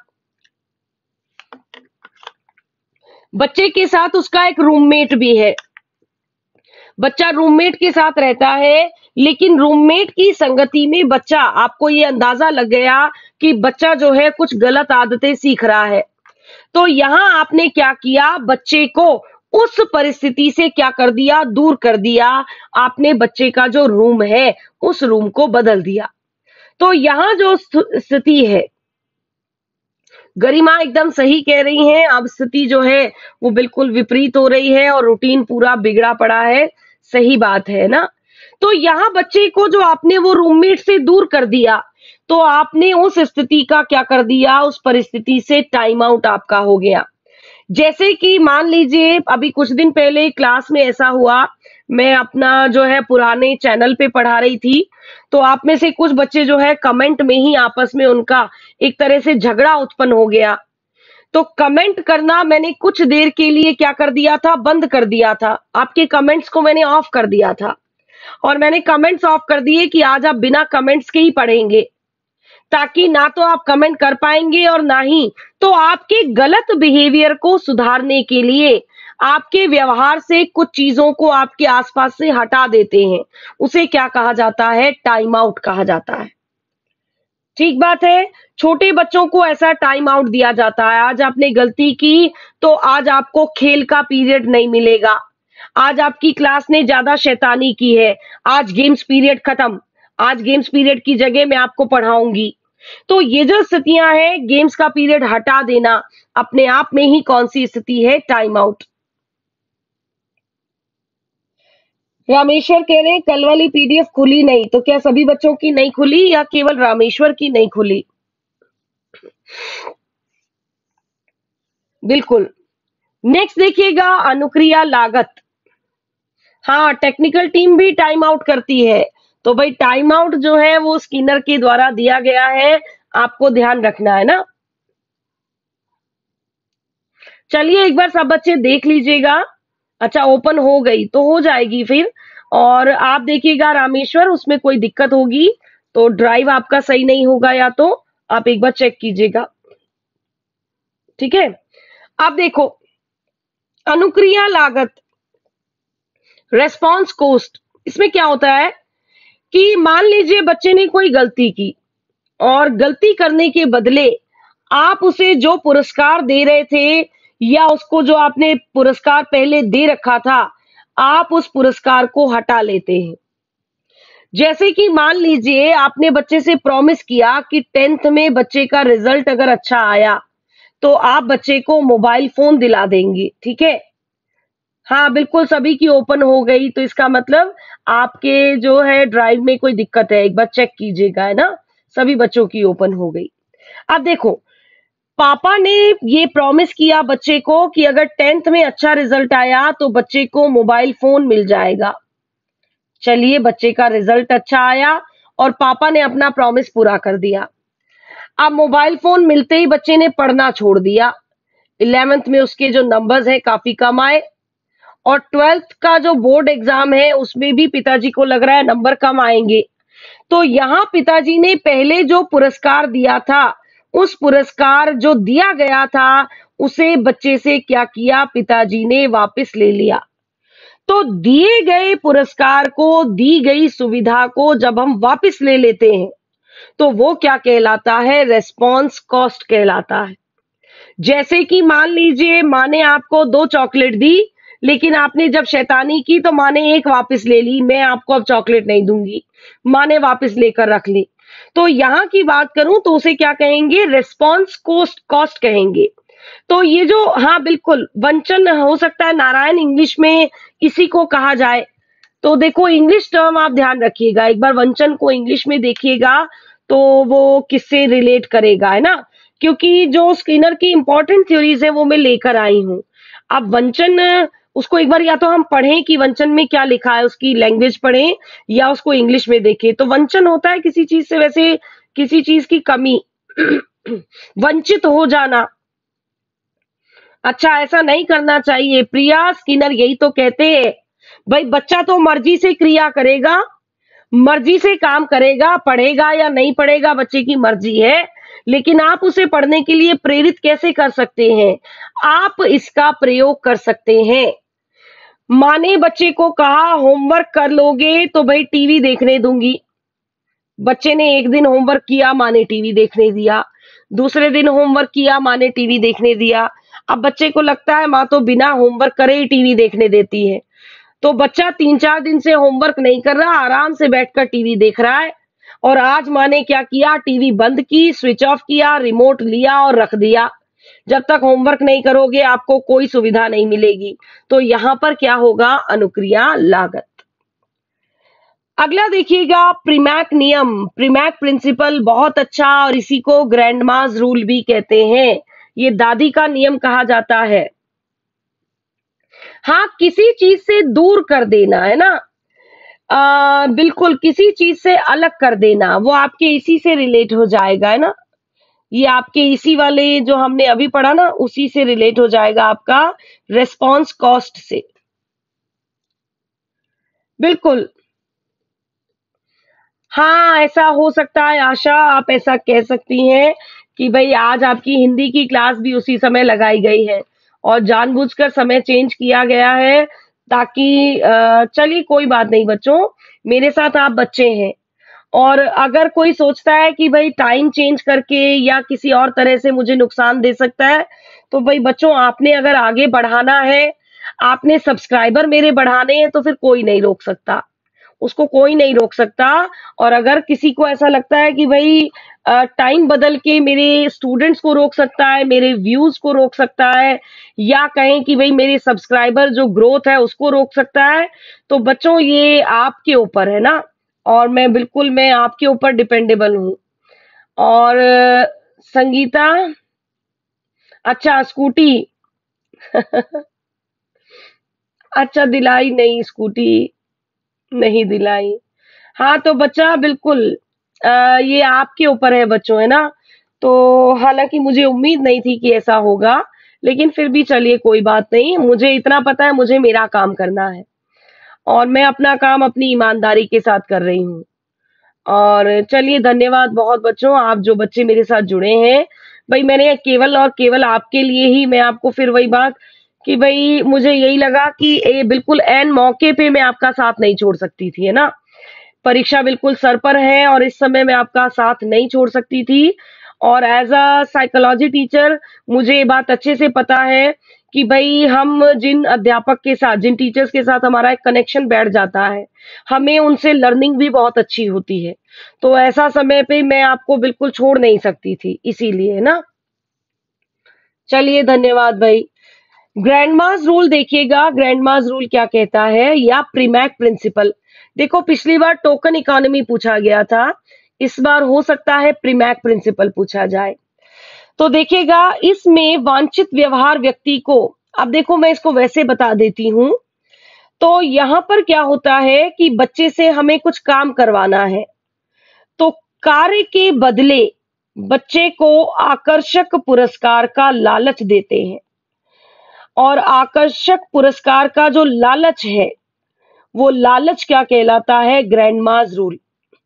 बच्चे के साथ उसका एक रूममेट भी है, बच्चा रूममेट के साथ रहता है, लेकिन रूममेट की संगति में बच्चा, आपको ये अंदाजा लग गया कि बच्चा जो है कुछ गलत आदतें सीख रहा है। तो यहां आपने क्या किया? बच्चे को उस परिस्थिति से क्या कर दिया? दूर कर दिया। आपने बच्चे का जो रूम है उस रूम को बदल दिया। तो यहां जो स्थिति है, गरिमा एकदम सही कह रही हैं, अब स्थिति जो है वो बिल्कुल विपरीत हो रही है और रूटीन पूरा बिगड़ा पड़ा है। सही बात है ना? तो यहाँ बच्चे को जो आपने वो रूममेट से दूर कर दिया, तो आपने उस स्थिति का क्या कर दिया? उस परिस्थिति से टाइम आउट आपका हो गया। जैसे कि मान लीजिए अभी कुछ दिन पहले क्लास में ऐसा हुआ, मैं अपना जो है पुराने चैनल पे पढ़ा रही थी, तो आप में से कुछ बच्चे जो है कमेंट में ही आपस में उनका एक तरह से झगड़ा उत्पन्न हो गया। तो कमेंट करना मैंने कुछ देर के लिए क्या कर दिया था? बंद कर दिया था। आपके कमेंट्स को मैंने ऑफ कर दिया था और मैंने कमेंट्स ऑफ कर दिए कि आज आप बिना कमेंट्स के ही पढ़ेंगे, ताकि ना तो आप कमेंट कर पाएंगे और ना ही तो आपके गलत बिहेवियर को सुधारने के लिए आपके व्यवहार से कुछ चीजों को आपके आसपास से हटा देते हैं। उसे क्या कहा जाता है? टाइम आउट कहा जाता है। ठीक बात है। छोटे बच्चों को ऐसा टाइम आउट दिया जाता है, आज आपने गलती की तो आज आपको खेल का पीरियड नहीं मिलेगा, आज आपकी क्लास ने ज्यादा शैतानी की है, आज गेम्स पीरियड खत्म, आज गेम्स पीरियड की जगह मैं आपको पढ़ाऊंगी। तो ये जो स्थितियां हैं, गेम्स का पीरियड हटा देना अपने आप में ही कौन सी स्थिति है? Time out. रामेश्वर कह रहे हैं कल वाली पीडीएफ खुली नहीं, तो क्या सभी बच्चों की नहीं खुली या केवल रामेश्वर की नहीं खुली? बिल्कुल। नेक्स्ट देखिएगा अनुक्रिया लागत। हाँ, टेक्निकल टीम भी टाइम आउट करती है, तो भाई टाइम आउट जो है वो स्किनर के द्वारा दिया गया है, आपको ध्यान रखना है ना। चलिए एक बार सब बच्चे देख लीजिएगा। अच्छा, ओपन हो गई तो हो जाएगी फिर। और आप देखिएगा रामेश्वर, उसमें कोई दिक्कत होगी तो ड्राइव आपका सही नहीं होगा, या तो आप एक बार चेक कीजिएगा। ठीक है, अब देखो अनुक्रिया लागत, रेस्पॉन्स कॉस्ट, इसमें क्या होता है कि मान लीजिए बच्चे ने कोई गलती की और गलती करने के बदले आप उसे जो पुरस्कार दे रहे थे या उसको जो आपने पुरस्कार पहले दे रखा था, आप उस पुरस्कार को हटा लेते हैं। जैसे कि मान लीजिए आपने बच्चे से प्रॉमिस किया कि टेंथ में बच्चे का रिजल्ट अगर अच्छा आया तो आप बच्चे को मोबाइल फोन दिला देंगे, ठीक है। हाँ, बिल्कुल सभी की ओपन हो गई, तो इसका मतलब आपके जो है ड्राइव में कोई दिक्कत है, एक बार चेक कीजिएगा, है ना? सभी बच्चों की ओपन हो गई। अब देखो, पापा ने ये प्रॉमिस किया बच्चे को कि अगर टेंथ में अच्छा रिजल्ट आया तो बच्चे को मोबाइल फोन मिल जाएगा। चलिए, बच्चे का रिजल्ट अच्छा आया और पापा ने अपना प्रॉमिस पूरा कर दिया। अब मोबाइल फोन मिलते ही बच्चे ने पढ़ना छोड़ दिया। इलेवेंथ में उसके जो नंबर्स हैं काफी कम आए और ट्वेल्थ का जो बोर्ड एग्जाम है उसमें भी पिताजी को लग रहा है नंबर कम आएंगे। तो यहाँ पिताजी ने पहले जो पुरस्कार दिया था, उस पुरस्कार जो दिया गया था, उसे बच्चे से क्या किया, पिताजी ने वापस ले लिया। तो दिए गए पुरस्कार को, दी गई सुविधा को जब हम वापस ले लेते हैं, तो वो क्या कहलाता है, रेस्पॉन्स कॉस्ट कहलाता है। जैसे कि मान लीजिए माँ ने आपको दो चॉकलेट दी, लेकिन आपने जब शैतानी की तो माँ ने एक वापस ले ली, मैं आपको अब चॉकलेट नहीं दूंगी, माँ ने वापस लेकर रख ली। तो यहाँ की बात करूं तो उसे क्या कहेंगे, रेस्पॉन्स कॉस्ट कॉस्ट कहेंगे। तो ये जो, हाँ बिल्कुल, वंचन हो सकता है नारायण इंग्लिश में इसी को कहा जाए। तो देखो, इंग्लिश टर्म आप ध्यान रखिएगा, एक बार वंचन को इंग्लिश में देखिएगा तो वो किससे रिलेट करेगा, है ना? क्योंकि जो स्किनर की इंपॉर्टेंट थ्योरीज है वो मैं लेकर आई हूँ। अब वंचन, उसको एक बार या तो हम पढ़ें कि वंचन में क्या लिखा है, उसकी लैंग्वेज पढ़ें या उसको इंग्लिश में देखें। तो वंचन होता है किसी चीज से, वैसे किसी चीज की कमी वंचित हो जाना। अच्छा, ऐसा नहीं करना चाहिए प्रिया, स्किनर यही तो कहते हैं। भाई बच्चा तो मर्जी से क्रिया करेगा, मर्जी से काम करेगा, पढ़ेगा या नहीं पढ़ेगा बच्चे की मर्जी है, लेकिन आप उसे पढ़ने के लिए प्रेरित कैसे कर सकते हैं? आप इसका प्रयोग कर सकते हैं। माँ ने बच्चे को कहा होमवर्क कर लोगे तो भाई टीवी देखने दूंगी। बच्चे ने एक दिन होमवर्क किया, माँ ने टीवी देखने दिया। दूसरे दिन होमवर्क किया, माँ ने टीवी देखने दिया। अब बच्चे को लगता है माँ तो बिना होमवर्क करे ही टीवी देखने देती है। तो बच्चा तीन चार दिन से होमवर्क नहीं कर रहा, आराम से बैठकर टीवी देख रहा है। और आज माँ ने क्या किया, टीवी बंद की, स्विच ऑफ किया, रिमोट लिया और रख दिया। जब तक होमवर्क नहीं करोगे आपको कोई सुविधा नहीं मिलेगी। तो यहाँ पर क्या होगा, अनुक्रिया लागत। अगला देखिएगा, प्रीमैक नियम, प्रीमैक प्रिंसिपल, बहुत अच्छा, और इसी को ग्रैंडमास रूल भी कहते हैं। ये दादी का नियम कहा जाता है। हाँ, किसी चीज से दूर कर देना, है ना? आ, बिल्कुल, किसी चीज से अलग कर देना, वो आपके इसी से रिलेट हो जाएगा, है ना? ये आपके इसी वाले जो हमने अभी पढ़ा ना, उसी से रिलेट हो जाएगा, आपका रेस्पॉन्स कॉस्ट से। बिल्कुल, हाँ, ऐसा हो सकता है आशा, आप ऐसा कह सकती हैं कि भाई आज आपकी हिंदी की क्लास भी उसी समय लगाई गई है और जानबूझकर समय चेंज किया गया है ताकि अ, चलिए कोई बात नहीं बच्चों, मेरे साथ आप बच्चे हैं। और अगर कोई सोचता है कि भाई टाइम चेंज करके या किसी और तरह से मुझे नुकसान दे सकता है, तो भाई बच्चों, आपने अगर आगे बढ़ाना है, आपने सब्सक्राइबर मेरे बढ़ाने हैं, तो फिर कोई नहीं रोक सकता, उसको कोई नहीं रोक सकता। और अगर किसी को ऐसा लगता है कि भाई टाइम बदल के मेरे स्टूडेंट्स को रोक सकता है, मेरे व्यूज को रोक सकता है, या कहें कि भाई मेरे सब्सक्राइबर जो ग्रोथ है उसको रोक सकता है, तो बच्चों ये आपके ऊपर है ना। और मैं बिल्कुल, मैं आपके ऊपर डिपेंडेबल हूँ। और अ, संगीता, अच्छा स्कूटी अच्छा, दिलाई नहीं स्कूटी, नहीं दिलाई। हाँ, तो बच्चा बिल्कुल, अ, ये आपके ऊपर है बच्चों, है ना? तो हालांकि मुझे उम्मीद नहीं थी कि ऐसा होगा, लेकिन फिर भी चलिए कोई बात नहीं, मुझे इतना पता है मुझे मेरा काम करना है और मैं अपना काम अपनी ईमानदारी के साथ कर रही हूँ। और चलिए, धन्यवाद बहुत बच्चों, आप जो बच्चे मेरे साथ जुड़े हैं। भाई मैंने केवल और केवल आपके लिए ही, मैं आपको फिर वही बात कि भाई मुझे यही लगा कि ए, बिल्कुल एन मौके पे मैं आपका साथ नहीं छोड़ सकती थी, है ना? परीक्षा बिल्कुल सर पर है और इस समय मैं आपका साथ नहीं छोड़ सकती थी। और एज अ साइकोलॉजी टीचर मुझे ये बात अच्छे से पता है कि भाई हम जिन अध्यापक के साथ, जिन टीचर्स के साथ हमारा एक कनेक्शन बैठ जाता है, हमें उनसे लर्निंग भी बहुत अच्छी होती है। तो ऐसा समय पे मैं आपको बिल्कुल छोड़ नहीं सकती थी, इसीलिए ना। चलिए, धन्यवाद भाई। ग्रैंडमास रूल देखिएगा, ग्रैंडमास रूल क्या कहता है या प्रीमैक प्रिंसिपल। देखो पिछली बार टोकन इकोनॉमी पूछा गया था, इस बार हो सकता है प्रीमैक प्रिंसिपल पूछा जाए। तो देखिएगा इसमें वांछित व्यवहार व्यक्ति को, अब देखो मैं इसको वैसे बता देती हूं। तो यहां पर क्या होता है कि बच्चे से हमें कुछ काम करवाना है, तो कार्य के बदले बच्चे को आकर्षक पुरस्कार का लालच देते हैं, और आकर्षक पुरस्कार का जो लालच है वो लालच क्या कहलाता है? Grandma's rule.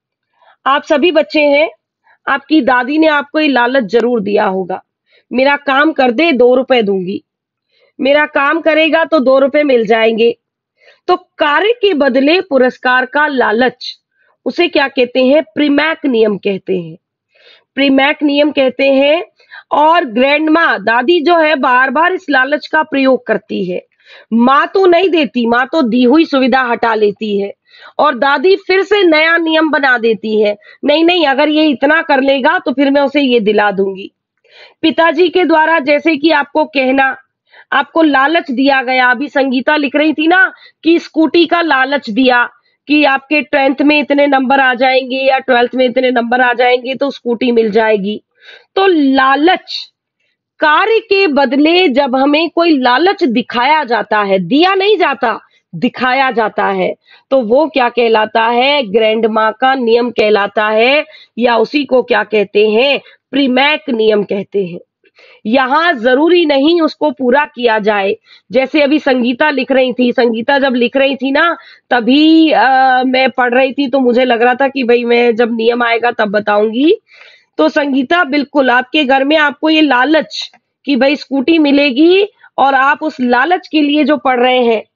आप सभी बच्चे हैं, आपकी दादी ने आपको ये लालच जरूर दिया होगा, मेरा काम कर दे दो रुपए दूंगी, मेरा काम करेगा तो दो रुपए मिल जाएंगे। तो कार्य के बदले पुरस्कार का लालच, उसे क्या कहते हैं? प्रीमैक नियम कहते हैं, प्रीमैक नियम कहते हैं। और ग्रैंडमा दादी जो है बार बार इस लालच का प्रयोग करती है। माँ तो नहीं देती, माँ तो दी हुई सुविधा हटा लेती है, और दादी फिर से नया नियम बना देती है, नहीं नहीं अगर ये इतना कर लेगा तो फिर मैं उसे ये दिला दूंगी। पिताजी के द्वारा जैसे कि आपको कहना, आपको लालच दिया गया, अभी संगीता लिख रही थी ना कि स्कूटी का लालच दिया कि आपके टेंथ में इतने नंबर आ जाएंगे या ट्वेल्थ में इतने नंबर आ जाएंगे तो स्कूटी मिल जाएगी। तो लालच, कार्य के बदले जब हमें कोई लालच दिखाया जाता है, दिया नहीं जाता, दिखाया जाता है, तो वो क्या कहलाता है? ग्रैंडमा का नियम कहलाता है, या उसी को क्या कहते हैं? प्रीमैक नियम कहते हैं। यहाँ जरूरी नहीं उसको पूरा किया जाए। जैसे अभी संगीता लिख रही थी, संगीता जब लिख रही थी ना तभी आ, मैं पढ़ रही थी, तो मुझे लग रहा था कि भाई मैं जब नियम आएगा तब बताऊंगी। तो संगीता बिल्कुल आपके घर में आपको ये लालच कि भाई स्कूटी मिलेगी, और आप उस लालच के लिए जो पढ़ रहे हैं,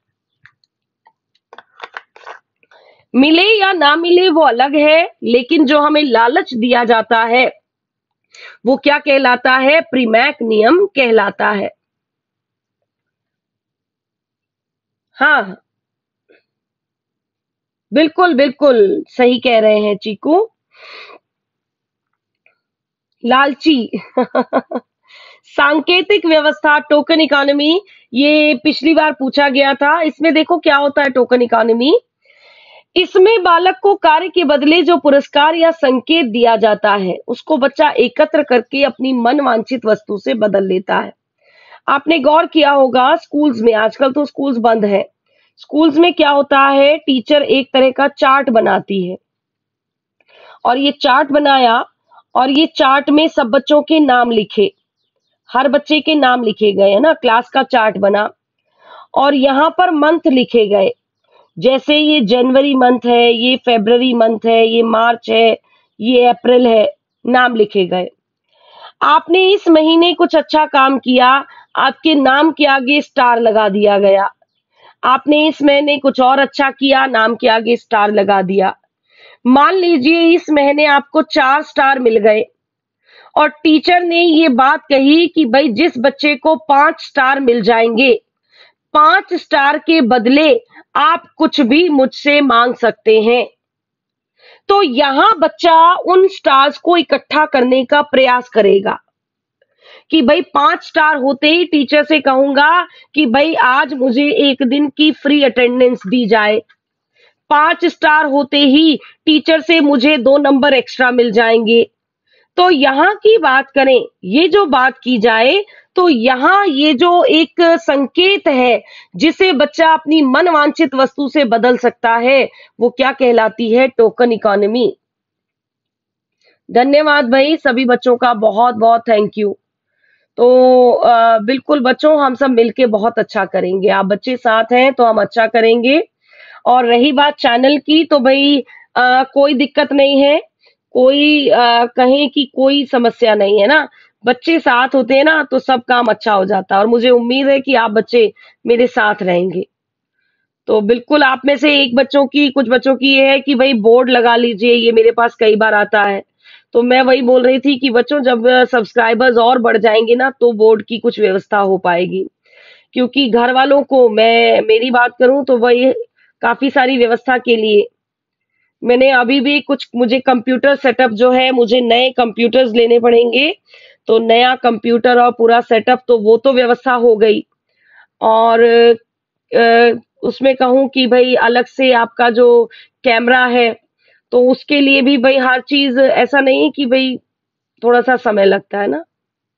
मिले या ना मिले वो अलग है, लेकिन जो हमें लालच दिया जाता है वो क्या कहलाता है? प्रीमैक नियम कहलाता है। हाँ बिल्कुल बिल्कुल सही कह रहे हैं चीकू, लालची। सांकेतिक व्यवस्था, टोकन इकोनॉमी, ये पिछली बार पूछा गया था। इसमें देखो क्या होता है टोकन इकोनॉमी, इसमें बालक को कार्य के बदले जो पुरस्कार या संकेत दिया जाता है उसको बच्चा एकत्र करके अपनी मन वांछित वस्तु से बदल लेता है। आपने गौर किया होगा स्कूल्स में, आजकल तो स्कूल्स बंद है, स्कूल्स में क्या होता है, टीचर एक तरह का चार्ट बनाती है, और ये चार्ट बनाया और ये चार्ट में सब बच्चों के नाम लिखे, हर बच्चे के नाम लिखे गए है ना, क्लास का चार्ट बना, और यहाँ पर मंथ लिखे गए, जैसे ये जनवरी मंथ है, ये फरवरी मंथ है, ये मार्च है, ये अप्रैल है, नाम लिखे गए। आपने इस महीने कुछ अच्छा काम किया, आपके नाम के आगे स्टार लगा दिया गया। आपने इस महीने कुछ और अच्छा किया, नाम के आगे स्टार लगा दिया। मान लीजिए इस महीने आपको चार स्टार मिल गए, और टीचर ने ये बात कही कि भाई जिस बच्चे को पांच स्टार मिल जाएंगे, पांच स्टार के बदले आप कुछ भी मुझसे मांग सकते हैं। तो यहां बच्चा उन स्टार्स को इकट्ठा करने का प्रयास करेगा कि भाई पांच स्टार होते ही टीचर से कहूंगा कि भाई आज मुझे एक दिन की फ्री अटेंडेंस दी जाए। पांच स्टार होते ही टीचर से मुझे दो नंबर एक्स्ट्रा मिल जाएंगे। तो यहाँ की बात करें, ये जो बात की जाए, तो यहाँ ये जो एक संकेत है जिसे बच्चा अपनी मनवांछित वस्तु से बदल सकता है, वो क्या कहलाती है? Token economy. धन्यवाद भाई, सभी बच्चों का बहुत बहुत थैंक यू। तो अ, बिल्कुल बच्चों, हम सब मिलके बहुत अच्छा करेंगे, आप बच्चे साथ हैं तो हम अच्छा करेंगे। और रही बात चैनल की, तो भाई अ, कोई दिक्कत नहीं है, कोई आ, कहें कि कोई समस्या नहीं है ना, बच्चे साथ होते हैं ना तो सब काम अच्छा हो जाता है, और मुझे उम्मीद है कि आप बच्चे मेरे साथ रहेंगे। तो बिल्कुल आप में से एक बच्चों की, कुछ बच्चों की ये है कि भाई बोर्ड लगा लीजिए, ये मेरे पास कई बार आता है। तो मैं वही बोल रही थी कि बच्चों जब सब्सक्राइबर्स और बढ़ जाएंगे ना तो बोर्ड की कुछ व्यवस्था हो पाएगी, क्योंकि घर वालों को, मैं मेरी बात करूं तो वही काफी सारी व्यवस्था के लिए मैंने अभी भी कुछ, मुझे कंप्यूटर सेटअप जो है, मुझे नए कंप्यूटर्स लेने पड़ेंगे, तो नया कंप्यूटर और पूरा सेटअप, तो वो तो व्यवस्था हो गई। और अ, उसमें कहूँ कि भाई अलग से आपका जो कैमरा है, तो उसके लिए भी भाई हर चीज ऐसा नहीं है कि भाई थोड़ा सा समय लगता है ना।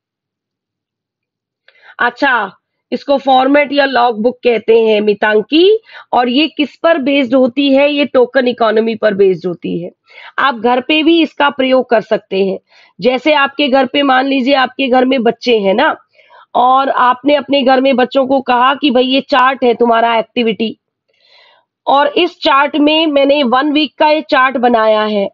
अच्छा, इसको फॉर्मेट या लॉग बुक कहते हैं मितांकी। और ये किस पर बेस्ड होती है? ये टोकन इकोनॉमी पर बेस्ड होती है। आप घर पे भी इसका प्रयोग कर सकते हैं। जैसे आपके घर पे मान लीजिए आपके घर में बच्चे हैं ना, और आपने अपने घर में बच्चों को कहा कि भाई ये चार्ट है तुम्हारा एक्टिविटी, और इस चार्ट में मैंने वन वीक का ये चार्ट बनाया है,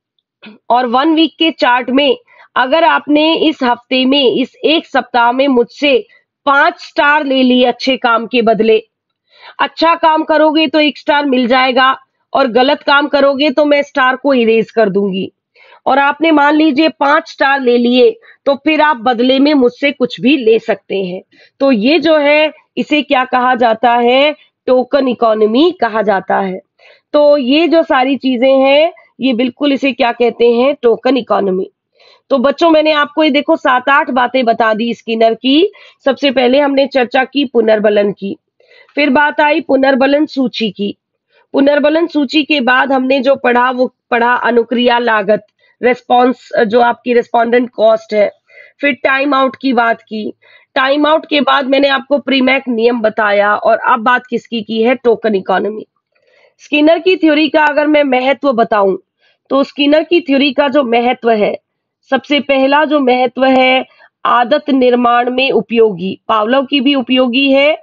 और वन वीक के चार्ट में अगर आपने इस हफ्ते में, इस एक सप्ताह में मुझसे पांच स्टार ले लिए अच्छे काम के बदले, अच्छा काम करोगे तो एक स्टार मिल जाएगा, और गलत काम करोगे तो मैं स्टार को इरेज कर दूंगी, और आपने मान लीजिए पांच स्टार ले लिए, तो फिर आप बदले में मुझसे कुछ भी ले सकते हैं। तो ये जो है, इसे क्या कहा जाता है? टोकन इकोनॉमी कहा जाता है। तो ये जो सारी चीजें हैं, ये बिल्कुल इसे क्या कहते हैं? Token economy. तो बच्चों, मैंने आपको ये देखो सात आठ बातें बता दी स्किनर की। सबसे पहले हमने चर्चा की पुनर्बलन की, फिर बात आई पुनर्बलन सूची की। पुनर्बलन सूची के बाद हमने जो पढ़ा वो पढ़ा अनुक्रिया लागत, रेस्पॉन्स, जो आपकी रेस्पोंडेंट कॉस्ट है। फिर टाइम आउट की बात की। टाइम आउट के बाद मैंने आपको प्रीमैक नियम बताया, और अब बात किसकी की है? Token economy. स्किनर की थ्योरी का अगर मैं महत्व बताऊं, तो स्किनर की थ्योरी का जो महत्व है, सबसे पहला जो महत्व है, आदत निर्माण में उपयोगी। पावलोव की भी उपयोगी है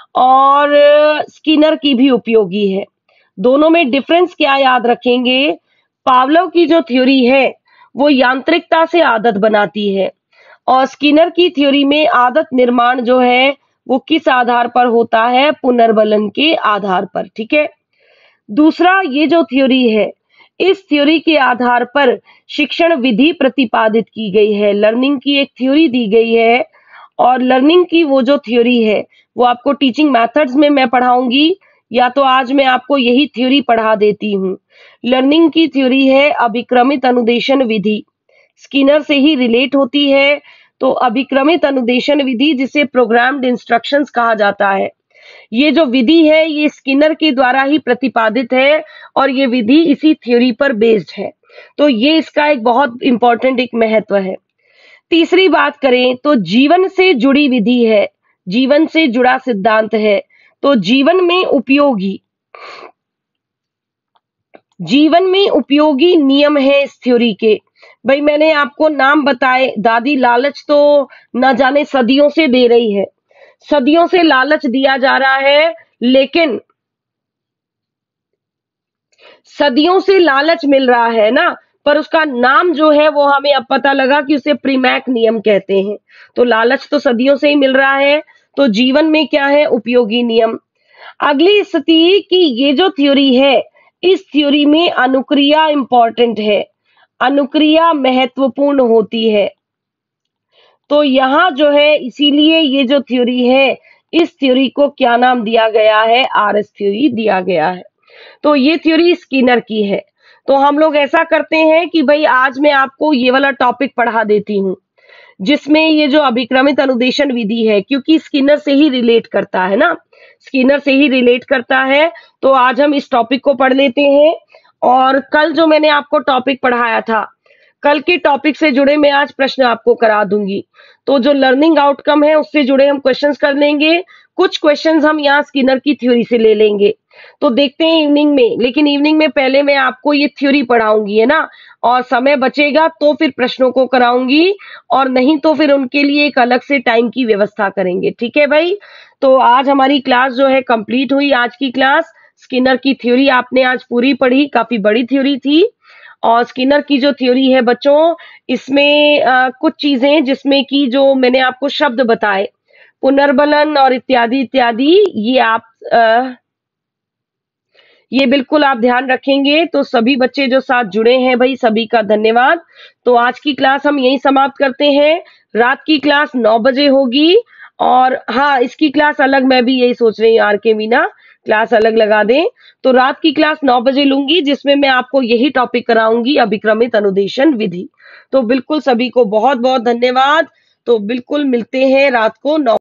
और स्किनर की भी उपयोगी है। दोनों में डिफरेंस क्या याद रखेंगे? पावलोव की जो थ्योरी है वो यांत्रिकता से आदत बनाती है, और स्किनर की थ्योरी में आदत निर्माण जो है वो किस आधार पर होता है? पुनर्बलन के आधार पर। ठीक है। दूसरा, ये जो थ्योरी है, इस थ्योरी के आधार पर शिक्षण विधि प्रतिपादित की गई है। लर्निंग की एक थ्योरी दी गई है, और लर्निंग की वो जो थ्योरी है वो आपको टीचिंग मेथड्स में मैं पढ़ाऊंगी, या तो आज मैं आपको यही थ्योरी पढ़ा देती हूँ। लर्निंग की थ्योरी है अभिक्रमित अनुदेशन विधि, स्किनर से ही रिलेट होती है। तो अभिक्रमित अनुदेशन विधि, जिसे प्रोग्राम्ड इंस्ट्रक्शंस कहा जाता है, ये जो विधि है ये स्किनर के द्वारा ही प्रतिपादित है, और ये विधि इसी थ्योरी पर बेस्ड है। तो ये इसका एक बहुत इंपॉर्टेंट एक महत्व है। तीसरी बात करें तो जीवन से जुड़ी विधि है, जीवन से जुड़ा सिद्धांत है। तो जीवन में उपयोगी जीवन में उपयोगी नियम है इस थ्योरी के। भाई मैंने आपको नाम बताए, दादी लालच तो न जाने सदियों से दे रही है, सदियों से लालच दिया जा रहा है, लेकिन सदियों से लालच मिल रहा है ना, पर उसका नाम जो है वो हमें अब पता लगा कि उसे प्रीमैक नियम कहते हैं। तो लालच तो सदियों से ही मिल रहा है, तो जीवन में क्या है? उपयोगी नियम। अगली स्थिति की ये जो थ्योरी है, इस थ्योरी में अनुक्रिया इंपॉर्टेंट है, अनुक्रिया महत्वपूर्ण होती है। तो यहाँ जो है, इसीलिए ये जो थ्योरी है, इस थ्योरी को क्या नाम दिया गया है? आर एस थ्योरी दिया गया है। तो ये थ्योरी स्किनर की है। तो हम लोग ऐसा करते हैं कि भाई आज मैं आपको ये वाला टॉपिक पढ़ा देती हूँ, जिसमें ये जो अभिक्रमित अनुदेशन विधि है, क्योंकि स्किनर से ही रिलेट करता है ना, स्किनर से ही रिलेट करता है। तो आज हम इस टॉपिक को पढ़ लेते हैं। और कल जो मैंने आपको टॉपिक पढ़ाया था, कल के टॉपिक से जुड़े मैं आज प्रश्न आपको करा दूंगी। तो जो लर्निंग आउटकम है उससे जुड़े हम क्वेश्चंस कर लेंगे। कुछ क्वेश्चंस हम यहाँ स्किनर की थ्योरी से ले लेंगे। तो देखते हैं इवनिंग में, लेकिन इवनिंग में पहले मैं आपको ये थ्योरी पढ़ाऊंगी, है ना, और समय बचेगा तो फिर प्रश्नों को कराऊंगी, और नहीं तो फिर उनके लिए एक अलग से टाइम की व्यवस्था करेंगे। ठीक है भाई। तो आज हमारी क्लास जो है कंप्लीट हुई। आज की क्लास स्किनर की थ्योरी आपने आज पूरी पढ़ी, काफी बड़ी थ्योरी थी। और स्किनर की जो थ्योरी है बच्चों, इसमें आ, कुछ चीजें जिसमें कि जो मैंने आपको शब्द बताए, पुनर्बलन और इत्यादि इत्यादि, ये आप आ, ये बिल्कुल आप ध्यान रखेंगे। तो सभी बच्चे जो साथ जुड़े हैं भाई, सभी का धन्यवाद। तो आज की क्लास हम यहीं समाप्त करते हैं। रात की क्लास नौ बजे होगी, और हाँ, इसकी क्लास अलग, मैं भी यही सोच रही हूँ आर के मीना, क्लास अलग लगा दें। तो रात की क्लास नौ बजे लूंगी, जिसमें मैं आपको यही टॉपिक कराऊंगी, अभिक्रमित अनुदेशन विधि। तो बिल्कुल सभी को बहुत बहुत धन्यवाद। तो बिल्कुल मिलते हैं रात को नौ